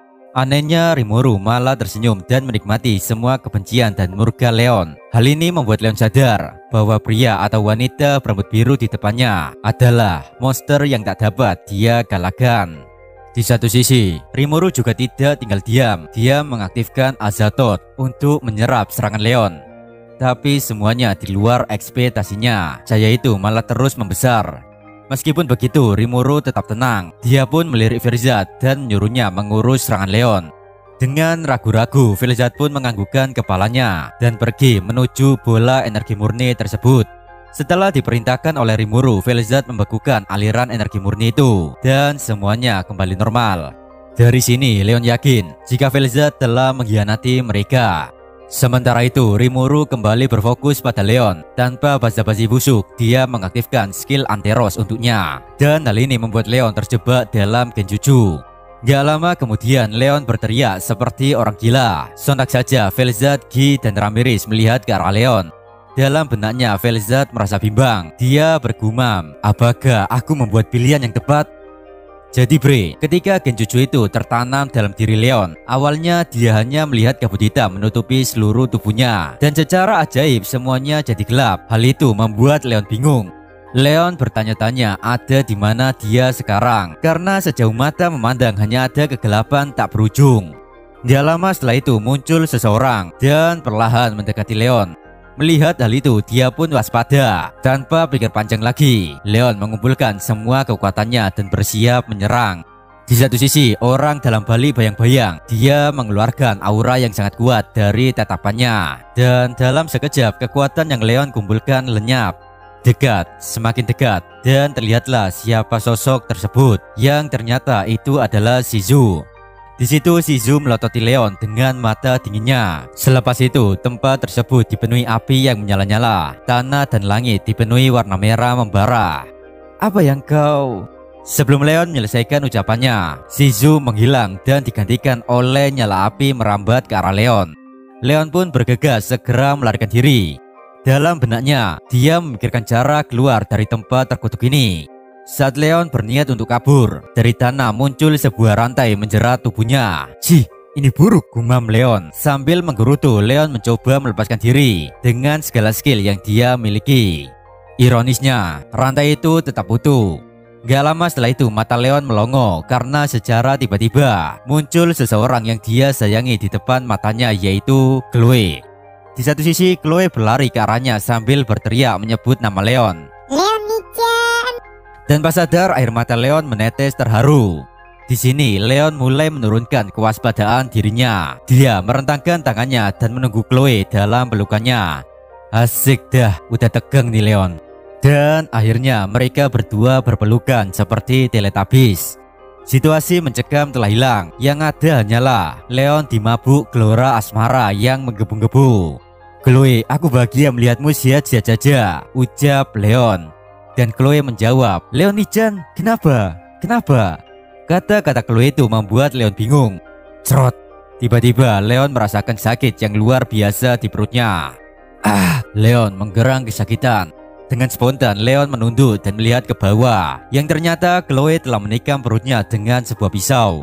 Anehnya Rimuru malah tersenyum dan menikmati semua kebencian dan murka Leon. Hal ini membuat Leon sadar bahwa pria atau wanita berambut biru di depannya adalah monster yang tak dapat dia kalahkan. Di satu sisi, Rimuru juga tidak tinggal diam. Dia mengaktifkan Azathoth untuk menyerap serangan Leon. Tapi semuanya di luar ekspektasinya. Cahaya itu malah terus membesar. Meskipun begitu, Rimuru tetap tenang. Dia pun melirik Velzat dan menyuruhnya mengurus serangan Leon. Dengan ragu-ragu, Velzat pun menganggukkan kepalanya dan pergi menuju bola energi murni tersebut. Setelah diperintahkan oleh Rimuru, Velzat membekukan aliran energi murni itu dan semuanya kembali normal. Dari sini, Leon yakin jika Velzat telah mengkhianati mereka. Sementara itu, Rimuru kembali berfokus pada Leon. Tanpa basa-basi busuk, dia mengaktifkan skill Anteros untuknya. Dan hal ini membuat Leon terjebak dalam Genjutsu. Gak lama kemudian, Leon berteriak seperti orang gila. Sontak saja, Velzat, Guy, dan Ramirez melihat ke arah Leon. Dalam benaknya, Velzat merasa bimbang. Dia bergumam, "Apakah aku membuat pilihan yang tepat?" Jadi bre, ketika Genjutsu itu tertanam dalam diri Leon, awalnya dia hanya melihat kabut hitam menutupi seluruh tubuhnya. Dan secara ajaib semuanya jadi gelap. Hal itu membuat Leon bingung. Leon bertanya-tanya ada di mana dia sekarang. Karena sejauh mata memandang hanya ada kegelapan tak berujung. Tidak lama setelah itu muncul seseorang dan perlahan mendekati Leon. Melihat hal itu, dia pun waspada. Tanpa pikir panjang lagi, Leon mengumpulkan semua kekuatannya dan bersiap menyerang. Di satu sisi, orang dalam balik bayang-bayang, dia mengeluarkan aura yang sangat kuat dari tatapannya. Dan dalam sekejap, kekuatan yang Leon kumpulkan lenyap. Dekat, semakin dekat, dan terlihatlah siapa sosok tersebut, yang ternyata itu adalah Shizu. Di situ Shizu melototi Leon dengan mata dinginnya. Selepas itu tempat tersebut dipenuhi api yang menyala-nyala. Tanah dan langit dipenuhi warna merah membara. "Apa yang kau..." Sebelum Leon menyelesaikan ucapannya, Shizu menghilang dan digantikan oleh nyala api merambat ke arah Leon. Leon pun bergegas segera melarikan diri. Dalam benaknya, dia memikirkan cara keluar dari tempat terkutuk ini. Saat Leon berniat untuk kabur, dari tanah muncul sebuah rantai menjerat tubuhnya. "Cih, ini buruk," gumam Leon. Sambil menggerutu, Leon mencoba melepaskan diri dengan segala skill yang dia miliki. Ironisnya, rantai itu tetap utuh. Gak lama setelah itu mata Leon melongo karena secara tiba-tiba muncul seseorang yang dia sayangi di depan matanya, yaitu Chloe. Di satu sisi, Chloe berlari ke arahnya sambil berteriak menyebut nama Leon. "Leon-chan!" Dan pas sadar, air mata Leon menetes terharu. Di sini Leon mulai menurunkan kewaspadaan dirinya. Dia merentangkan tangannya dan menunggu Chloe dalam pelukannya. Asik dah, udah tegang nih Leon. Dan akhirnya mereka berdua berpelukan seperti Teletubbies. Situasi mencekam telah hilang. Yang ada hanyalah Leon dimabuk gelora asmara yang menggebu-gebu. "Chloe, aku bahagia melihatmu sehat-sehat saja," ucap Leon. Dan Chloe menjawab, "Leonichan, kenapa? Kenapa?" Kata-kata Chloe itu membuat Leon bingung. Cerot. Tiba-tiba Leon merasakan sakit yang luar biasa di perutnya. Ah, Leon menggerang kesakitan. Dengan spontan Leon menunduk dan melihat ke bawah. Yang ternyata Chloe telah menikam perutnya dengan sebuah pisau.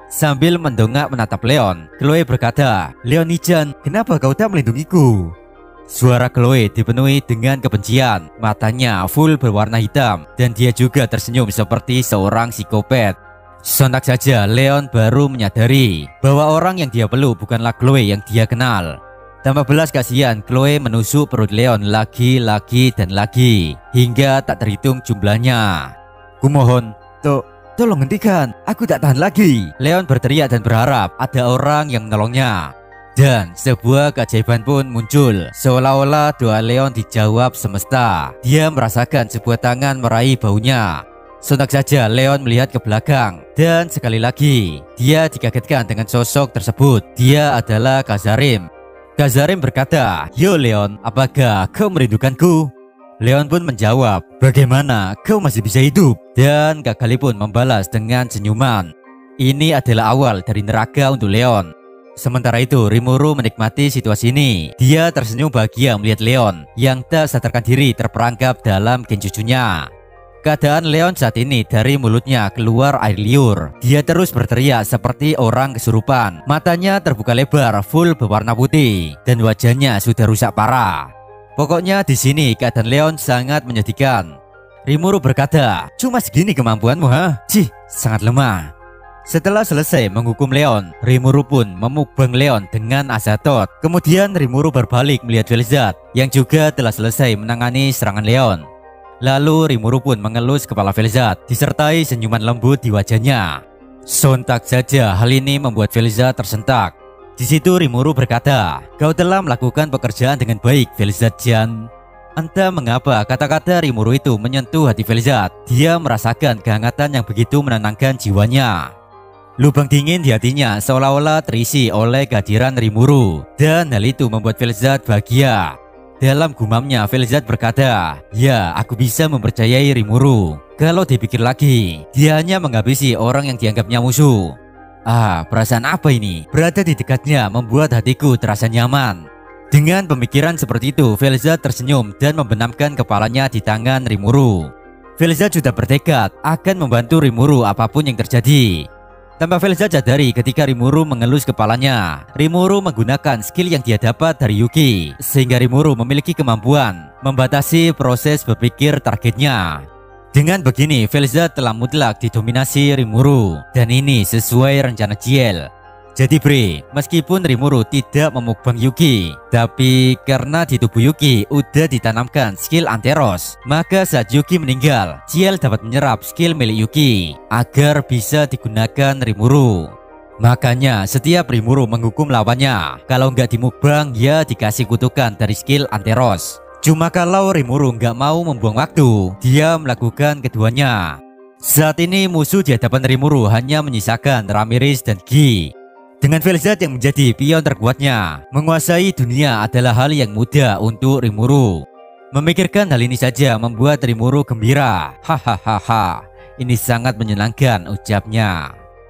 Sambil mendongak menatap Leon, Chloe berkata, "Leonichan, kenapa kau tak melindungiku?" Suara Chloe dipenuhi dengan kebencian, matanya full berwarna hitam, dan dia juga tersenyum seperti seorang psikopat. Sontak saja Leon baru menyadari bahwa orang yang dia peluk bukanlah Chloe yang dia kenal. Tanpa belas kasihan, Chloe menusuk perut Leon lagi, lagi, dan lagi, hingga tak terhitung jumlahnya. "Kumohon, to, tolong hentikan, aku tak tahan lagi." Leon berteriak dan berharap ada orang yang menolongnya. Dan sebuah keajaiban pun muncul, seolah-olah doa Leon dijawab semesta. Dia merasakan sebuah tangan meraih baunya. Sontak saja Leon melihat ke belakang, dan sekali lagi dia dikagetkan dengan sosok tersebut. Dia adalah Kazarim. Kazarim berkata, "Yo Leon, apakah kau merindukanku?" Leon pun menjawab, "Bagaimana kau masih bisa hidup?" Dan Kakali pun membalas dengan senyuman. Ini adalah awal dari neraka untuk Leon. Sementara itu Rimuru menikmati situasi ini. Dia tersenyum bahagia melihat Leon yang tak sadarkan diri terperangkap dalam genjutsunya. Keadaan Leon saat ini, dari mulutnya keluar air liur. Dia terus berteriak seperti orang kesurupan. Matanya terbuka lebar, full berwarna putih, dan wajahnya sudah rusak parah. Pokoknya di sini keadaan Leon sangat menyedihkan. Rimuru berkata, "Cuma segini kemampuanmu, ha? Cih, sangat lemah." Setelah selesai menghukum Leon, Rimuru pun memukbang Leon dengan Azatot. Kemudian Rimuru berbalik melihat Velizat yang juga telah selesai menangani serangan Leon. Lalu Rimuru pun mengelus kepala Velizat disertai senyuman lembut di wajahnya. Sontak saja hal ini membuat Velizat tersentak. Di situ Rimuru berkata, "Kau telah melakukan pekerjaan dengan baik, Velizat-chan." Entah mengapa kata-kata Rimuru itu menyentuh hati Velizat. Dia merasakan kehangatan yang begitu menenangkan jiwanya. Lubang dingin di hatinya seolah-olah terisi oleh kehadiran Rimuru, dan hal itu membuat Velizat bahagia. Dalam gumamnya Velizat berkata, "Ya, aku bisa mempercayai Rimuru. Kalau dipikir lagi, dia hanya menghabisi orang yang dianggapnya musuh. Ah, perasaan apa ini? Berada di dekatnya membuat hatiku terasa nyaman." Dengan pemikiran seperti itu, Velizat tersenyum dan membenamkan kepalanya di tangan Rimuru. Velizat sudah bertekad akan membantu Rimuru apapun yang terjadi. Tanpa Velizat sadari ketika Rimuru mengelus kepalanya, Rimuru menggunakan skill yang dia dapat dari Yuki, sehingga Rimuru memiliki kemampuan membatasi proses berpikir targetnya. Dengan begini, Velizat telah mutlak didominasi Rimuru, dan ini sesuai rencana Ciel. Jadi Bre, meskipun Rimuru tidak memukbang Yuki, tapi karena di tubuh Yuki udah ditanamkan skill Anteros, maka saat Yuki meninggal, Ciel dapat menyerap skill milik Yuki agar bisa digunakan Rimuru. Makanya setiap Rimuru menghukum lawannya, kalau nggak dimukbang ya dikasih kutukan dari skill Anteros. Cuma kalau Rimuru nggak mau membuang waktu, dia melakukan keduanya. Saat ini musuh di hadapan Rimuru hanya menyisakan Ramirez dan Gi. Dengan Velizat yang menjadi pion terkuatnya, menguasai dunia adalah hal yang mudah untuk Rimuru. Memikirkan hal ini saja membuat Rimuru gembira. Hahaha, ini sangat menyenangkan, ucapnya.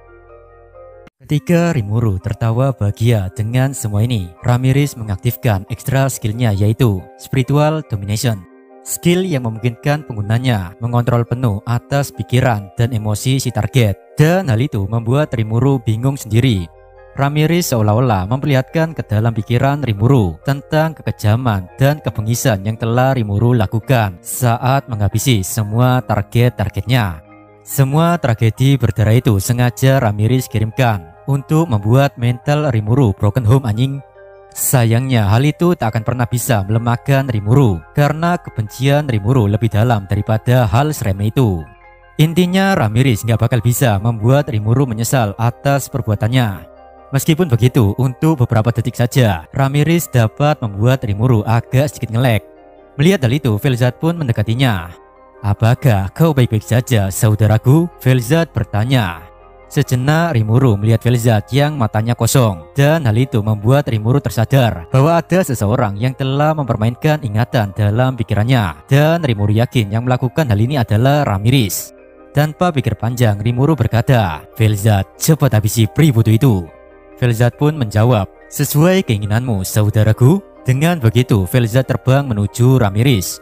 Ketika Rimuru tertawa bahagia dengan semua ini, Ramirez mengaktifkan ekstra skillnya, yaitu Spiritual Domination. Skill yang memungkinkan penggunanya mengontrol penuh atas pikiran dan emosi si target. Dan hal itu membuat Rimuru bingung sendiri. Ramirez seolah-olah memperlihatkan ke dalam pikiran Rimuru tentang kekejaman dan kebengisan yang telah Rimuru lakukan saat menghabisi semua target-targetnya. Semua tragedi berdarah itu sengaja Ramirez kirimkan untuk membuat mental Rimuru broken home, anjing. Sayangnya hal itu tak akan pernah bisa melemahkan Rimuru karena kebencian Rimuru lebih dalam daripada hal seremeh itu. Intinya Ramirez nggak bakal bisa membuat Rimuru menyesal atas perbuatannya. Meskipun begitu, untuk beberapa detik saja, Ramirez dapat membuat Rimuru agak sedikit ngelek. Melihat hal itu, Velizat pun mendekatinya. "Apakah kau baik-baik saja, saudaraku?" Velizat bertanya. Sejenak Rimuru melihat Velizat yang matanya kosong, dan hal itu membuat Rimuru tersadar bahwa ada seseorang yang telah mempermainkan ingatan dalam pikirannya. Dan Rimuru yakin yang melakukan hal ini adalah Ramirez. Tanpa pikir panjang, Rimuru berkata, "Velizat, cepat habisi pria bodoh itu." Velizat pun menjawab, "Sesuai keinginanmu, saudaraku." Dengan begitu, Velizat terbang menuju Ramirez.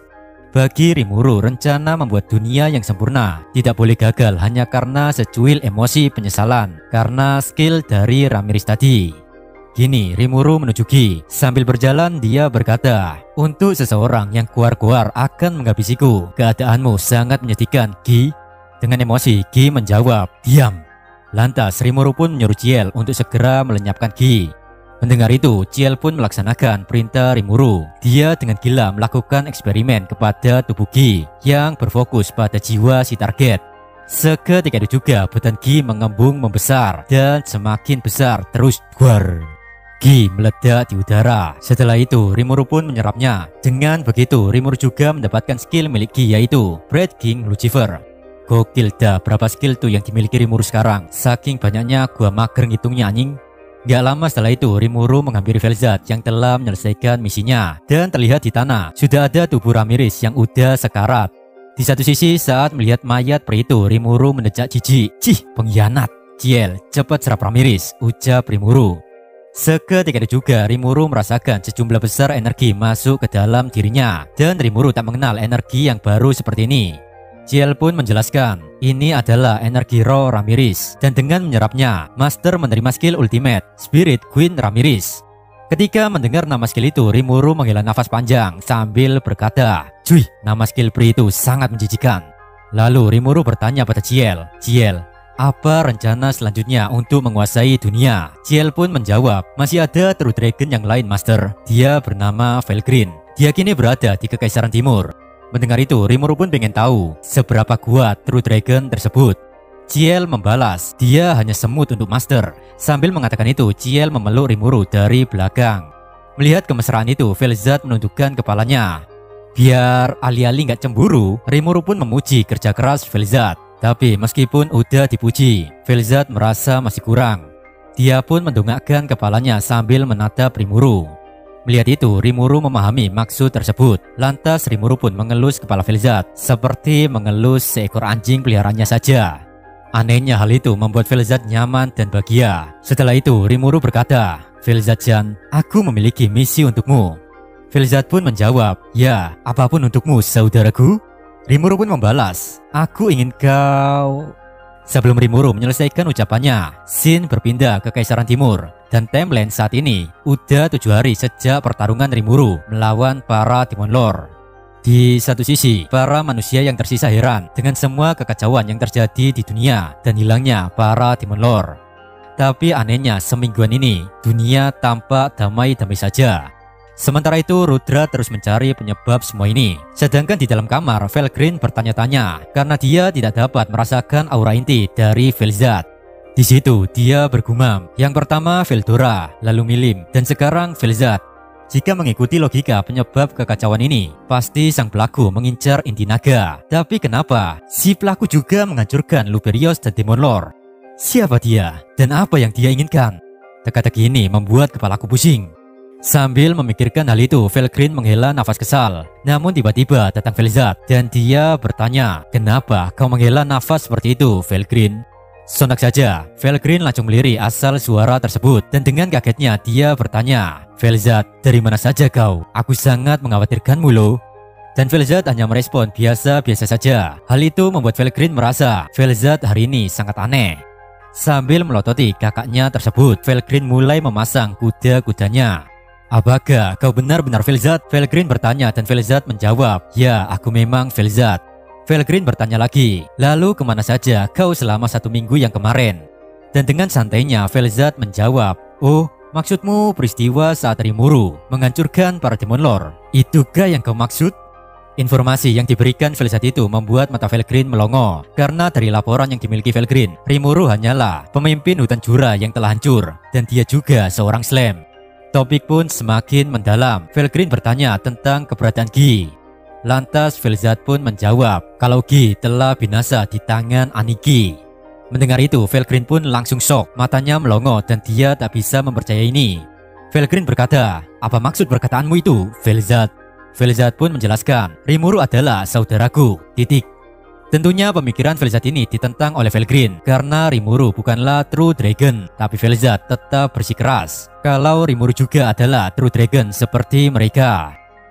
Bagi Rimuru, rencana membuat dunia yang sempurna tidak boleh gagal hanya karena secuil emosi penyesalan karena skill dari Ramirez tadi. Kini Rimuru menuju Gi. Sambil berjalan dia berkata, "Untuk seseorang yang kuar-kuar akan menghabisiku, keadaanmu sangat menyedihkan, Gi." Dengan emosi, Gi menjawab, "Diam." Lantas Rimuru pun menyuruh Ciel untuk segera melenyapkan Gi. Mendengar itu, Ciel pun melaksanakan perintah Rimuru. Dia dengan gila melakukan eksperimen kepada tubuh Gi yang berfokus pada jiwa si target. Seketika itu juga badan Gi mengembung membesar dan semakin besar terus duar. Gi meledak di udara. Setelah itu Rimuru pun menyerapnya. Dengan begitu Rimuru juga mendapatkan skill milik Gi, yaitu Breaking Lucifer. Gokil dah berapa skill tuh yang dimiliki Rimuru sekarang. Saking banyaknya gua mager ngitungnya anjing. Gak lama setelah itu Rimuru menghampiri Velzat yang telah menyelesaikan misinya. Dan terlihat di tanah sudah ada tubuh Ramirez yang udah sekarat. Di satu sisi saat melihat mayat pria itu, Rimuru mendecak jijik. "Cih, pengkhianat." "Ciel, cepat serap Ramirez," ucap Rimuru. Seketika itu juga Rimuru merasakan sejumlah besar energi masuk ke dalam dirinya. Dan Rimuru tak mengenal energi yang baru seperti ini. Ciel pun menjelaskan, ini adalah energi roh Ramirez. Dan dengan menyerapnya, Master menerima skill ultimate, Spirit Queen Ramirez. Ketika mendengar nama skill itu, Rimuru menghela nafas panjang sambil berkata, "Cuy, nama skill pria itu sangat menjijikan." Lalu Rimuru bertanya pada Ciel, "Ciel, apa rencana selanjutnya untuk menguasai dunia?" Ciel pun menjawab, "Masih ada True Dragon yang lain, Master. Dia bernama Felgreen. Dia kini berada di Kekaisaran Timur." Mendengar itu, Rimuru pun pengen tahu seberapa kuat True Dragon tersebut. Ciel membalas, "Dia hanya semut untuk Master." Sambil mengatakan itu, Ciel memeluk Rimuru dari belakang. Melihat kemesraan itu, Velzat menundukkan kepalanya. Biar alih-alih nggak cemburu, Rimuru pun memuji kerja keras Velzat. Tapi meskipun udah dipuji, Velzat merasa masih kurang. Dia pun mendongakkan kepalanya sambil menatap Rimuru. Melihat itu, Rimuru memahami maksud tersebut. Lantas Rimuru pun mengelus kepala Velzat seperti mengelus seekor anjing peliharaannya saja. Anehnya hal itu membuat Velzat nyaman dan bahagia. Setelah itu Rimuru berkata, "Velzat-chan, aku memiliki misi untukmu." Velzat pun menjawab, "Ya, apapun untukmu, saudaraku." Rimuru pun membalas, "Aku ingin kau..." Sebelum Rimuru menyelesaikan ucapannya, scene berpindah ke Kekaisaran Timur. Dan timeline saat ini udah tujuh hari sejak pertarungan Rimuru melawan para Demon Lord. Di satu sisi, para manusia yang tersisa heran dengan semua kekacauan yang terjadi di dunia dan hilangnya para Demon Lord. Tapi anehnya semingguan ini dunia tampak damai-damai saja. Sementara itu Rudra terus mencari penyebab semua ini. Sedangkan di dalam kamar, Felgreen bertanya-tanya karena dia tidak dapat merasakan aura inti dari Velzat. Di situ dia bergumam, yang pertama Veldora, lalu Milim, dan sekarang Velzat. Jika mengikuti logika penyebab kekacauan ini, pasti sang pelaku mengincar inti naga. Tapi kenapa si pelaku juga menghancurkan Luberios dan Demon Lord? Siapa dia? Dan apa yang dia inginkan? Teka-teki ini membuat kepalaku pusing. Sambil memikirkan hal itu, Felgreen menghela nafas kesal. Namun tiba-tiba datang Velzat dan dia bertanya, "Kenapa kau menghela nafas seperti itu, Felgreen?" Sontak saja, Felgreen langsung melirik asal suara tersebut. Dan dengan kagetnya dia bertanya, "Velzat, dari mana saja kau? Aku sangat mengkhawatirkanmu loh." Dan Velzat hanya merespon biasa-biasa saja. Hal itu membuat Felgreen merasa Velzat hari ini sangat aneh. Sambil melototi kakaknya tersebut, Felgreen mulai memasang kuda-kudanya. "Apakah kau benar-benar Velzat?" Felgreen bertanya dan Velzat menjawab, "Ya, aku memang Velzat." Felgreen bertanya lagi, "Lalu kemana saja kau selama satu minggu yang kemarin?" Dan dengan santainya Velzat menjawab, "Oh, maksudmu peristiwa saat Rimuru menghancurkan para Demon Lord? Itukah yang kau maksud?" Informasi yang diberikan Velzat itu membuat mata Felgreen melongo. Karena dari laporan yang dimiliki Felgreen, Rimuru hanyalah pemimpin hutan Jura yang telah hancur. Dan dia juga seorang Slam. Topik pun semakin mendalam. Felgreen bertanya tentang keberadaan Gi. Lantas Velzat pun menjawab kalau Gi telah binasa di tangan Aniki. Mendengar itu, Felgreen pun langsung shock. Matanya melongo dan dia tak bisa mempercayai ini. Felgreen berkata, "Apa maksud perkataanmu itu, Velzat?" Velzat pun menjelaskan, "Rimuru adalah saudaraku, titik." Tentunya pemikiran Velzat ini ditentang oleh Felgreen karena Rimuru bukanlah True Dragon. Tapi Velzat tetap bersikeras kalau Rimuru juga adalah True Dragon seperti mereka.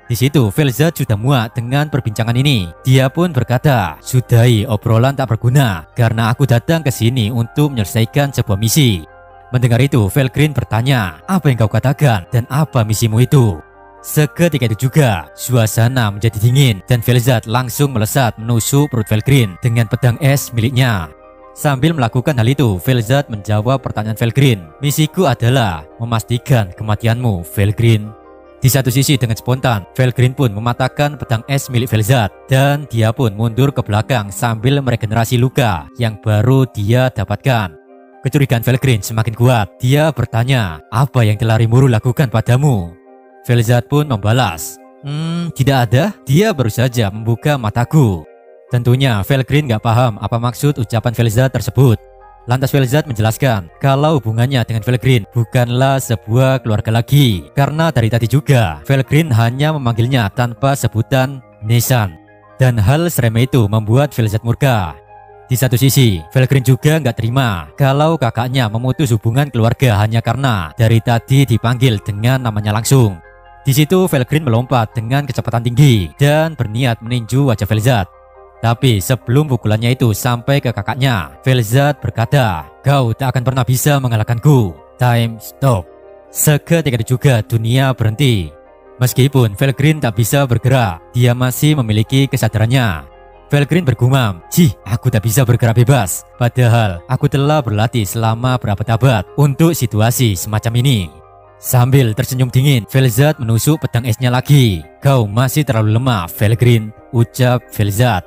Di situ Velzat sudah muak dengan perbincangan ini. Dia pun berkata, "Sudahi obrolan tak berguna, karena aku datang ke sini untuk menyelesaikan sebuah misi." Mendengar itu, Felgrin bertanya, "Apa yang kau katakan dan apa misimu itu?" Seketika itu juga, suasana menjadi dingin dan Velzat langsung melesat menusuk perut Felgrin dengan pedang es miliknya. Sambil melakukan hal itu, Velzat menjawab pertanyaan Felgrin, "Misiku adalah memastikan kematianmu, Felgrin." Di satu sisi dengan spontan, Felgrin pun mematahkan pedang es milik Velzat dan dia pun mundur ke belakang sambil meregenerasi luka yang baru dia dapatkan. Kecurigaan Felgrin semakin kuat. Dia bertanya, "Apa yang telah Rimuru lakukan padamu?" Velzat pun membalas, Hmm, tidak ada. Dia baru saja membuka mataku." Tentunya Felgrin gak paham apa maksud ucapan Velzat tersebut. Lantas Velzat menjelaskan kalau hubungannya dengan Felgrin bukanlah sebuah keluarga lagi. Karena dari tadi juga Felgrin hanya memanggilnya tanpa sebutan Nesan. Dan hal seremeh itu membuat Velzat murka. Di satu sisi, Felgrin juga nggak terima kalau kakaknya memutus hubungan keluarga hanya karena dari tadi dipanggil dengan namanya langsung. Di situ Felgrin melompat dengan kecepatan tinggi dan berniat meninju wajah Velzat. Tapi sebelum pukulannya itu sampai ke kakaknya, Velzat berkata, "Kau tak akan pernah bisa mengalahkanku. Time stop." Seketika itu juga dunia berhenti. Meskipun Felgrin tak bisa bergerak, dia masih memiliki kesadarannya. Felgrin bergumam, "Cih, aku tak bisa bergerak bebas. Padahal aku telah berlatih selama berabad-abad untuk situasi semacam ini." Sambil tersenyum dingin, Velzat menusuk pedang esnya lagi. "Kau masih terlalu lemah, Felgrin," ucap Velzat.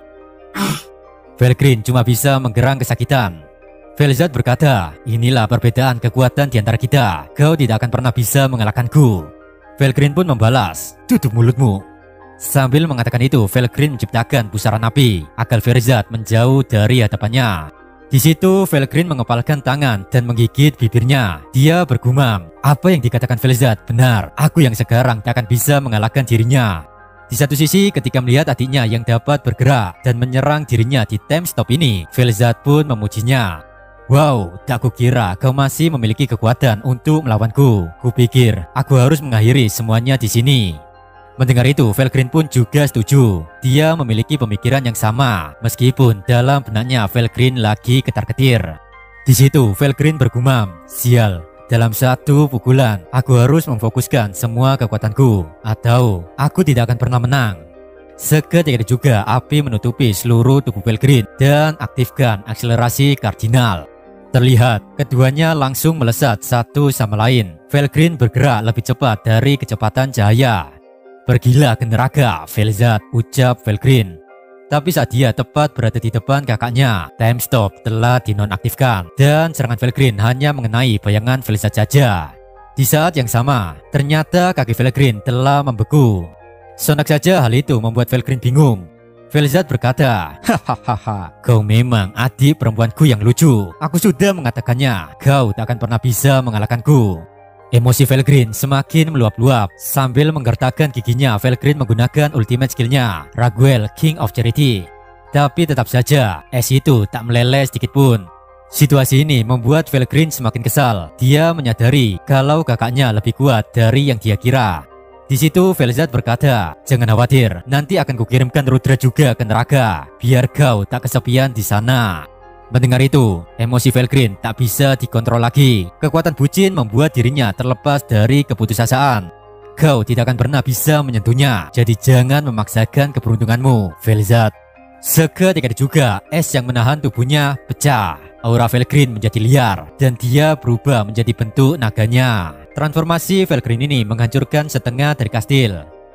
Felgrin cuma bisa menggerang kesakitan. Velzat berkata, "Inilah perbedaan kekuatan di antara kita. Kau tidak akan pernah bisa mengalahkanku." Felgrin pun membalas, "Tutup mulutmu." Sambil mengatakan itu, Felgrin menciptakan pusaran api agar Velzat menjauh dari hadapannya. Di situ Felgrin mengepalkan tangan dan menggigit bibirnya. Dia bergumam, apa yang dikatakan Velzat benar. Aku yang sekarang tak akan bisa mengalahkan dirinya. Di satu sisi, ketika melihat adiknya yang dapat bergerak dan menyerang dirinya di time stop ini, Velzat pun memujinya. "Wow, tak kukira kau masih memiliki kekuatan untuk melawanku. Kupikir aku harus mengakhiri semuanya di sini." Mendengar itu, Felgrin pun juga setuju. Dia memiliki pemikiran yang sama, meskipun dalam benaknya Felgrin lagi ketar-ketir. Di situ, Felgrin bergumam, "Sial. Dalam satu pukulan, aku harus memfokuskan semua kekuatanku, atau aku tidak akan pernah menang." Seketika itu juga api menutupi seluruh tubuh Felgrin dan aktifkan akselerasi kardinal. Terlihat keduanya langsung melesat satu sama lain. Felgrin bergerak lebih cepat dari kecepatan cahaya. "Pergilah ke neraka, Velzat," ucap Felgrin. Tapi saat dia tepat berada di depan kakaknya, time stop telah dinonaktifkan dan serangan Felgrin hanya mengenai bayangan Velzat saja. Di saat yang sama, ternyata kaki Felgrin telah membeku. Sontak saja hal itu membuat Felgrin bingung. Velzat berkata, "Hahaha, kau memang adik perempuanku yang lucu. Aku sudah mengatakannya, kau tak akan pernah bisa mengalahkanku." Emosi Felgrin semakin meluap-luap. Sambil menggertakkan giginya, Felgrin menggunakan ultimate skillnya, Raguel King of Charity. Tapi tetap saja, es itu tak meleleh sedikit pun. Situasi ini membuat Felgrin semakin kesal. Dia menyadari kalau kakaknya lebih kuat dari yang dia kira. Di situ Velzat berkata, "Jangan khawatir, nanti akan kukirimkan Rudra juga ke neraka, biar kau tak kesepian di sana." Mendengar itu, emosi Felgrin tak bisa dikontrol lagi. Kekuatan bucin membuat dirinya terlepas dari keputusasaan. "Kau tidak akan pernah bisa menyentuhnya, jadi jangan memaksakan keberuntunganmu, Velzat." Seketika itu juga, es yang menahan tubuhnya pecah. Aura Felgrin menjadi liar, dan dia berubah menjadi bentuk naganya. Transformasi Felgrin ini menghancurkan setengah dari kastil.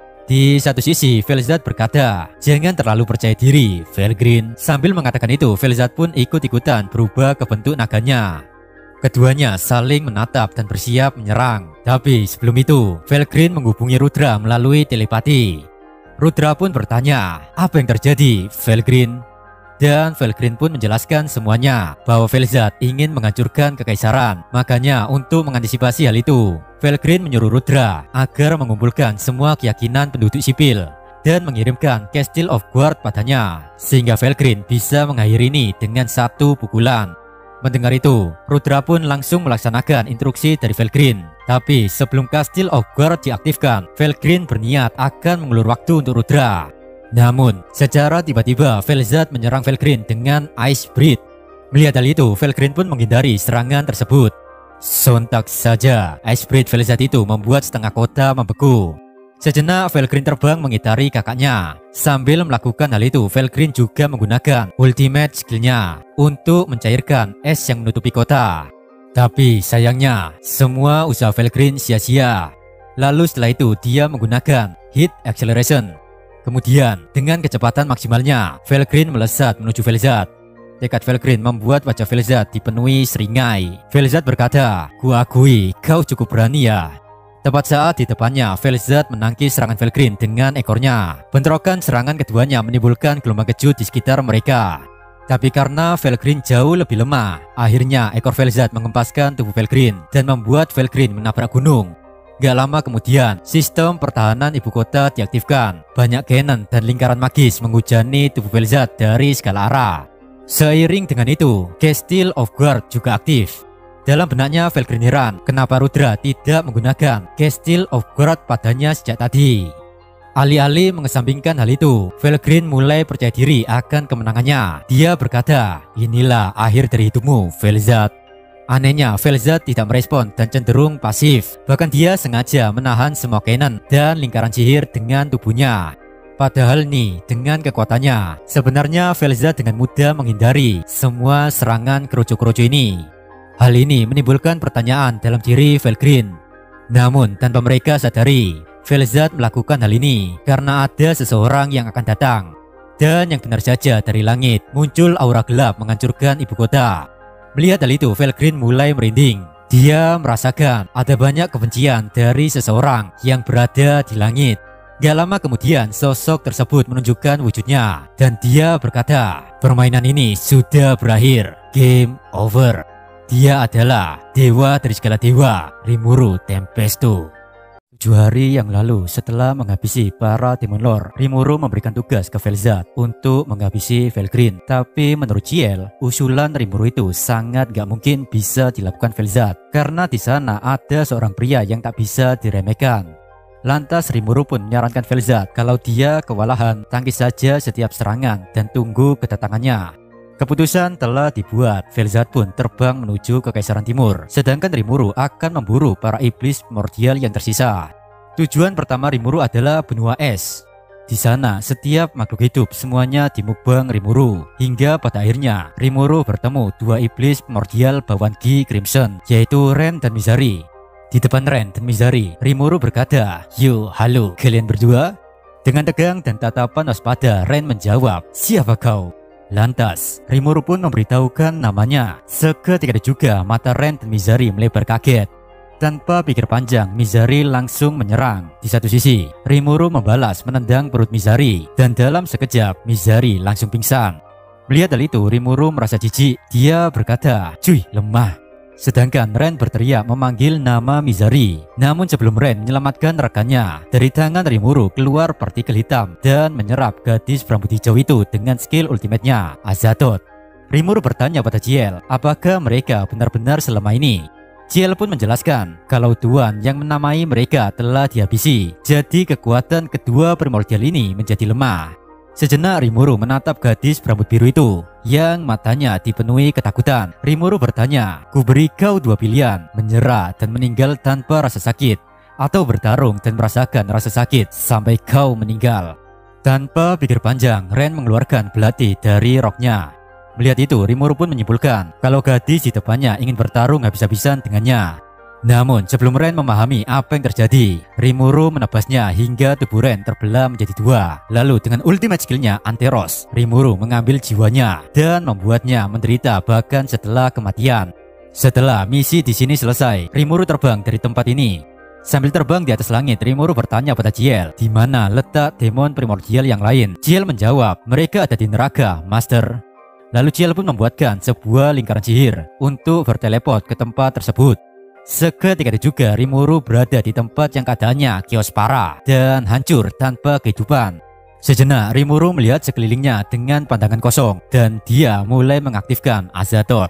Di satu sisi, Velzat berkata, "Jangan terlalu percaya diri, Felgrin." Sambil mengatakan itu, Velzat pun ikut-ikutan berubah ke bentuk naganya. Keduanya saling menatap dan bersiap menyerang. Tapi sebelum itu, Felgrin menghubungi Rudra melalui telepati. Rudra pun bertanya, "Apa yang terjadi, Felgrin?" Dan Felgrin pun menjelaskan semuanya, bahwa Velzat ingin menghancurkan kekaisaran. Makanya untuk mengantisipasi hal itu, Felgrin menyuruh Rudra agar mengumpulkan semua keyakinan penduduk sipil dan mengirimkan Castle of Guard padanya, sehingga Felgrin bisa mengakhiri ini dengan satu pukulan. Mendengar itu, Rudra pun langsung melaksanakan instruksi dari Felgrin. Tapi sebelum Castle of Guard diaktifkan, Felgrin berniat akan mengulur waktu untuk Rudra. Namun, secara tiba-tiba Vel'Zad menyerang Felgrin dengan Ice Breath. Melihat hal itu, Felgrin pun menghindari serangan tersebut. Sontak saja, Ice Breath Vel'Zad itu membuat setengah kota membeku. Sejenak Felgrin terbang mengitari kakaknya. Sambil melakukan hal itu, Felgrin juga menggunakan ultimate skillnya untuk mencairkan es yang menutupi kota. Tapi sayangnya, semua usaha Felgrin sia-sia. Lalu setelah itu, dia menggunakan Heat Acceleration. Kemudian, dengan kecepatan maksimalnya, Felgrin melesat menuju Vel'Zad. Tekad Felgrin membuat wajah Vel'Zad dipenuhi seringai. Vel'Zad berkata, "Gua akui, kau cukup berani ya." Tepat saat di depannya, Vel'Zad menangkis serangan Felgrin dengan ekornya. Bentrokan serangan keduanya menimbulkan gelombang kejut di sekitar mereka. Tapi karena Felgrin jauh lebih lemah, akhirnya ekor Vel'Zad mengempaskan tubuh Felgrin dan membuat Felgrin menabrak gunung. Gak lama kemudian, sistem pertahanan ibu kota diaktifkan. Banyak cannon dan lingkaran magis menghujani tubuh Vel'Zad dari segala arah. Seiring dengan itu, Castle of Guard juga aktif. Dalam benaknya Felgrin heran kenapa Rudra tidak menggunakan Castle of Guard padanya sejak tadi. Alih-alih mengesampingkan hal itu, Felgrin mulai percaya diri akan kemenangannya. Dia berkata, "Inilah akhir dari hidupmu, Vel'Zad." Anehnya, Vel'Zad tidak merespon dan cenderung pasif. Bahkan dia sengaja menahan semua cannon dan lingkaran sihir dengan tubuhnya. Padahal nih, dengan kekuatannya, sebenarnya Vel'Zad dengan mudah menghindari semua serangan kerucu-kerucu ini. Hal ini menimbulkan pertanyaan dalam diri Felgrin. Namun tanpa mereka sadari, Vel'Zad melakukan hal ini karena ada seseorang yang akan datang. Dan yang benar saja, dari langit muncul aura gelap menghancurkan ibu kota. Melihat hal itu, Felgrin mulai merinding. Dia merasakan ada banyak kebencian dari seseorang yang berada di langit. Gak lama kemudian, sosok tersebut menunjukkan wujudnya. Dan dia berkata, "Permainan ini sudah berakhir. Game over." Dia adalah dewa dari segala dewa, Rimuru Tempesto. Tujuh hari yang lalu, setelah menghabisi para Demon Lord, Rimuru memberikan tugas ke Vel'Zad untuk menghabisi Felgrin. Tapi menurut Ciel, usulan Rimuru itu sangat gak mungkin bisa dilakukan Vel'Zad, karena di sana ada seorang pria yang tak bisa diremehkan. Lantas Rimuru pun menyarankan Vel'Zad kalau dia kewalahan, tangkis saja setiap serangan dan tunggu kedatangannya. Keputusan telah dibuat. Vel'Zad pun terbang menuju ke Kekaisaran Timur, sedangkan Rimuru akan memburu para iblis primordial yang tersisa. Tujuan pertama Rimuru adalah benua es. Di sana setiap makhluk hidup semuanya dimukbang Rimuru, hingga pada akhirnya Rimuru bertemu dua iblis primordial bawaan Gi Crimson, yaitu Ren dan Mizari. Di depan Ren dan Mizari, Rimuru berkata, "Yo, halo kalian berdua?" Dengan tegang dan tatapan waspada, Ren menjawab, "Siapa kau?" Lantas, Rimuru pun memberitahukan namanya. Seketika juga mata Ren dan Mizari melebar kaget. Tanpa pikir panjang, Mizari langsung menyerang. Di satu sisi, Rimuru membalas menendang perut Mizari, dan dalam sekejap Mizari langsung pingsan. Melihat hal itu, Rimuru merasa jijik. Dia berkata, "Cuy, lemah." Sedangkan Ren berteriak memanggil nama Mizari. Namun sebelum Ren menyelamatkan rekannya, dari tangan Rimuru keluar partikel hitam dan menyerap gadis berambut hijau itu dengan skill ultimate-nya, Azathoth. Rimuru bertanya pada Ciel, apakah mereka benar-benar selama ini. Ciel pun menjelaskan kalau tuan yang menamai mereka telah dihabisi. Jadi kekuatan kedua primordial ini menjadi lemah. Sejenak Rimuru menatap gadis berambut biru itu yang matanya dipenuhi ketakutan. Rimuru bertanya, "Ku beri kau dua pilihan, menyerah dan meninggal tanpa rasa sakit, atau bertarung dan merasakan rasa sakit sampai kau meninggal." Tanpa pikir panjang, Ren mengeluarkan belati dari roknya. Melihat itu, Rimuru pun menyimpulkan kalau gadis di depannya ingin bertarung habis-habisan dengannya. Namun sebelum Ren memahami apa yang terjadi, Rimuru menebasnya hingga tubuh Ren terbelah menjadi dua. Lalu dengan ultimate skillnya Anteros, Rimuru mengambil jiwanya dan membuatnya menderita bahkan setelah kematian. Setelah misi di sini selesai, Rimuru terbang dari tempat ini. Sambil terbang di atas langit, Rimuru bertanya pada Ciel, di mana letak demon primordial yang lain. Ciel menjawab, mereka ada di neraka, Master. Lalu Ciel pun membuatkan sebuah lingkaran sihir untuk berteleport ke tempat tersebut. Seketika itu juga Rimuru berada di tempat yang keadaannya kios parah dan hancur tanpa kehidupan. Sejenak Rimuru melihat sekelilingnya dengan pandangan kosong dan dia mulai mengaktifkan Azathoth.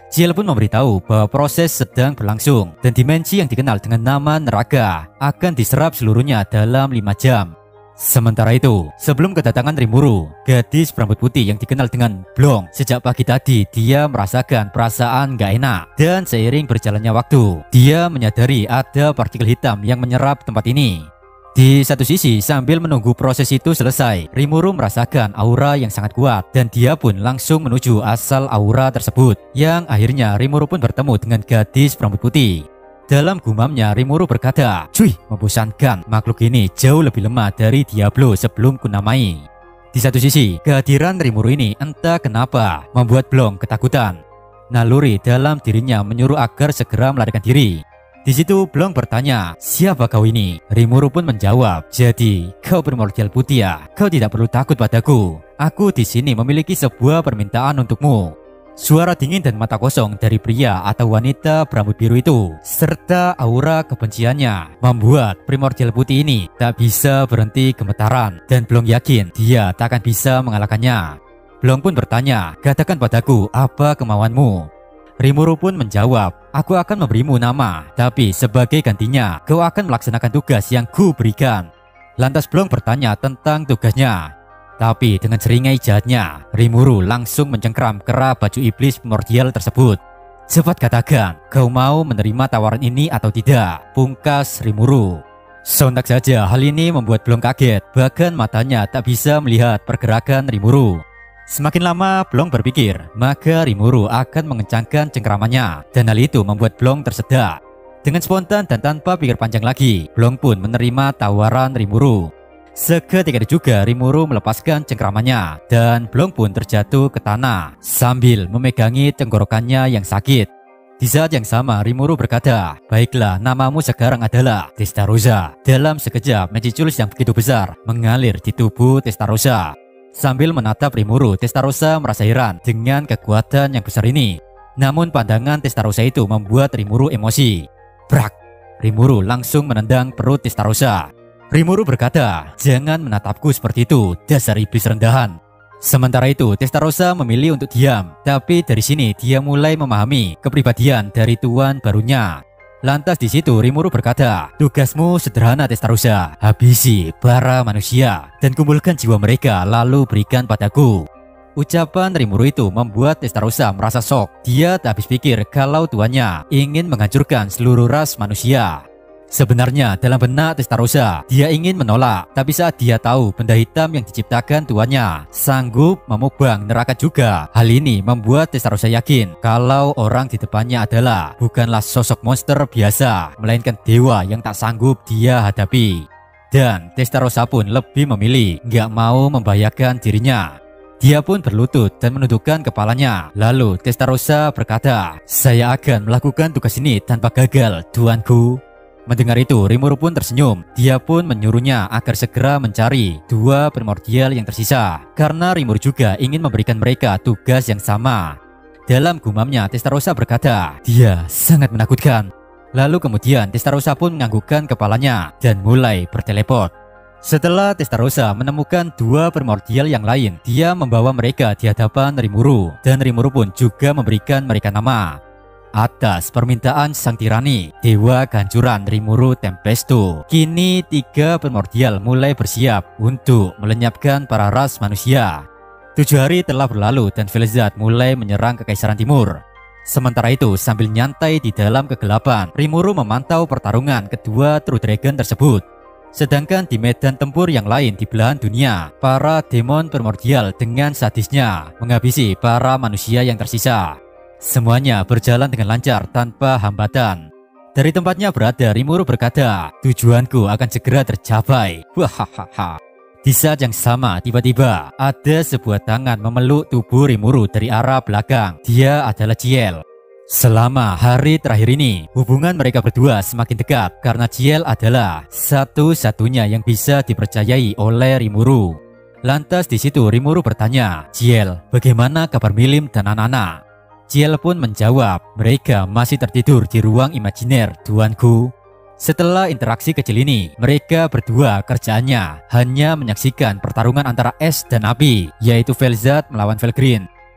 Ciel pun memberitahu bahwa proses sedang berlangsung dan dimensi yang dikenal dengan nama neraka akan diserap seluruhnya dalam lima jam. Sementara itu, sebelum kedatangan Rimuru, gadis berambut putih yang dikenal dengan Blong, sejak pagi tadi dia merasakan perasaan gak enak. Dan seiring berjalannya waktu, dia menyadari ada partikel hitam yang menyerap tempat ini. Di satu sisi, sambil menunggu proses itu selesai, Rimuru merasakan aura yang sangat kuat dan dia pun langsung menuju asal aura tersebut, yang akhirnya Rimuru pun bertemu dengan gadis berambut putih. Dalam gumamnya, Rimuru berkata, "Cuy, membosankan, makhluk ini jauh lebih lemah dari Diablo sebelum kunamai." Di satu sisi, kehadiran Rimuru ini entah kenapa membuat Blong ketakutan. Naluri dalam dirinya menyuruh agar segera melarikan diri. Di situ Blong bertanya, "Siapa kau ini?" Rimuru pun menjawab, "Jadi, kau primordial putih ya? Kau tidak perlu takut padaku. Aku di sini memiliki sebuah permintaan untukmu." Suara dingin dan mata kosong dari pria atau wanita berambut biru itu, serta aura kebenciannya, membuat primordial putih ini tak bisa berhenti gemetaran. Dan Blong yakin dia tak akan bisa mengalahkannya. Blong pun bertanya, "Katakan padaku, apa kemauanmu?" Rimuru pun menjawab, "Aku akan memberimu nama, tapi sebagai gantinya, kau akan melaksanakan tugas yang ku berikan." Lantas Blong bertanya tentang tugasnya. Tapi dengan seringai jahatnya, Rimuru langsung mencengkram kera baju iblis primordial tersebut. "Cepat katakan, kau mau menerima tawaran ini atau tidak?" pungkas Rimuru. Sontak saja hal ini membuat Blong kaget, bahkan matanya tak bisa melihat pergerakan Rimuru. Semakin lama Blong berpikir, maka Rimuru akan mengencangkan cengkramannya, dan hal itu membuat Blong tersedak. Dengan spontan dan tanpa pikir panjang lagi, Blong pun menerima tawaran Rimuru. Seketika itu juga Rimuru melepaskan cengkramannya dan Blong pun terjatuh ke tanah sambil memegangi tenggorokannya yang sakit. Di saat yang sama Rimuru berkata, "Baiklah, namamu sekarang adalah Testarossa." Dalam sekejap Magiculus yang begitu besar mengalir di tubuh Testarossa. Sambil menatap Rimuru, Testarossa merasa heran dengan kekuatan yang besar ini. Namun pandangan Testarossa itu membuat Rimuru emosi. Brak! Rimuru langsung menendang perut Testarossa. Rimuru berkata, "Jangan menatapku seperti itu, dasar iblis rendahan." Sementara itu, Testarossa memilih untuk diam, tapi dari sini dia mulai memahami kepribadian dari tuan barunya. Lantas di situ Rimuru berkata, "Tugasmu sederhana Testarossa, habisi para manusia dan kumpulkan jiwa mereka lalu berikan padaku." Ucapan Rimuru itu membuat Testarossa merasa shock. Dia tak habis pikir kalau tuannya ingin menghancurkan seluruh ras manusia. Sebenarnya dalam benak Testarossa, dia ingin menolak, tapi saat dia tahu benda hitam yang diciptakan tuannya sanggup memubang neraka juga, hal ini membuat Testarossa yakin kalau orang di depannya adalah bukanlah sosok monster biasa, melainkan dewa yang tak sanggup dia hadapi. Dan Testarossa pun lebih memilih nggak mau membahayakan dirinya. Dia pun berlutut dan menundukkan kepalanya. Lalu Testarossa berkata, "Saya akan melakukan tugas ini tanpa gagal, tuanku." Mendengar itu, Rimuru pun tersenyum. Dia pun menyuruhnya agar segera mencari dua primordial yang tersisa, karena Rimuru juga ingin memberikan mereka tugas yang sama. Dalam gumamnya, Testarossa berkata, "Dia sangat menakutkan." Lalu kemudian Testarossa pun menganggukkan kepalanya dan mulai berteleport. Setelah Testarossa menemukan dua primordial yang lain, dia membawa mereka di hadapan Rimuru, dan Rimuru pun juga memberikan mereka nama. Atas permintaan sang tirani, dewa kehancuran Rimuru Tempesto, kini tiga primordial mulai bersiap untuk melenyapkan para ras manusia. Tujuh hari telah berlalu dan Vel'Azad mulai menyerang Kekaisaran Timur. Sementara itu, sambil nyantai di dalam kegelapan, Rimuru memantau pertarungan kedua True Dragon tersebut. Sedangkan di medan tempur yang lain di belahan dunia, para demon primordial dengan sadisnya menghabisi para manusia yang tersisa. Semuanya berjalan dengan lancar tanpa hambatan. Dari tempatnya berada, Rimuru berkata, "Tujuanku akan segera tercapai." Wahahaha. Di saat yang sama, tiba-tiba ada sebuah tangan memeluk tubuh Rimuru dari arah belakang. Dia adalah Ciel. Selama hari terakhir ini, hubungan mereka berdua semakin dekat karena Ciel adalah satu-satunya yang bisa dipercayai oleh Rimuru. Lantas di situ Rimuru bertanya, "Ciel, bagaimana kabar Milim dan anak-anak?" Ciel pun menjawab, "Mereka masih tertidur di ruang imajiner, tuanku." Setelah interaksi kecil ini, mereka berdua kerjaannya hanya menyaksikan pertarungan antara es dan api, yaitu Vel'Azad melawan Felgreen.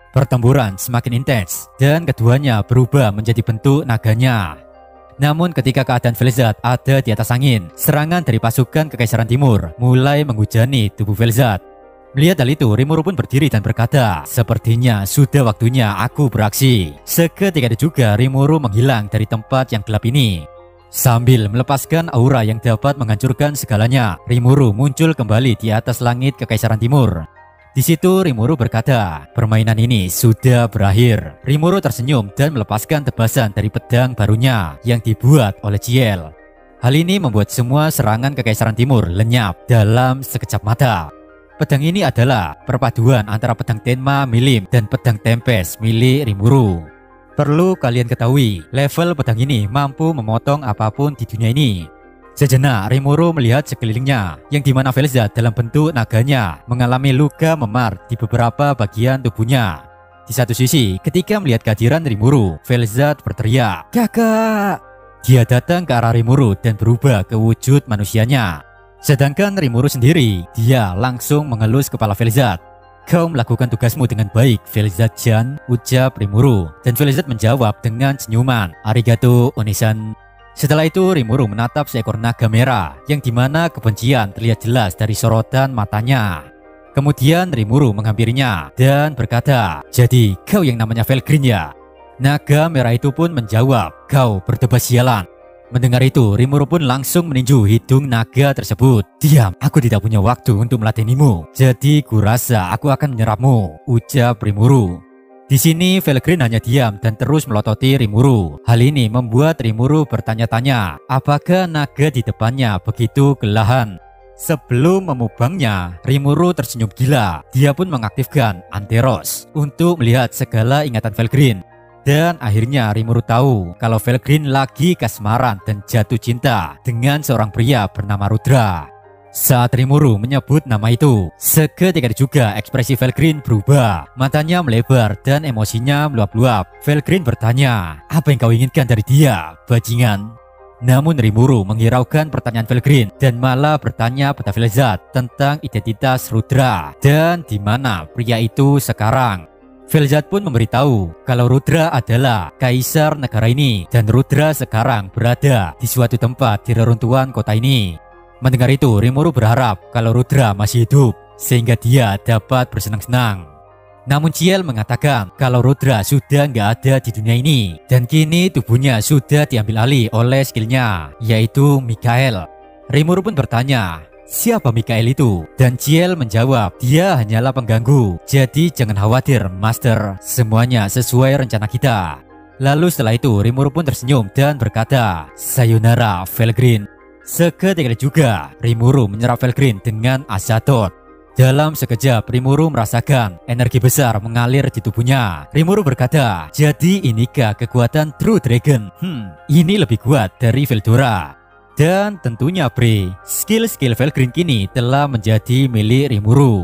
Pertempuran semakin intens dan keduanya berubah menjadi bentuk naganya. Namun ketika keadaan Vel'Zad ada di atas angin, serangan dari pasukan Kekaisaran Timur mulai menghujani tubuh Vel'Zad. Melihat hal itu, Rimuru pun berdiri dan berkata, "Sepertinya sudah waktunya aku beraksi." Seketika itu juga Rimuru menghilang dari tempat yang gelap ini. Sambil melepaskan aura yang dapat menghancurkan segalanya, Rimuru muncul kembali di atas langit Kekaisaran Timur. Di situ Rimuru berkata, "Permainan ini sudah berakhir." Rimuru tersenyum dan melepaskan tebasan dari pedang barunya yang dibuat oleh Ciel. Hal ini membuat semua serangan Kekaisaran Timur lenyap dalam sekejap mata. Pedang ini adalah perpaduan antara pedang Tenma Milim dan pedang Tempest milik Rimuru. Perlu kalian ketahui, level pedang ini mampu memotong apapun di dunia ini. Sejenak Rimuru melihat sekelilingnya, yang dimana Vel'Zad dalam bentuk naganya mengalami luka memar di beberapa bagian tubuhnya. Di satu sisi, ketika melihat kehadiran Rimuru, Vel'Zad berteriak, "Kakak!" Dia datang ke arah Rimuru dan berubah ke wujud manusianya. Sedangkan Rimuru sendiri, dia langsung mengelus kepala Vel'Zad. "Kau melakukan tugasmu dengan baik, Vel'Zad-chan," ucap Rimuru. Dan Vel'Zad menjawab dengan senyuman, "Arigato, Onisan." Setelah itu Rimuru menatap seekor naga merah yang dimana kebencian terlihat jelas dari sorotan matanya. Kemudian Rimuru menghampirinya dan berkata, "Jadi kau yang namanya Felgreen ya?" Naga merah itu pun menjawab, "Kau berdebat sialan." Mendengar itu Rimuru pun langsung meninju hidung naga tersebut. "Diam, aku tidak punya waktu untuk melatihmu. Jadi kurasa aku akan menyerapmu," ucap Rimuru. Di sini Felgreen hanya diam dan terus melototi Rimuru. Hal ini membuat Rimuru bertanya-tanya, apakah naga di depannya begitu kelelahan. Sebelum memubangnya, Rimuru tersenyum gila. Dia pun mengaktifkan Anteros untuk melihat segala ingatan Felgreen. Dan akhirnya Rimuru tahu kalau Felgreen lagi kasmaran dan jatuh cinta dengan seorang pria bernama Rudra. Saat Rimuru menyebut nama itu, seketika juga ekspresi Felgreen berubah. Matanya melebar dan emosinya meluap-luap. Felgreen bertanya, "Apa yang kau inginkan dari dia, bajingan?" Namun Rimuru menghiraukan pertanyaan Felgreen dan malah bertanya pada Vel'Zad tentang identitas Rudra dan di mana pria itu sekarang. Vel'Zad pun memberitahu kalau Rudra adalah kaisar negara ini dan Rudra sekarang berada di suatu tempat di reruntuhan kota ini. Mendengar itu, Rimuru berharap kalau Rudra masih hidup sehingga dia dapat bersenang-senang. Namun Ciel mengatakan kalau Rudra sudah nggak ada di dunia ini dan kini tubuhnya sudah diambil alih oleh skillnya, yaitu Mikael. Rimuru pun bertanya, "Siapa Mikael itu?" Dan Ciel menjawab, "Dia hanyalah pengganggu. Jadi jangan khawatir, Master. Semuanya sesuai rencana kita." Lalu setelah itu Rimuru pun tersenyum dan berkata, "Sayonara, Felgreen." Seketika juga Rimuru menyerap Felgreen dengan Azatot. Dalam sekejap Rimuru merasakan energi besar mengalir di tubuhnya. Rimuru berkata, "Jadi inikah kekuatan True Dragon? Hmm, ini lebih kuat dari Veldora." Dan tentunya Bre, skill-skill Felgreen kini telah menjadi milik Rimuru.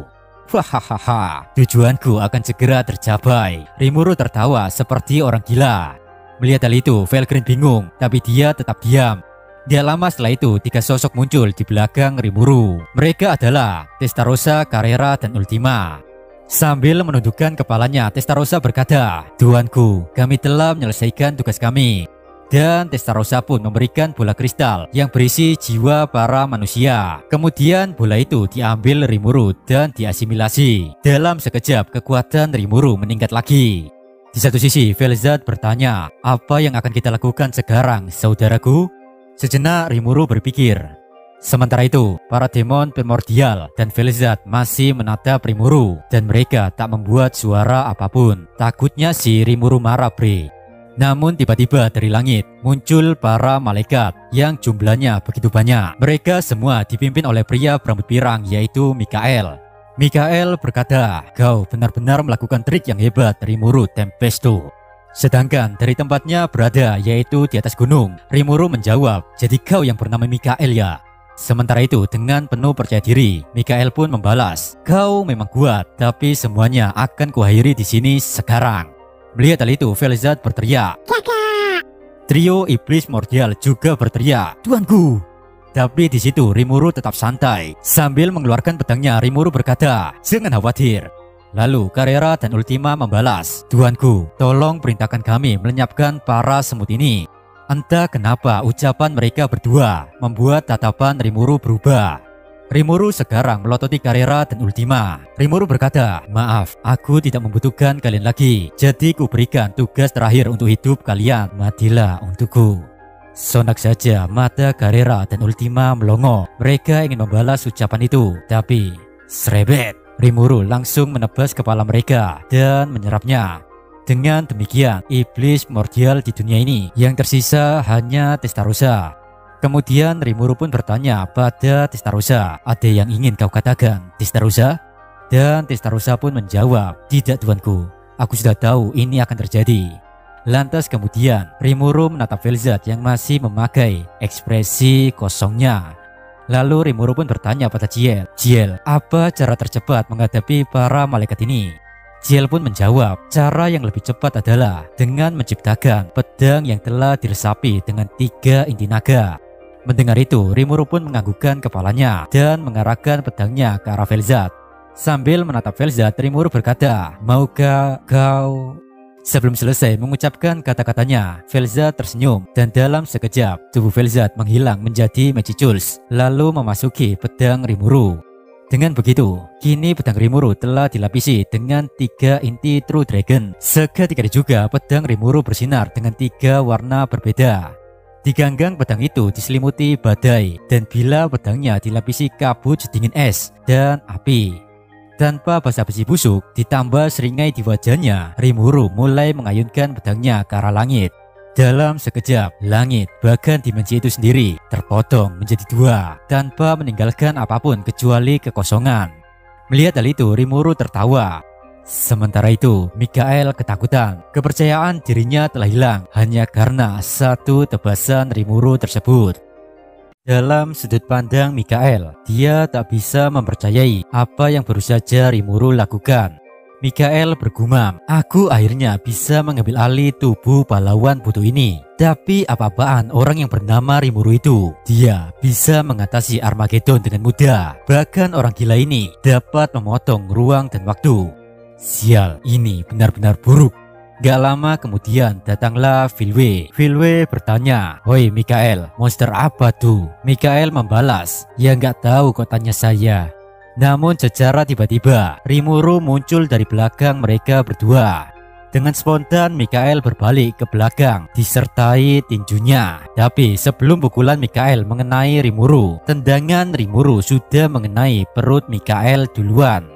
Hahaha, tujuanku akan segera tercapai. Rimuru tertawa seperti orang gila. Melihat hal itu, Felgreen bingung, tapi dia tetap diam. Tidak lama setelah itu, tiga sosok muncul di belakang Rimuru. Mereka adalah Testarossa, Carrera, dan Ultima. Sambil menundukkan kepalanya, Testarossa berkata, "Tuanku, kami telah menyelesaikan tugas kami." Dan Testarossa pun memberikan bola kristal yang berisi jiwa para manusia. Kemudian bola itu diambil Rimuru dan diasimilasi. Dalam sekejap, kekuatan Rimuru meningkat lagi. Di satu sisi, Vel'Zad bertanya, "Apa yang akan kita lakukan sekarang, saudaraku?" Sejenak Rimuru berpikir. Sementara itu, para demon primordial dan Vel'Zad masih menatap Rimuru dan mereka tak membuat suara apapun. Takutnya si Rimuru marah, Bre. Namun tiba-tiba dari langit muncul para malaikat yang jumlahnya begitu banyak. Mereka semua dipimpin oleh pria berambut pirang, yaitu Mikael. Mikael berkata, "Kau benar-benar melakukan trik yang hebat, Rimuru Tempesto." Sedangkan dari tempatnya berada, yaitu di atas gunung, Rimuru menjawab, "Jadi kau yang bernama Mikael ya?" Sementara itu dengan penuh percaya diri, Mikael pun membalas, "Kau memang kuat, tapi semuanya akan kuakhiri di sini sekarang." Melihat hal itu, Vel'Zad berteriak, "Kakak!" Trio iblis mordial juga berteriak, "Tuanku!" Tapi di situ Rimuru tetap santai. Sambil mengeluarkan pedangnya, Rimuru berkata, "Jangan khawatir." Lalu Carrera dan Ultima membalas, "Tuanku, tolong perintahkan kami melenyapkan para semut ini." Entah kenapa ucapan mereka berdua membuat tatapan Rimuru berubah. Rimuru sekarang melototi Carrera dan Ultima. Rimuru berkata, "Maaf, aku tidak membutuhkan kalian lagi. Jadi kuberikan tugas terakhir untuk hidup kalian. Matilah untukku." Sontak saja mata Carrera dan Ultima melongo. Mereka ingin membalas ucapan itu, tapi srebet, Rimuru langsung menebas kepala mereka dan menyerapnya. Dengan demikian, iblis primordial di dunia ini yang tersisa hanya Testarossa. Kemudian Rimuru pun bertanya pada Testarossa, "Ada yang ingin kau katakan, Testarossa?" Dan Testarossa pun menjawab, "Tidak tuanku, aku sudah tahu ini akan terjadi." Lantas kemudian Rimuru menatap Velzat yang masih memakai ekspresi kosongnya. Lalu Rimuru pun bertanya pada Ciel, "Ciel, apa cara tercepat menghadapi para malaikat ini?" Ciel pun menjawab, "Cara yang lebih cepat adalah dengan menciptakan pedang yang telah diresapi dengan tiga inti naga." Mendengar itu, Rimuru pun menganggukkan kepalanya dan mengarahkan pedangnya ke arah Velzat. Sambil menatap Velzat, Rimuru berkata, "Maukah kau..." Sebelum selesai mengucapkan kata-katanya, Velzat tersenyum dan dalam sekejap tubuh Velzat menghilang menjadi Magicools lalu memasuki pedang Rimuru. Dengan begitu, kini pedang Rimuru telah dilapisi dengan tiga inti True Dragon. Seketika juga pedang Rimuru bersinar dengan tiga warna berbeda. Di ganggang pedang itu diselimuti badai, dan bila pedangnya dilapisi kabut sedingin es dan api. Tanpa basa-basi busuk ditambah seringai di wajahnya, Rimuru mulai mengayunkan pedangnya ke arah langit. Dalam sekejap, langit bahkan dimensi itu sendiri terpotong menjadi dua tanpa meninggalkan apapun kecuali kekosongan. Melihat hal itu, Rimuru tertawa. Sementara itu, Mikael ketakutan. Kepercayaan dirinya telah hilang hanya karena satu tebasan Rimuru tersebut. Dalam sudut pandang Mikael, dia tak bisa mempercayai apa yang baru saja Rimuru lakukan. Mikael bergumam, "Aku akhirnya bisa mengambil alih tubuh pahlawan bodoh ini. Tapi apa-apaan orang yang bernama Rimuru itu? Dia bisa mengatasi Armageddon dengan mudah. Bahkan orang gila ini dapat memotong ruang dan waktu. Sial, ini benar-benar buruk." Gak lama kemudian datanglah Filwe. Filwe bertanya, "Hoi Mikael, monster apa tuh?" Mikael membalas, "Ya gak tahu kok tanya saya." Namun secara tiba-tiba Rimuru muncul dari belakang mereka berdua. Dengan spontan Mikael berbalik ke belakang disertai tinjunya. Tapi sebelum pukulan Mikael mengenai Rimuru, tendangan Rimuru sudah mengenai perut Mikael duluan.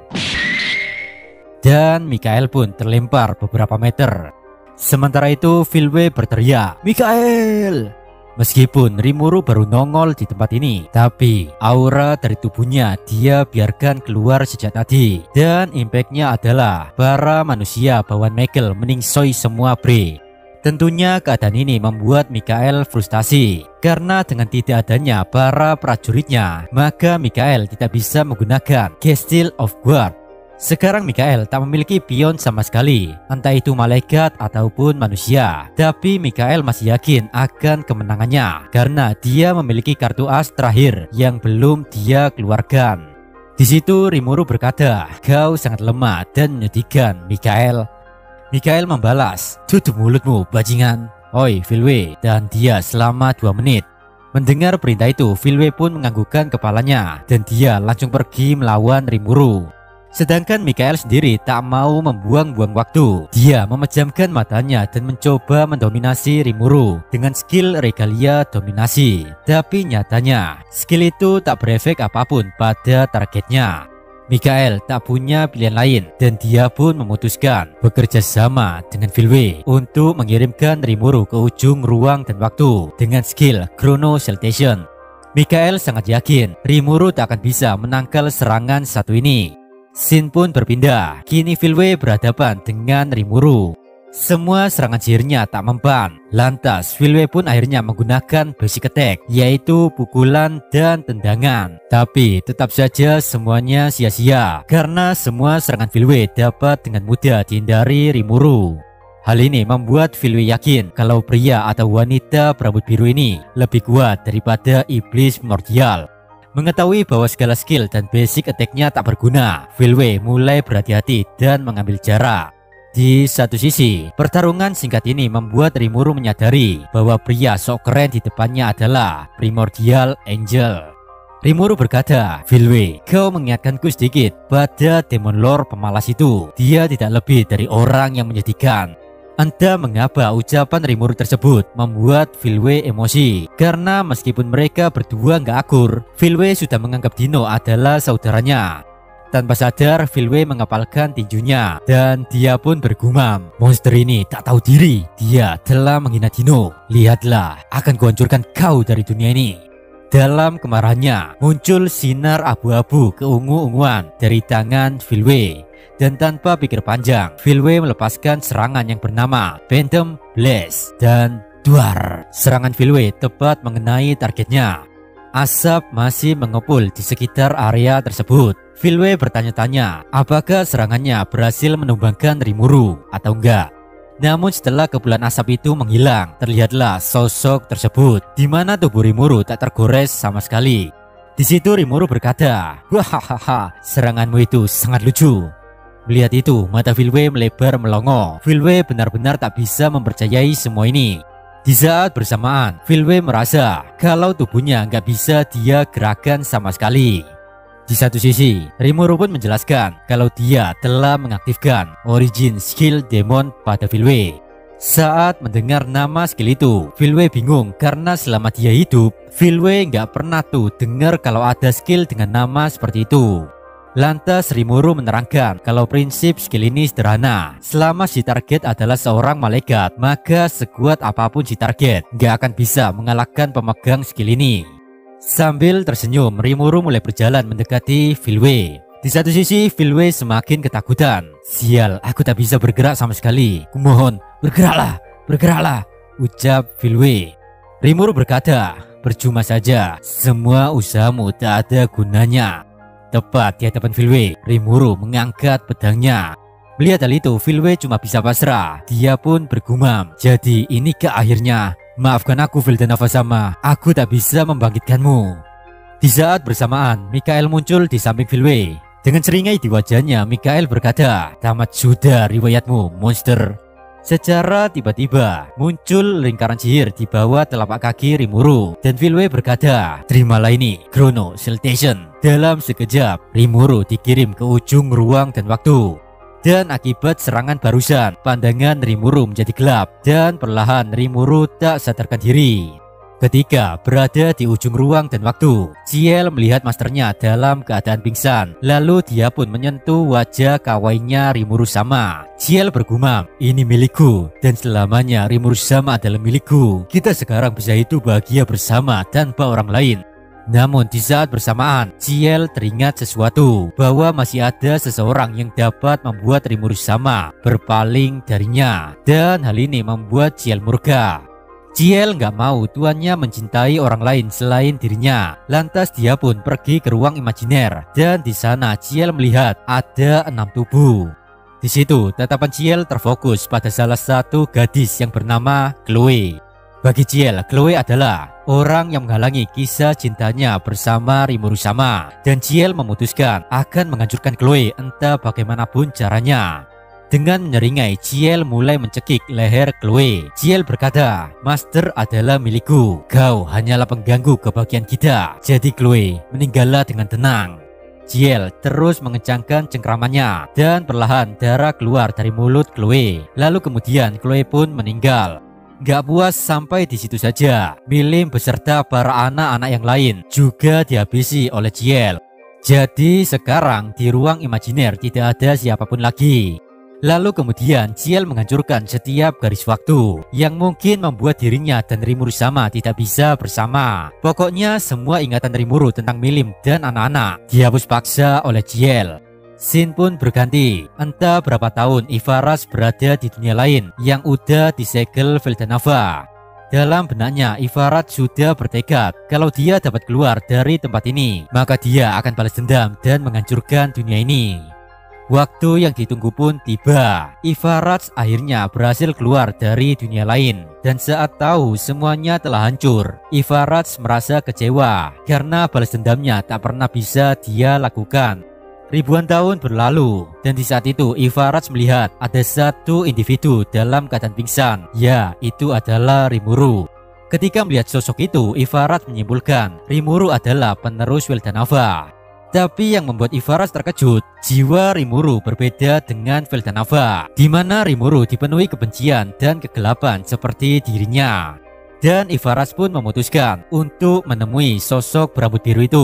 Dan Mikael pun terlempar beberapa meter. Sementara itu Filwe berteriak, "Mikael!" Meskipun Rimuru baru nongol di tempat ini, tapi aura dari tubuhnya dia biarkan keluar sejak tadi. Dan impactnya adalah para manusia bawaan Michael meningsoi semua bre. Tentunya keadaan ini membuat Mikael frustasi. Karena dengan tidak adanya para prajuritnya, maka Mikael tidak bisa menggunakan Castle of Guard. Sekarang Mikael tak memiliki pion sama sekali, entah itu malaikat ataupun manusia. Tapi Mikael masih yakin akan kemenangannya karena dia memiliki kartu as terakhir yang belum dia keluarkan. Di situ Rimuru berkata, "Kau sangat lemah dan menyedihkan, Mikael." Mikael membalas, "Tutup mulutmu, bajingan." "Oi, Filwe," dan dia selama dua menit. Mendengar perintah itu, Filwe pun menganggukkan kepalanya dan dia langsung pergi melawan Rimuru. Sedangkan Mikael sendiri tak mau membuang-buang waktu. Dia memejamkan matanya dan mencoba mendominasi Rimuru dengan skill regalia dominasi. Tapi nyatanya skill itu tak berefek apapun pada targetnya. Mikael tak punya pilihan lain dan dia pun memutuskan bekerja sama dengan Filwe untuk mengirimkan Rimuru ke ujung ruang dan waktu dengan skill Chrono Salutation. Mikael sangat yakin Rimuru tak akan bisa menangkal serangan satu ini. Scene pun berpindah. Kini Filwe berhadapan dengan Rimuru. Semua serangan sihirnya tak mempan. Lantas Filwe pun akhirnya menggunakan basic attack, yaitu pukulan dan tendangan. Tapi tetap saja semuanya sia-sia karena semua serangan Filwe dapat dengan mudah dihindari Rimuru. Hal ini membuat Filwe yakin kalau pria atau wanita berambut biru ini lebih kuat daripada iblis primordial. Mengetahui bahwa segala skill dan basic attack-nya tak berguna, Filway mulai berhati-hati dan mengambil jarak. Di satu sisi, pertarungan singkat ini membuat Rimuru menyadari bahwa pria sok keren di depannya adalah Primordial Angel. Rimuru berkata, "Filway, kau mengingatkanku sedikit pada Demon Lord pemalas itu. Dia tidak lebih dari orang yang menyedihkan." Entah mengapa ucapan Rimuru tersebut membuat Filway emosi, karena meskipun mereka berdua nggak akur, Filway sudah menganggap Dino adalah saudaranya. Tanpa sadar, Filway mengepalkan tinjunya dan dia pun bergumam, "Monster ini tak tahu diri. Dia telah menghina Dino. Lihatlah, akan kuhancurkan kau dari dunia ini." Dalam kemarahannya, muncul sinar abu-abu keungu-unguan dari tangan Filway. Dan tanpa pikir panjang, Filway melepaskan serangan yang bernama Phantom Blast. Dan duar, serangan Filway tepat mengenai targetnya. Asap masih mengepul di sekitar area tersebut. Filway bertanya-tanya apakah serangannya berhasil menumbangkan Rimuru atau enggak. Namun setelah kepulan asap itu menghilang, terlihatlah sosok tersebut, di mana tubuh Rimuru tak tergores sama sekali. Di situ Rimuru berkata, "Wahahaha, seranganmu itu sangat lucu." Melihat itu, mata Filway melebar melongo. Filway benar-benar tak bisa mempercayai semua ini. Di saat bersamaan, Filway merasa kalau tubuhnya nggak bisa dia gerakan sama sekali. Di satu sisi, Rimuru pun menjelaskan kalau dia telah mengaktifkan origin skill demon pada Filway. Saat mendengar nama skill itu, Filway bingung karena selama dia hidup, Filway nggak pernah tuh dengar kalau ada skill dengan nama seperti itu. Lantas Rimuru menerangkan kalau prinsip skill ini sederhana. Selama si target adalah seorang malaikat, maka sekuat apapun si target nggak akan bisa mengalahkan pemegang skill ini. Sambil tersenyum, Rimuru mulai berjalan mendekati Filway. Di satu sisi, Filway semakin ketakutan. "Sial, aku tak bisa bergerak sama sekali. Kumohon, bergeraklah, bergeraklah," ucap Filway. Rimuru berkata, "Percuma saja, semua usahamu tak ada gunanya." Tepat di hadapan Filway, Rimuru mengangkat pedangnya. Melihat hal itu, Filway cuma bisa pasrah. Dia pun bergumam, "Jadi inikah akhirnya? Maafkan aku, Vildanava sama. Aku tak bisa membangkitkanmu." Di saat bersamaan, Mikael muncul di samping Filway. Dengan seringai di wajahnya, Mikael berkata, "Tamat sudah riwayatmu, monster." Secara tiba-tiba muncul lingkaran sihir di bawah telapak kaki Rimuru, dan Filway berkata, "Terimalah ini, Chrono Siltation." Dalam sekejap, Rimuru dikirim ke ujung ruang dan waktu. Dan akibat serangan barusan, pandangan Rimuru menjadi gelap, dan perlahan Rimuru tak sadarkan diri. Ketika berada di ujung ruang dan waktu, Ciel melihat masternya dalam keadaan pingsan. Lalu dia pun menyentuh wajah kawainya Rimuru sama. Ciel bergumam, "Ini milikku, dan selamanya Rimuru sama adalah milikku. Kita sekarang bisa hidup bahagia bersama tanpa orang lain." Namun di saat bersamaan, Ciel teringat sesuatu, bahwa masih ada seseorang yang dapat membuat Rimuru sama berpaling darinya. Dan hal ini membuat Ciel murka. Ciel nggak mau tuannya mencintai orang lain selain dirinya. Lantas dia pun pergi ke ruang imajiner, dan di sana Ciel melihat ada enam tubuh. Di situ tatapan Ciel terfokus pada salah satu gadis yang bernama Chloe. Bagi Ciel, Chloe adalah orang yang menghalangi kisah cintanya bersama Rimuru sama, dan Ciel memutuskan akan menghancurkan Chloe entah bagaimanapun caranya. Dengan menyeringai, Ciel mulai mencekik leher Chloe. Ciel berkata, "Master adalah milikku. Kau hanyalah pengganggu kebahagiaan kita. Jadi Chloe, meninggallah dengan tenang." Ciel terus mengencangkan cengkramannya, dan perlahan darah keluar dari mulut Chloe. Lalu kemudian Chloe pun meninggal. Gak puas sampai di situ saja, Milim beserta para anak-anak yang lain juga dihabisi oleh Ciel. Jadi sekarang di ruang imajiner tidak ada siapapun lagi. Lalu kemudian Ciel menghancurkan setiap garis waktu yang mungkin membuat dirinya dan Rimuru sama tidak bisa bersama. Pokoknya semua ingatan Rimuru tentang Milim dan anak-anak dihapus paksa oleh Ciel. Scene pun berganti. Entah berapa tahun Ivaras berada di dunia lain yang udah disegel Vildanava. Dalam benaknya, Ivaras sudah bertekad kalau dia dapat keluar dari tempat ini, maka dia akan balas dendam dan menghancurkan dunia ini. Waktu yang ditunggu pun tiba. Ivaraj akhirnya berhasil keluar dari dunia lain. Dan saat tahu semuanya telah hancur, Ivaraj merasa kecewa karena balas dendamnya tak pernah bisa dia lakukan. Ribuan tahun berlalu, dan di saat itu Ivaraj melihat ada satu individu dalam keadaan pingsan. Ya, itu adalah Rimuru. Ketika melihat sosok itu, Ivaraj menyimpulkan Rimuru adalah penerus Veldanava. Tapi yang membuat Ivaraj terkejut, jiwa Rimuru berbeda dengan Veldanava, di mana Rimuru dipenuhi kebencian dan kegelapan seperti dirinya. Dan Ivaraj pun memutuskan untuk menemui sosok berambut biru itu.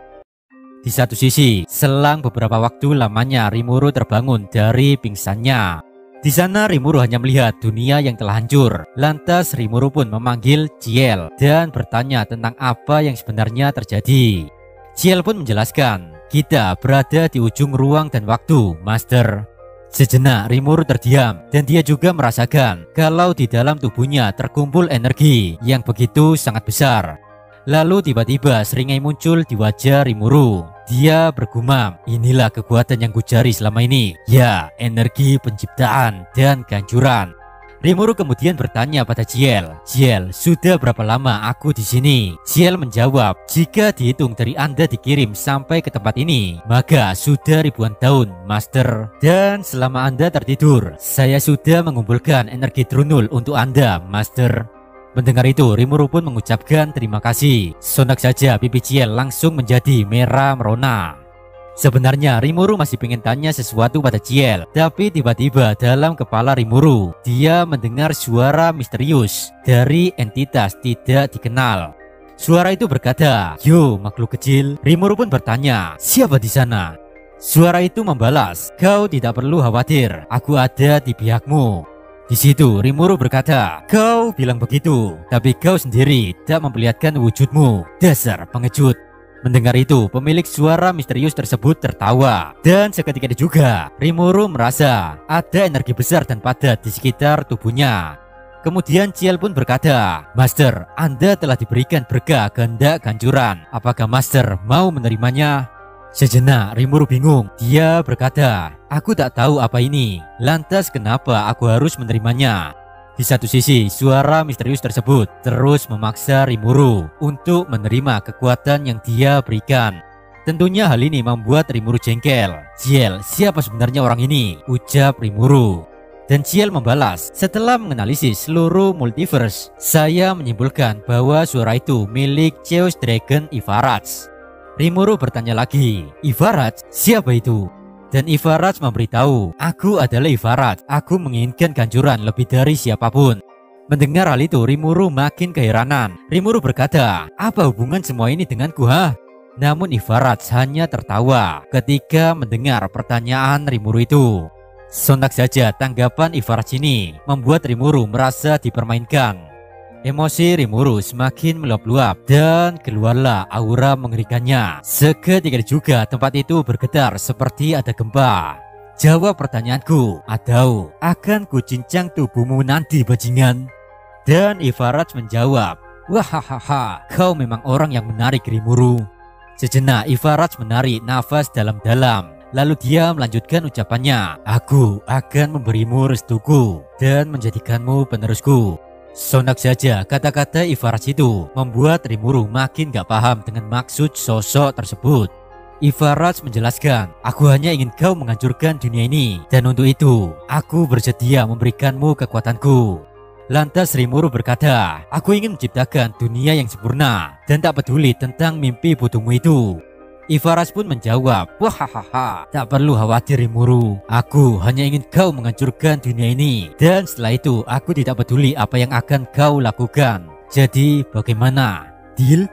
Di satu sisi, selang beberapa waktu lamanya Rimuru terbangun dari pingsannya. Di sana Rimuru hanya melihat dunia yang telah hancur. Lantas Rimuru pun memanggil Ciel dan bertanya tentang apa yang sebenarnya terjadi. Ciel pun menjelaskan, kita berada di ujung ruang dan waktu, Master. Sejenak Rimuru terdiam dan dia juga merasakan kalau di dalam tubuhnya terkumpul energi yang begitu sangat besar. Lalu tiba-tiba seringai muncul di wajah Rimuru. Dia bergumam, inilah kekuatan yang kujari selama ini. Ya, energi penciptaan dan kehancuran. Rimuru kemudian bertanya pada Ciel, Ciel, sudah berapa lama aku di sini? Ciel menjawab, jika dihitung dari Anda dikirim sampai ke tempat ini, maka sudah ribuan tahun, Master. Dan selama Anda tertidur, saya sudah mengumpulkan energi Drunul untuk Anda, Master. Mendengar itu, Rimuru pun mengucapkan terima kasih. Sontak saja pipi Ciel langsung menjadi merah merona. Sebenarnya Rimuru masih ingin tanya sesuatu pada Ciel, tapi tiba-tiba dalam kepala Rimuru, dia mendengar suara misterius dari entitas tidak dikenal. Suara itu berkata, "Yo, makhluk kecil." Rimuru pun bertanya, "Siapa di sana?" Suara itu membalas, "Kau tidak perlu khawatir, aku ada di pihakmu." Di situ Rimuru berkata, "Kau bilang begitu, tapi kau sendiri tak memperlihatkan wujudmu. Dasar pengecut." Mendengar itu, pemilik suara misterius tersebut tertawa. Dan seketika itu juga, Rimuru merasa ada energi besar dan padat di sekitar tubuhnya. Kemudian Ciel pun berkata, "Master, Anda telah diberikan berkah kehendak kehancuran. Apakah Master mau menerimanya?" Sejenak Rimuru bingung. Dia berkata, "Aku tak tahu apa ini. Lantas kenapa aku harus menerimanya?" Di satu sisi, suara misterius tersebut terus memaksa Rimuru untuk menerima kekuatan yang dia berikan. Tentunya hal ini membuat Rimuru jengkel. "Ciel, siapa sebenarnya orang ini?" ucap Rimuru. Dan Ciel membalas, "Setelah menganalisis seluruh multiverse, saya menyimpulkan bahwa suara itu milik Chaos Dragon Ivaraj." Rimuru bertanya lagi, "Ivaraj? Siapa itu?" Dan Ivaraj memberitahu, "Aku adalah Ivaraj. Aku menginginkan kehancuran lebih dari siapapun." Mendengar hal itu, Rimuru makin keheranan. Rimuru berkata, "Apa hubungan semua ini denganku, ha?" Namun Ivaraj hanya tertawa ketika mendengar pertanyaan Rimuru itu. Sontak saja tanggapan Ivaraj ini membuat Rimuru merasa dipermainkan. Emosi Rimuru semakin meluap-luap dan keluarlah aura mengerikannya. Seketika juga tempat itu bergetar seperti ada gempa. "Jawab pertanyaanku, atau akan kucincang tubuhmu nanti, bajingan." Dan Ivaraj menjawab, "Wahahaha, kau memang orang yang menarik, Rimuru." Sejenak Ivaraj menarik nafas dalam-dalam. Lalu dia melanjutkan ucapannya, "Aku akan memberimu restuku dan menjadikanmu penerusku." Sontak saja kata-kata Ivaraj itu membuat Rimuru makin gak paham dengan maksud sosok tersebut. Ivaraj menjelaskan, "Aku hanya ingin kau menghancurkan dunia ini, dan untuk itu aku bersedia memberikanmu kekuatanku." Lantas Rimuru berkata, "Aku ingin menciptakan dunia yang sempurna dan tak peduli tentang mimpi bodohmu itu." Ivaraj pun menjawab, "Wahahaha, tak perlu khawatir Rimuru. Aku hanya ingin kau menghancurkan dunia ini, dan setelah itu aku tidak peduli apa yang akan kau lakukan. Jadi bagaimana? Deal?"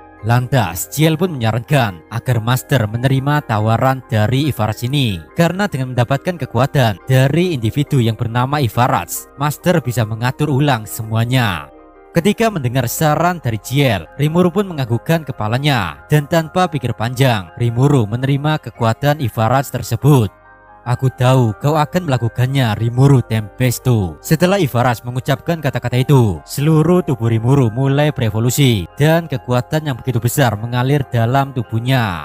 Lantas Ciel pun menyarankan agar Master menerima tawaran dari Ivaraj ini. Karena dengan mendapatkan kekuatan dari individu yang bernama Ivaraj, Master bisa mengatur ulang semuanya. Ketika mendengar saran dari Ciel, Rimuru pun menganggukkan kepalanya. Dan tanpa pikir panjang, Rimuru menerima kekuatan Ivaraj tersebut. "Aku tahu kau akan melakukannya, Rimuru Tempesto." Setelah Ivaraj mengucapkan kata-kata itu, seluruh tubuh Rimuru mulai berevolusi. Dan kekuatan yang begitu besar mengalir dalam tubuhnya.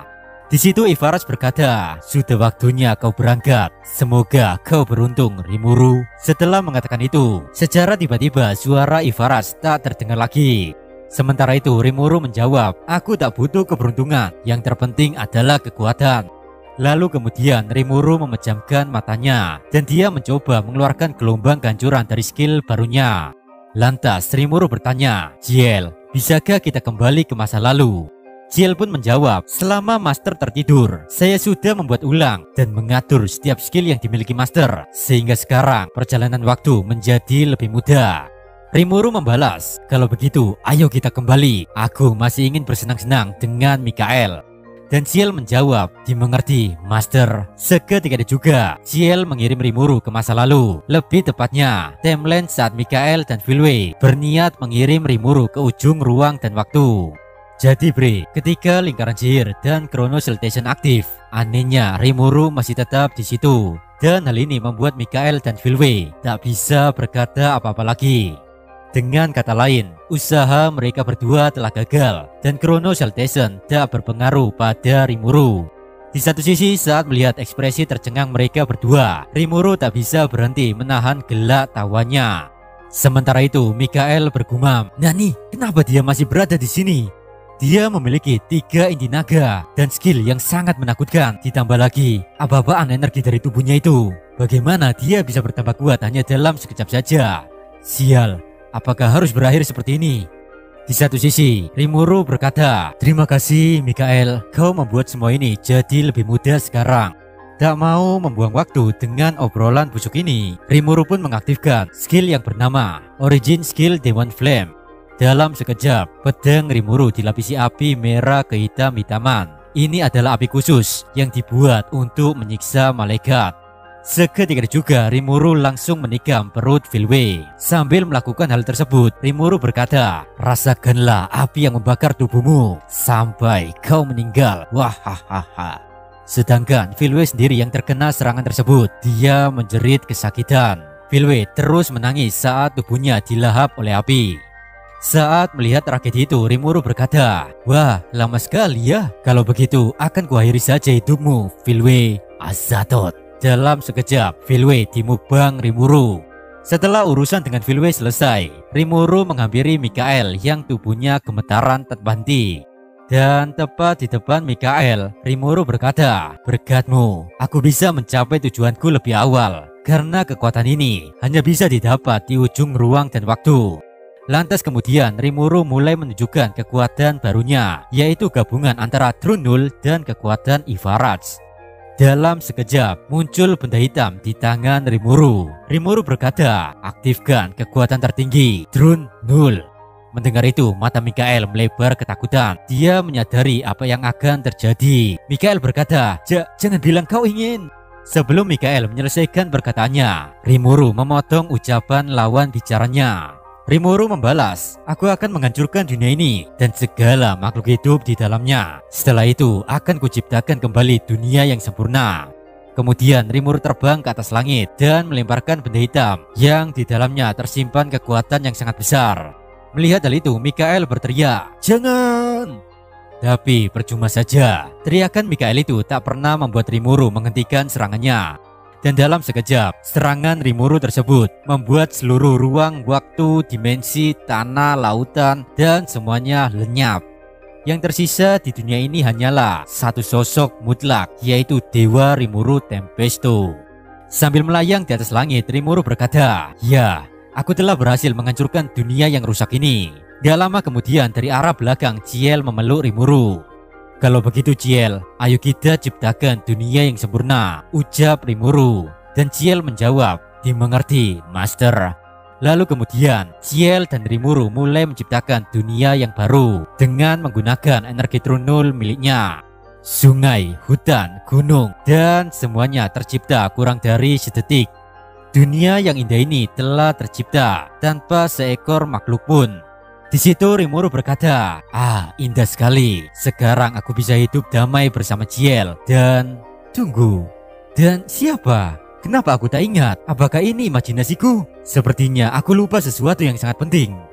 Di situ Ivaras berkata, "Sudah waktunya kau berangkat. Semoga kau beruntung, Rimuru." Setelah mengatakan itu, secara tiba-tiba suara Ivaras tak terdengar lagi. Sementara itu Rimuru menjawab, "Aku tak butuh keberuntungan, yang terpenting adalah kekuatan." Lalu kemudian Rimuru memejamkan matanya dan dia mencoba mengeluarkan gelombang gancuran dari skill barunya. Lantas Rimuru bertanya, "Ciel, bisakah kita kembali ke masa lalu?" Ciel pun menjawab, "Selama Master tertidur, saya sudah membuat ulang dan mengatur setiap skill yang dimiliki Master, sehingga sekarang perjalanan waktu menjadi lebih mudah." Rimuru membalas, "Kalau begitu, ayo kita kembali. Aku masih ingin bersenang-senang dengan Mikael." Dan Ciel menjawab, "Dimengerti, Master." Seketika itu juga, Ciel mengirim Rimuru ke masa lalu. Lebih tepatnya, timeline saat Mikael dan Filwe berniat mengirim Rimuru ke ujung ruang dan waktu. Jadi Bre, ketika lingkaran sihir dan Chrono Siltation aktif, anehnya Rimuru masih tetap di situ. Dan hal ini membuat Mikael dan Filwe tak bisa berkata apa-apa lagi. Dengan kata lain, usaha mereka berdua telah gagal dan Chrono Siltation tak berpengaruh pada Rimuru. Di satu sisi, saat melihat ekspresi tercengang mereka berdua, Rimuru tak bisa berhenti menahan gelak tawanya. Sementara itu, Mikael bergumam, "Nani, kenapa dia masih berada di sini? Dia memiliki tiga inti naga dan skill yang sangat menakutkan. Ditambah lagi aba-abaan energi dari tubuhnya itu. Bagaimana dia bisa bertambah kuat hanya dalam sekejap saja? Sial, apakah harus berakhir seperti ini?" Di satu sisi, Rimuru berkata, "Terima kasih Mikael, kau membuat semua ini jadi lebih mudah sekarang." Tak mau membuang waktu dengan obrolan busuk ini, Rimuru pun mengaktifkan skill yang bernama Origin Skill Demon Flame. Dalam sekejap, pedang Rimuru dilapisi api merah kehitam-hitaman. Ini adalah api khusus yang dibuat untuk menyiksa malaikat. Seketika juga Rimuru langsung menikam perut Filwe. Sambil melakukan hal tersebut, Rimuru berkata, "Rasakanlah api yang membakar tubuhmu sampai kau meninggal." Wahahaha. Sedangkan Filwe sendiri yang terkena serangan tersebut, dia menjerit kesakitan. Filwe terus menangis saat tubuhnya dilahap oleh api. Saat melihat tragedi itu, Rimuru berkata, "Wah, lama sekali ya. Kalau begitu, akan kuakhiri saja hidupmu, Filwe Azatot." Dalam sekejap, Filwe dimukbang Rimuru. Setelah urusan dengan Filwe selesai, Rimuru menghampiri Mikael yang tubuhnya gemetaran tanpa henti. Dan tepat di depan Mikael, Rimuru berkata, "Berkatmu, aku bisa mencapai tujuanku lebih awal. Karena kekuatan ini hanya bisa didapat di ujung ruang dan waktu." Lantas kemudian Rimuru mulai menunjukkan kekuatan barunya, yaitu gabungan antara Drunul dan kekuatan Ivaras. Dalam sekejap muncul benda hitam di tangan Rimuru. Rimuru berkata, "Aktifkan kekuatan tertinggi, Drunul." Mendengar itu, mata Mikael melebar ketakutan. Dia menyadari apa yang akan terjadi. Mikael berkata, "Ja, jangan bilang kau ingin." Sebelum Mikael menyelesaikan perkataannya, Rimuru memotong ucapan lawan bicaranya. Rimuru membalas, "Aku akan menghancurkan dunia ini dan segala makhluk hidup di dalamnya. Setelah itu akan kuciptakan kembali dunia yang sempurna." Kemudian Rimuru terbang ke atas langit dan melemparkan benda hitam yang di dalamnya tersimpan kekuatan yang sangat besar. Melihat hal itu, Mikael berteriak, "Jangan!" Tapi percuma saja. Teriakan Mikael itu tak pernah membuat Rimuru menghentikan serangannya. Dan dalam sekejap, serangan Rimuru tersebut membuat seluruh ruang, waktu, dimensi, tanah, lautan, dan semuanya lenyap. Yang tersisa di dunia ini hanyalah satu sosok mutlak, yaitu Dewa Rimuru Tempesto. Sambil melayang di atas langit, Rimuru berkata, "Ya, aku telah berhasil menghancurkan dunia yang rusak ini." Gak lama kemudian dari arah belakang, Ciel memeluk Rimuru. "Kalau begitu Ciel, ayo kita ciptakan dunia yang sempurna," ucap Rimuru. Dan Ciel menjawab, "Dimengerti, Master." Lalu kemudian Ciel dan Rimuru mulai menciptakan dunia yang baru dengan menggunakan energi Drunul miliknya. Sungai, hutan, gunung, dan semuanya tercipta kurang dari sedetik. Dunia yang indah ini telah tercipta tanpa seekor makhluk pun. Di situ Rimuru berkata, "Ah, indah sekali. Sekarang aku bisa hidup damai bersama Ciel dan..." Tunggu, dan siapa? Kenapa aku tak ingat? Apakah ini imajinasiku? Sepertinya aku lupa sesuatu yang sangat penting.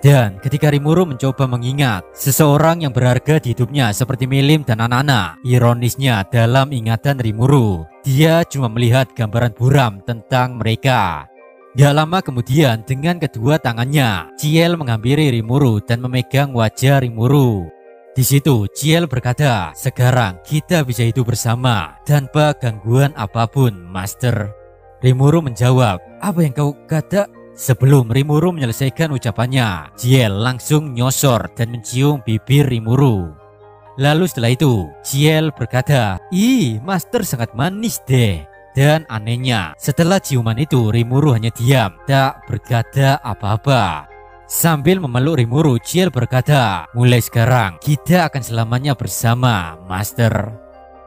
Dan ketika Rimuru mencoba mengingat seseorang yang berharga di hidupnya seperti Milim dan anak-anak, ironisnya dalam ingatan Rimuru, dia cuma melihat gambaran buram tentang mereka. Gak lama kemudian dengan kedua tangannya, Ciel menghampiri Rimuru dan memegang wajah Rimuru. Di situ Ciel berkata, "Sekarang kita bisa hidup bersama tanpa gangguan apapun, Master." Rimuru menjawab, "Apa yang kau kata?" Sebelum Rimuru menyelesaikan ucapannya, Ciel langsung nyosor dan mencium bibir Rimuru. Lalu setelah itu, Ciel berkata, "Ih, Master sangat manis deh." Dan anehnya, setelah ciuman itu Rimuru hanya diam, tak berkata apa-apa. Sambil memeluk Rimuru, Ciel berkata, "Mulai sekarang kita akan selamanya bersama, Master."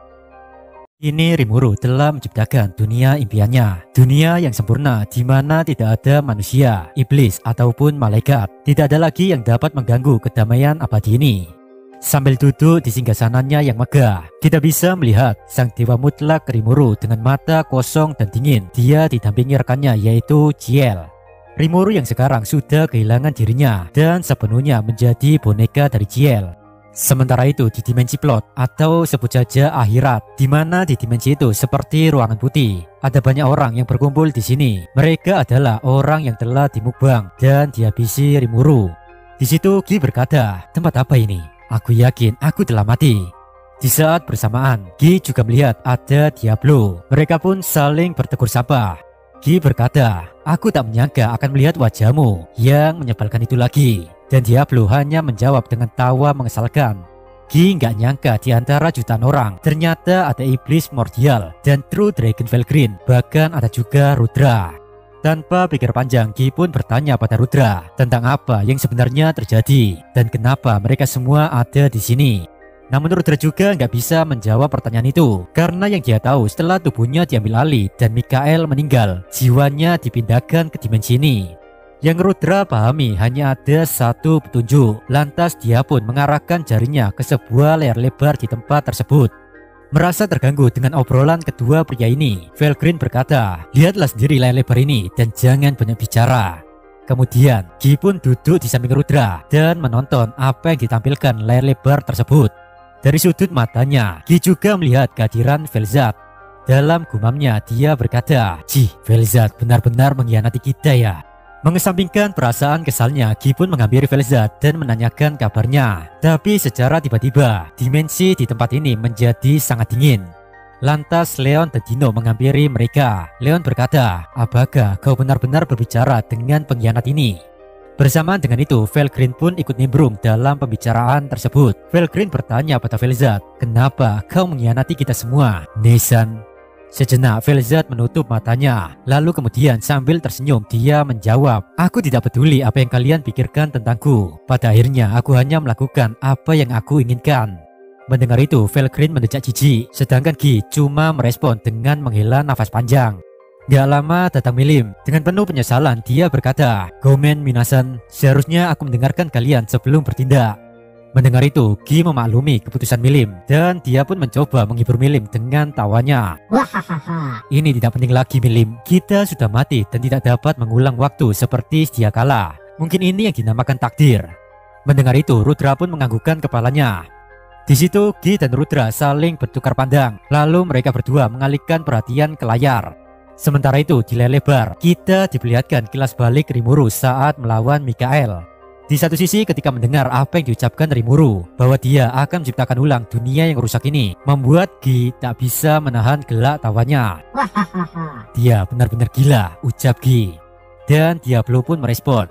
Ini Rimuru telah menciptakan dunia impiannya, dunia yang sempurna di mana tidak ada manusia, iblis ataupun malaikat. Tidak ada lagi yang dapat mengganggu kedamaian abadi ini. Sambil duduk di singgasananya yang megah, kita bisa melihat sang dewa mutlak Rimuru dengan mata kosong dan dingin. Dia didampingi rekannya yaitu Ciel. Rimuru yang sekarang sudah kehilangan dirinya dan sepenuhnya menjadi boneka dari Ciel. Sementara itu di dimensi plot atau sebut saja akhirat, di mana di dimensi itu seperti ruangan putih, ada banyak orang yang berkumpul di sini. Mereka adalah orang yang telah dimukbang dan dihabisi Rimuru. Di situ Gi berkata, "Tempat apa ini? Aku yakin aku telah mati." Di saat bersamaan, Gi juga melihat ada Diablo. Mereka pun saling bertegur sapa. Gi berkata, "Aku tak menyangka akan melihat wajahmu yang menyebalkan itu lagi." Dan Diablo hanya menjawab dengan tawa mengesalkan. Gi nggak nyangka di antara jutaan orang ternyata ada iblis Mordial dan True Dragon Felgreen, bahkan ada juga Rudra. Tanpa pikir panjang, Gi pun bertanya pada Rudra tentang apa yang sebenarnya terjadi dan kenapa mereka semua ada di sini. Namun Rudra juga nggak bisa menjawab pertanyaan itu karena yang dia tahu setelah tubuhnya diambil alih dan Mikael meninggal, jiwanya dipindahkan ke dimensi ini. Yang Rudra pahami hanya ada satu petunjuk. Lantas dia pun mengarahkan jarinya ke sebuah layar lebar di tempat tersebut. Merasa terganggu dengan obrolan kedua pria ini, Felgreen berkata, "Lihatlah sendiri layar lebar ini dan jangan banyak bicara." Kemudian Gi pun duduk di samping Rudra dan menonton apa yang ditampilkan layar lebar tersebut. Dari sudut matanya, Gi juga melihat kehadiran Velzat. Dalam gumamnya dia berkata, "Jih, Velzat benar-benar mengkhianati kita ya." Mengesampingkan perasaan kesalnya, Gi pun menghampiri Velzat dan menanyakan kabarnya. Tapi secara tiba-tiba, dimensi di tempat ini menjadi sangat dingin. Lantas Leon dan Dino menghampiri mereka. Leon berkata, "Apakah kau benar-benar berbicara dengan pengkhianat ini?" Bersamaan dengan itu, Felgreen pun ikut nimbrung dalam pembicaraan tersebut. Felgreen bertanya pada Velzat, "Kenapa kau mengkhianati kita semua, Nesan?" Sejenak Velzat menutup matanya, lalu kemudian sambil tersenyum dia menjawab, "Aku tidak peduli apa yang kalian pikirkan tentangku. Pada akhirnya aku hanya melakukan apa yang aku inginkan." Mendengar itu Felgreen mendecak jijik, sedangkan Gi cuma merespon dengan menghela nafas panjang. Gak lama datang Milim. Dengan penuh penyesalan dia berkata, "Gomen Minasan, seharusnya aku mendengarkan kalian sebelum bertindak." Mendengar itu, Gi memaklumi keputusan Milim dan dia pun mencoba menghibur Milim dengan tawanya. Wahahaha. "Ini tidak penting lagi Milim, kita sudah mati dan tidak dapat mengulang waktu seperti sedia kala. Mungkin ini yang dinamakan takdir." Mendengar itu, Rudra pun menganggukkan kepalanya. Di situ Gi dan Rudra saling bertukar pandang, lalu mereka berdua mengalihkan perhatian ke layar. Sementara itu di layar lebar, kita diperlihatkan kilas balik Rimuru saat melawan Mikael. Di satu sisi ketika mendengar apa yang diucapkan Rimuru bahwa dia akan menciptakan ulang dunia yang rusak ini, membuat Gi tak bisa menahan gelak tawanya. Wahahaha. "Dia benar-benar gila," ucap Gi. Dan Diablo pun merespon,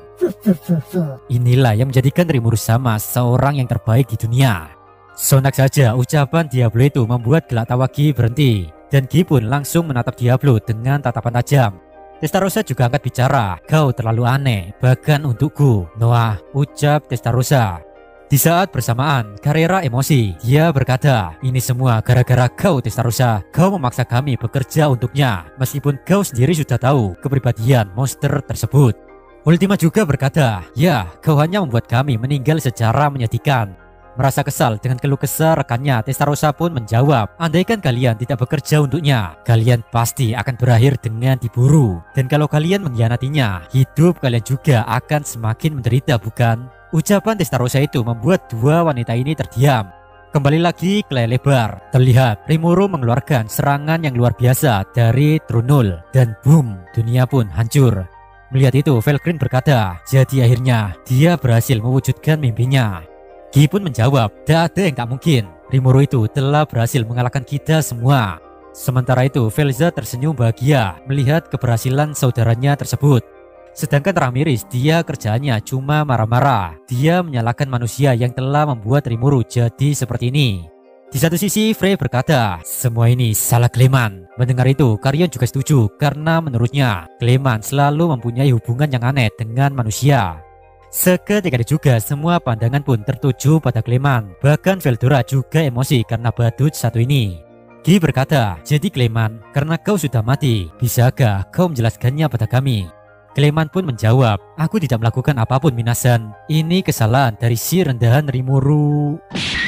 "Inilah yang menjadikan Rimuru sama seorang yang terbaik di dunia." Sontak saja ucapan Diablo itu membuat gelak tawa Gi berhenti, dan Gi pun langsung menatap Diablo dengan tatapan tajam. Testarossa juga angkat bicara, "Kau terlalu aneh, bahkan untukku, Noah," ucap Testarossa. Di saat bersamaan, Carrera emosi. Dia berkata, "Ini semua gara-gara kau Testarossa. Kau memaksa kami bekerja untuknya, meskipun kau sendiri sudah tahu kepribadian monster tersebut." Ultima juga berkata, "Ya, kau hanya membuat kami meninggal secara menyedihkan." Merasa kesal dengan keluh kesah rekannya, Testarossa pun menjawab, andaikan kalian tidak bekerja untuknya, kalian pasti akan berakhir dengan diburu. Dan kalau kalian mengkhianatinya, hidup kalian juga akan semakin menderita, bukan? Ucapan Testarossa itu membuat dua wanita ini terdiam. Kembali lagi ke layar lebar, terlihat Rimuru mengeluarkan serangan yang luar biasa dari Trunul, dan boom, dunia pun hancur. Melihat itu, Felgrin berkata, jadi akhirnya dia berhasil mewujudkan mimpinya. Gi pun menjawab, tak ada yang tak mungkin. Rimuru itu telah berhasil mengalahkan kita semua. Sementara itu, Vel'Zad tersenyum bahagia melihat keberhasilan saudaranya tersebut. Sedangkan Ramiris, dia kerjaannya cuma marah-marah. Dia menyalahkan manusia yang telah membuat Rimuru jadi seperti ini. Di satu sisi, Frey berkata, semua ini salah Clement. Mendengar itu, Carrion juga setuju karena menurutnya Clement selalu mempunyai hubungan yang aneh dengan manusia. Seketika itu juga semua pandangan pun tertuju pada Clement. Bahkan Veldora juga emosi karena badut satu ini. Gi berkata, jadi Clement, karena kau sudah mati, bisakah kau menjelaskannya pada kami? Clement pun menjawab, aku tidak melakukan apapun Minasan. Ini kesalahan dari si rendahan Rimuru.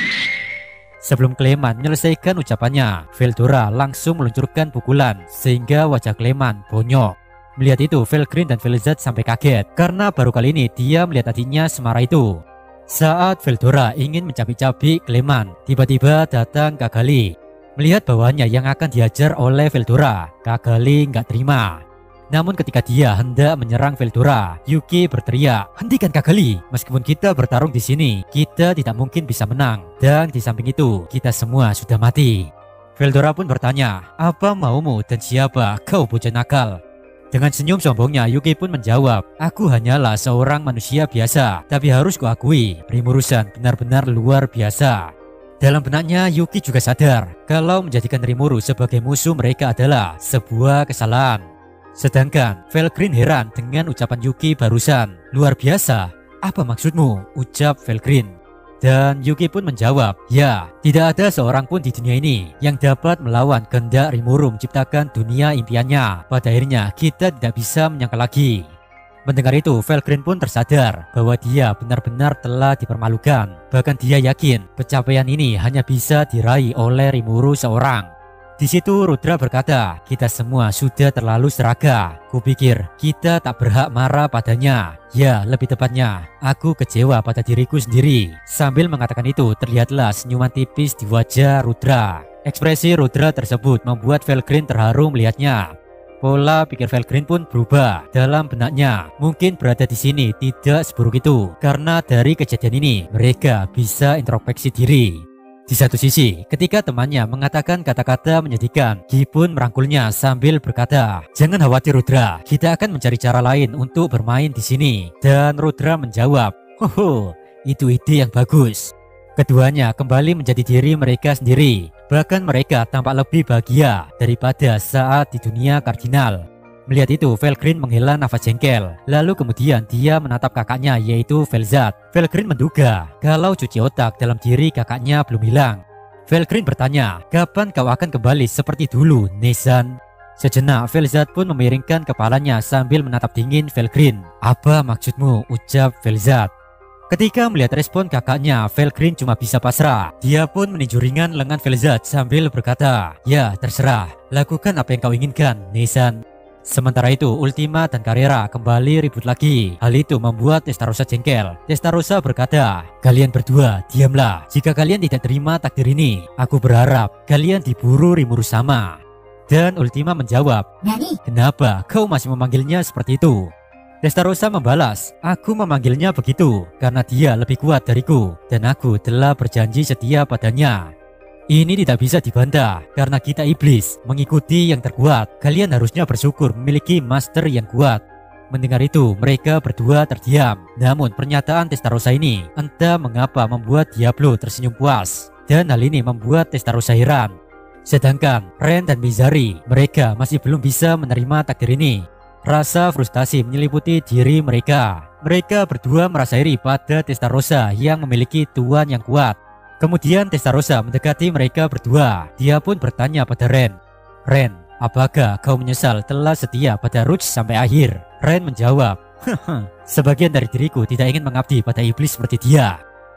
Sebelum Clement menyelesaikan ucapannya, Veldora langsung meluncurkan pukulan sehingga wajah Clement bonyok. Melihat itu, Felgrin dan Vel'Zad sampai kaget karena baru kali ini dia melihat adiknya semarah itu. Saat Veldora ingin mencabik-cabik Clement, tiba-tiba datang Cagalli. Melihat bawahannya yang akan dihajar oleh Veldora, Cagalli nggak terima. Namun ketika dia hendak menyerang Veldora, Yuki berteriak, hentikan Cagalli. Meskipun kita bertarung di sini, kita tidak mungkin bisa menang. Dan di samping itu, kita semua sudah mati. Veldora pun bertanya, apa maumu dan siapa kau bocah nakal? Dengan senyum sombongnya, Yuki pun menjawab, aku hanyalah seorang manusia biasa, tapi harus kuakui, Rimuru-san benar-benar luar biasa. Dalam benaknya, Yuki juga sadar kalau menjadikan Rimuru sebagai musuh mereka adalah sebuah kesalahan. Sedangkan Felgrin heran dengan ucapan Yuki barusan. Luar biasa, apa maksudmu? Ucap Felgrin. Dan Yuki pun menjawab, ya, tidak ada seorang pun di dunia ini yang dapat melawan kehendak Rimuru menciptakan dunia impiannya. Pada akhirnya kita tidak bisa menyangka lagi. Mendengar itu, Felgrin pun tersadar bahwa dia benar-benar telah dipermalukan. Bahkan dia yakin pencapaian ini hanya bisa diraih oleh Rimuru seorang. Di situ Rudra berkata, kita semua sudah terlalu serakah. Kupikir kita tak berhak marah padanya. Ya, lebih tepatnya, aku kecewa pada diriku sendiri. Sambil mengatakan itu, terlihatlah senyuman tipis di wajah Rudra. Ekspresi Rudra tersebut membuat Felgrin terharu melihatnya. Pola pikir Felgrin pun berubah. Dalam benaknya, mungkin berada di sini tidak seburuk itu. Karena dari kejadian ini, mereka bisa introspeksi diri. Di satu sisi, ketika temannya mengatakan kata-kata menyedihkan, Gi pun merangkulnya sambil berkata, jangan khawatir Rudra, kita akan mencari cara lain untuk bermain di sini. Dan Rudra menjawab, hoho, itu ide yang bagus. Keduanya kembali menjadi diri mereka sendiri. Bahkan mereka tampak lebih bahagia daripada saat di dunia kardinal. Melihat itu, Felgrin menghela nafas jengkel. Lalu kemudian dia menatap kakaknya, yaitu Vel'Zad. Felgrin menduga kalau cuci otak dalam diri kakaknya belum hilang. Felgrin bertanya, kapan kau akan kembali seperti dulu, Nesan? Sejenak, Vel'Zad pun memiringkan kepalanya sambil menatap dingin Felgrin. Apa maksudmu? Ucap Vel'Zad. Ketika melihat respon kakaknya, Felgrin cuma bisa pasrah. Dia pun meninju ringan lengan Vel'Zad sambil berkata, ya terserah, lakukan apa yang kau inginkan, Nesan. Sementara itu, Ultima dan Carrera kembali ribut lagi. Hal itu membuat Testarossa jengkel. Testarossa berkata, kalian berdua diamlah. Jika kalian tidak terima takdir ini, aku berharap kalian diburu Rimuru sama. Dan Ultima menjawab, Nani? kenapa kau masih memanggilnya seperti itu? Testarossa membalas, aku memanggilnya begitu karena dia lebih kuat dariku dan aku telah berjanji setia padanya. Ini tidak bisa dibantah karena kita iblis mengikuti yang terkuat. Kalian harusnya bersyukur memiliki master yang kuat. Mendengar itu, mereka berdua terdiam. Namun pernyataan Testarossa ini entah mengapa membuat Diablo tersenyum puas. Dan hal ini membuat Testarossa heran. Sedangkan Ren dan Mizari, mereka masih belum bisa menerima takdir ini. Rasa frustasi menyelimuti diri mereka. Mereka berdua merasa iri pada Testarossa yang memiliki tuan yang kuat. Kemudian Testarossa mendekati mereka berdua. Dia pun bertanya pada Ren, Ren, apakah kau menyesal telah setia pada Rouge sampai akhir? Ren menjawab, sebagian dari diriku tidak ingin mengabdi pada iblis seperti dia.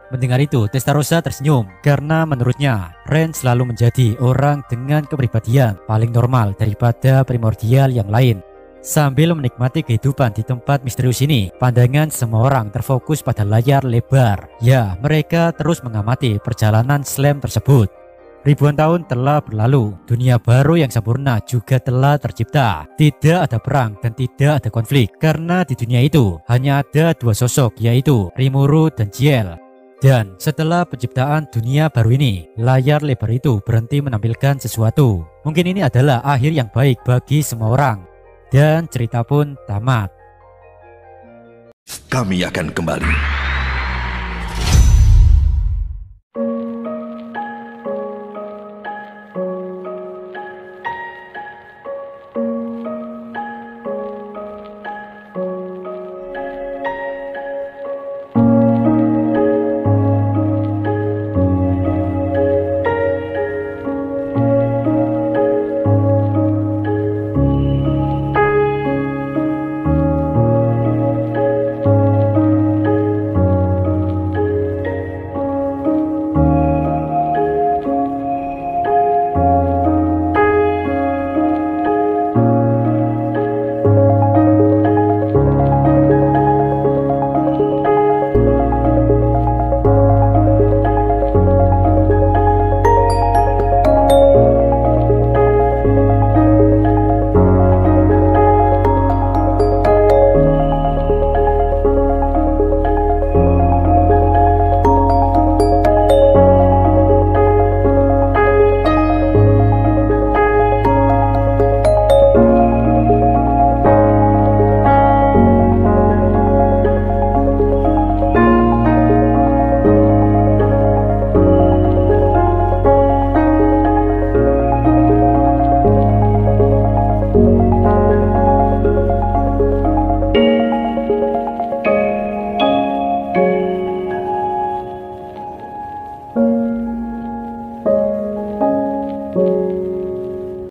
Mendengar itu, Testarossa tersenyum karena menurutnya Ren selalu menjadi orang dengan kepribadian paling normal daripada primordial yang lain. Sambil menikmati kehidupan di tempat misterius ini, pandangan semua orang terfokus pada layar lebar. Ya, mereka terus mengamati perjalanan Slam tersebut. Ribuan tahun telah berlalu, dunia baru yang sempurna juga telah tercipta. Tidak ada perang dan tidak ada konflik, karena di dunia itu hanya ada dua sosok, yaitu Rimuru dan Ciel. Dan setelah penciptaan dunia baru ini, layar lebar itu berhenti menampilkan sesuatu. Mungkin ini adalah akhir yang baik bagi semua orang. Dan cerita pun tamat. Kami akan kembali.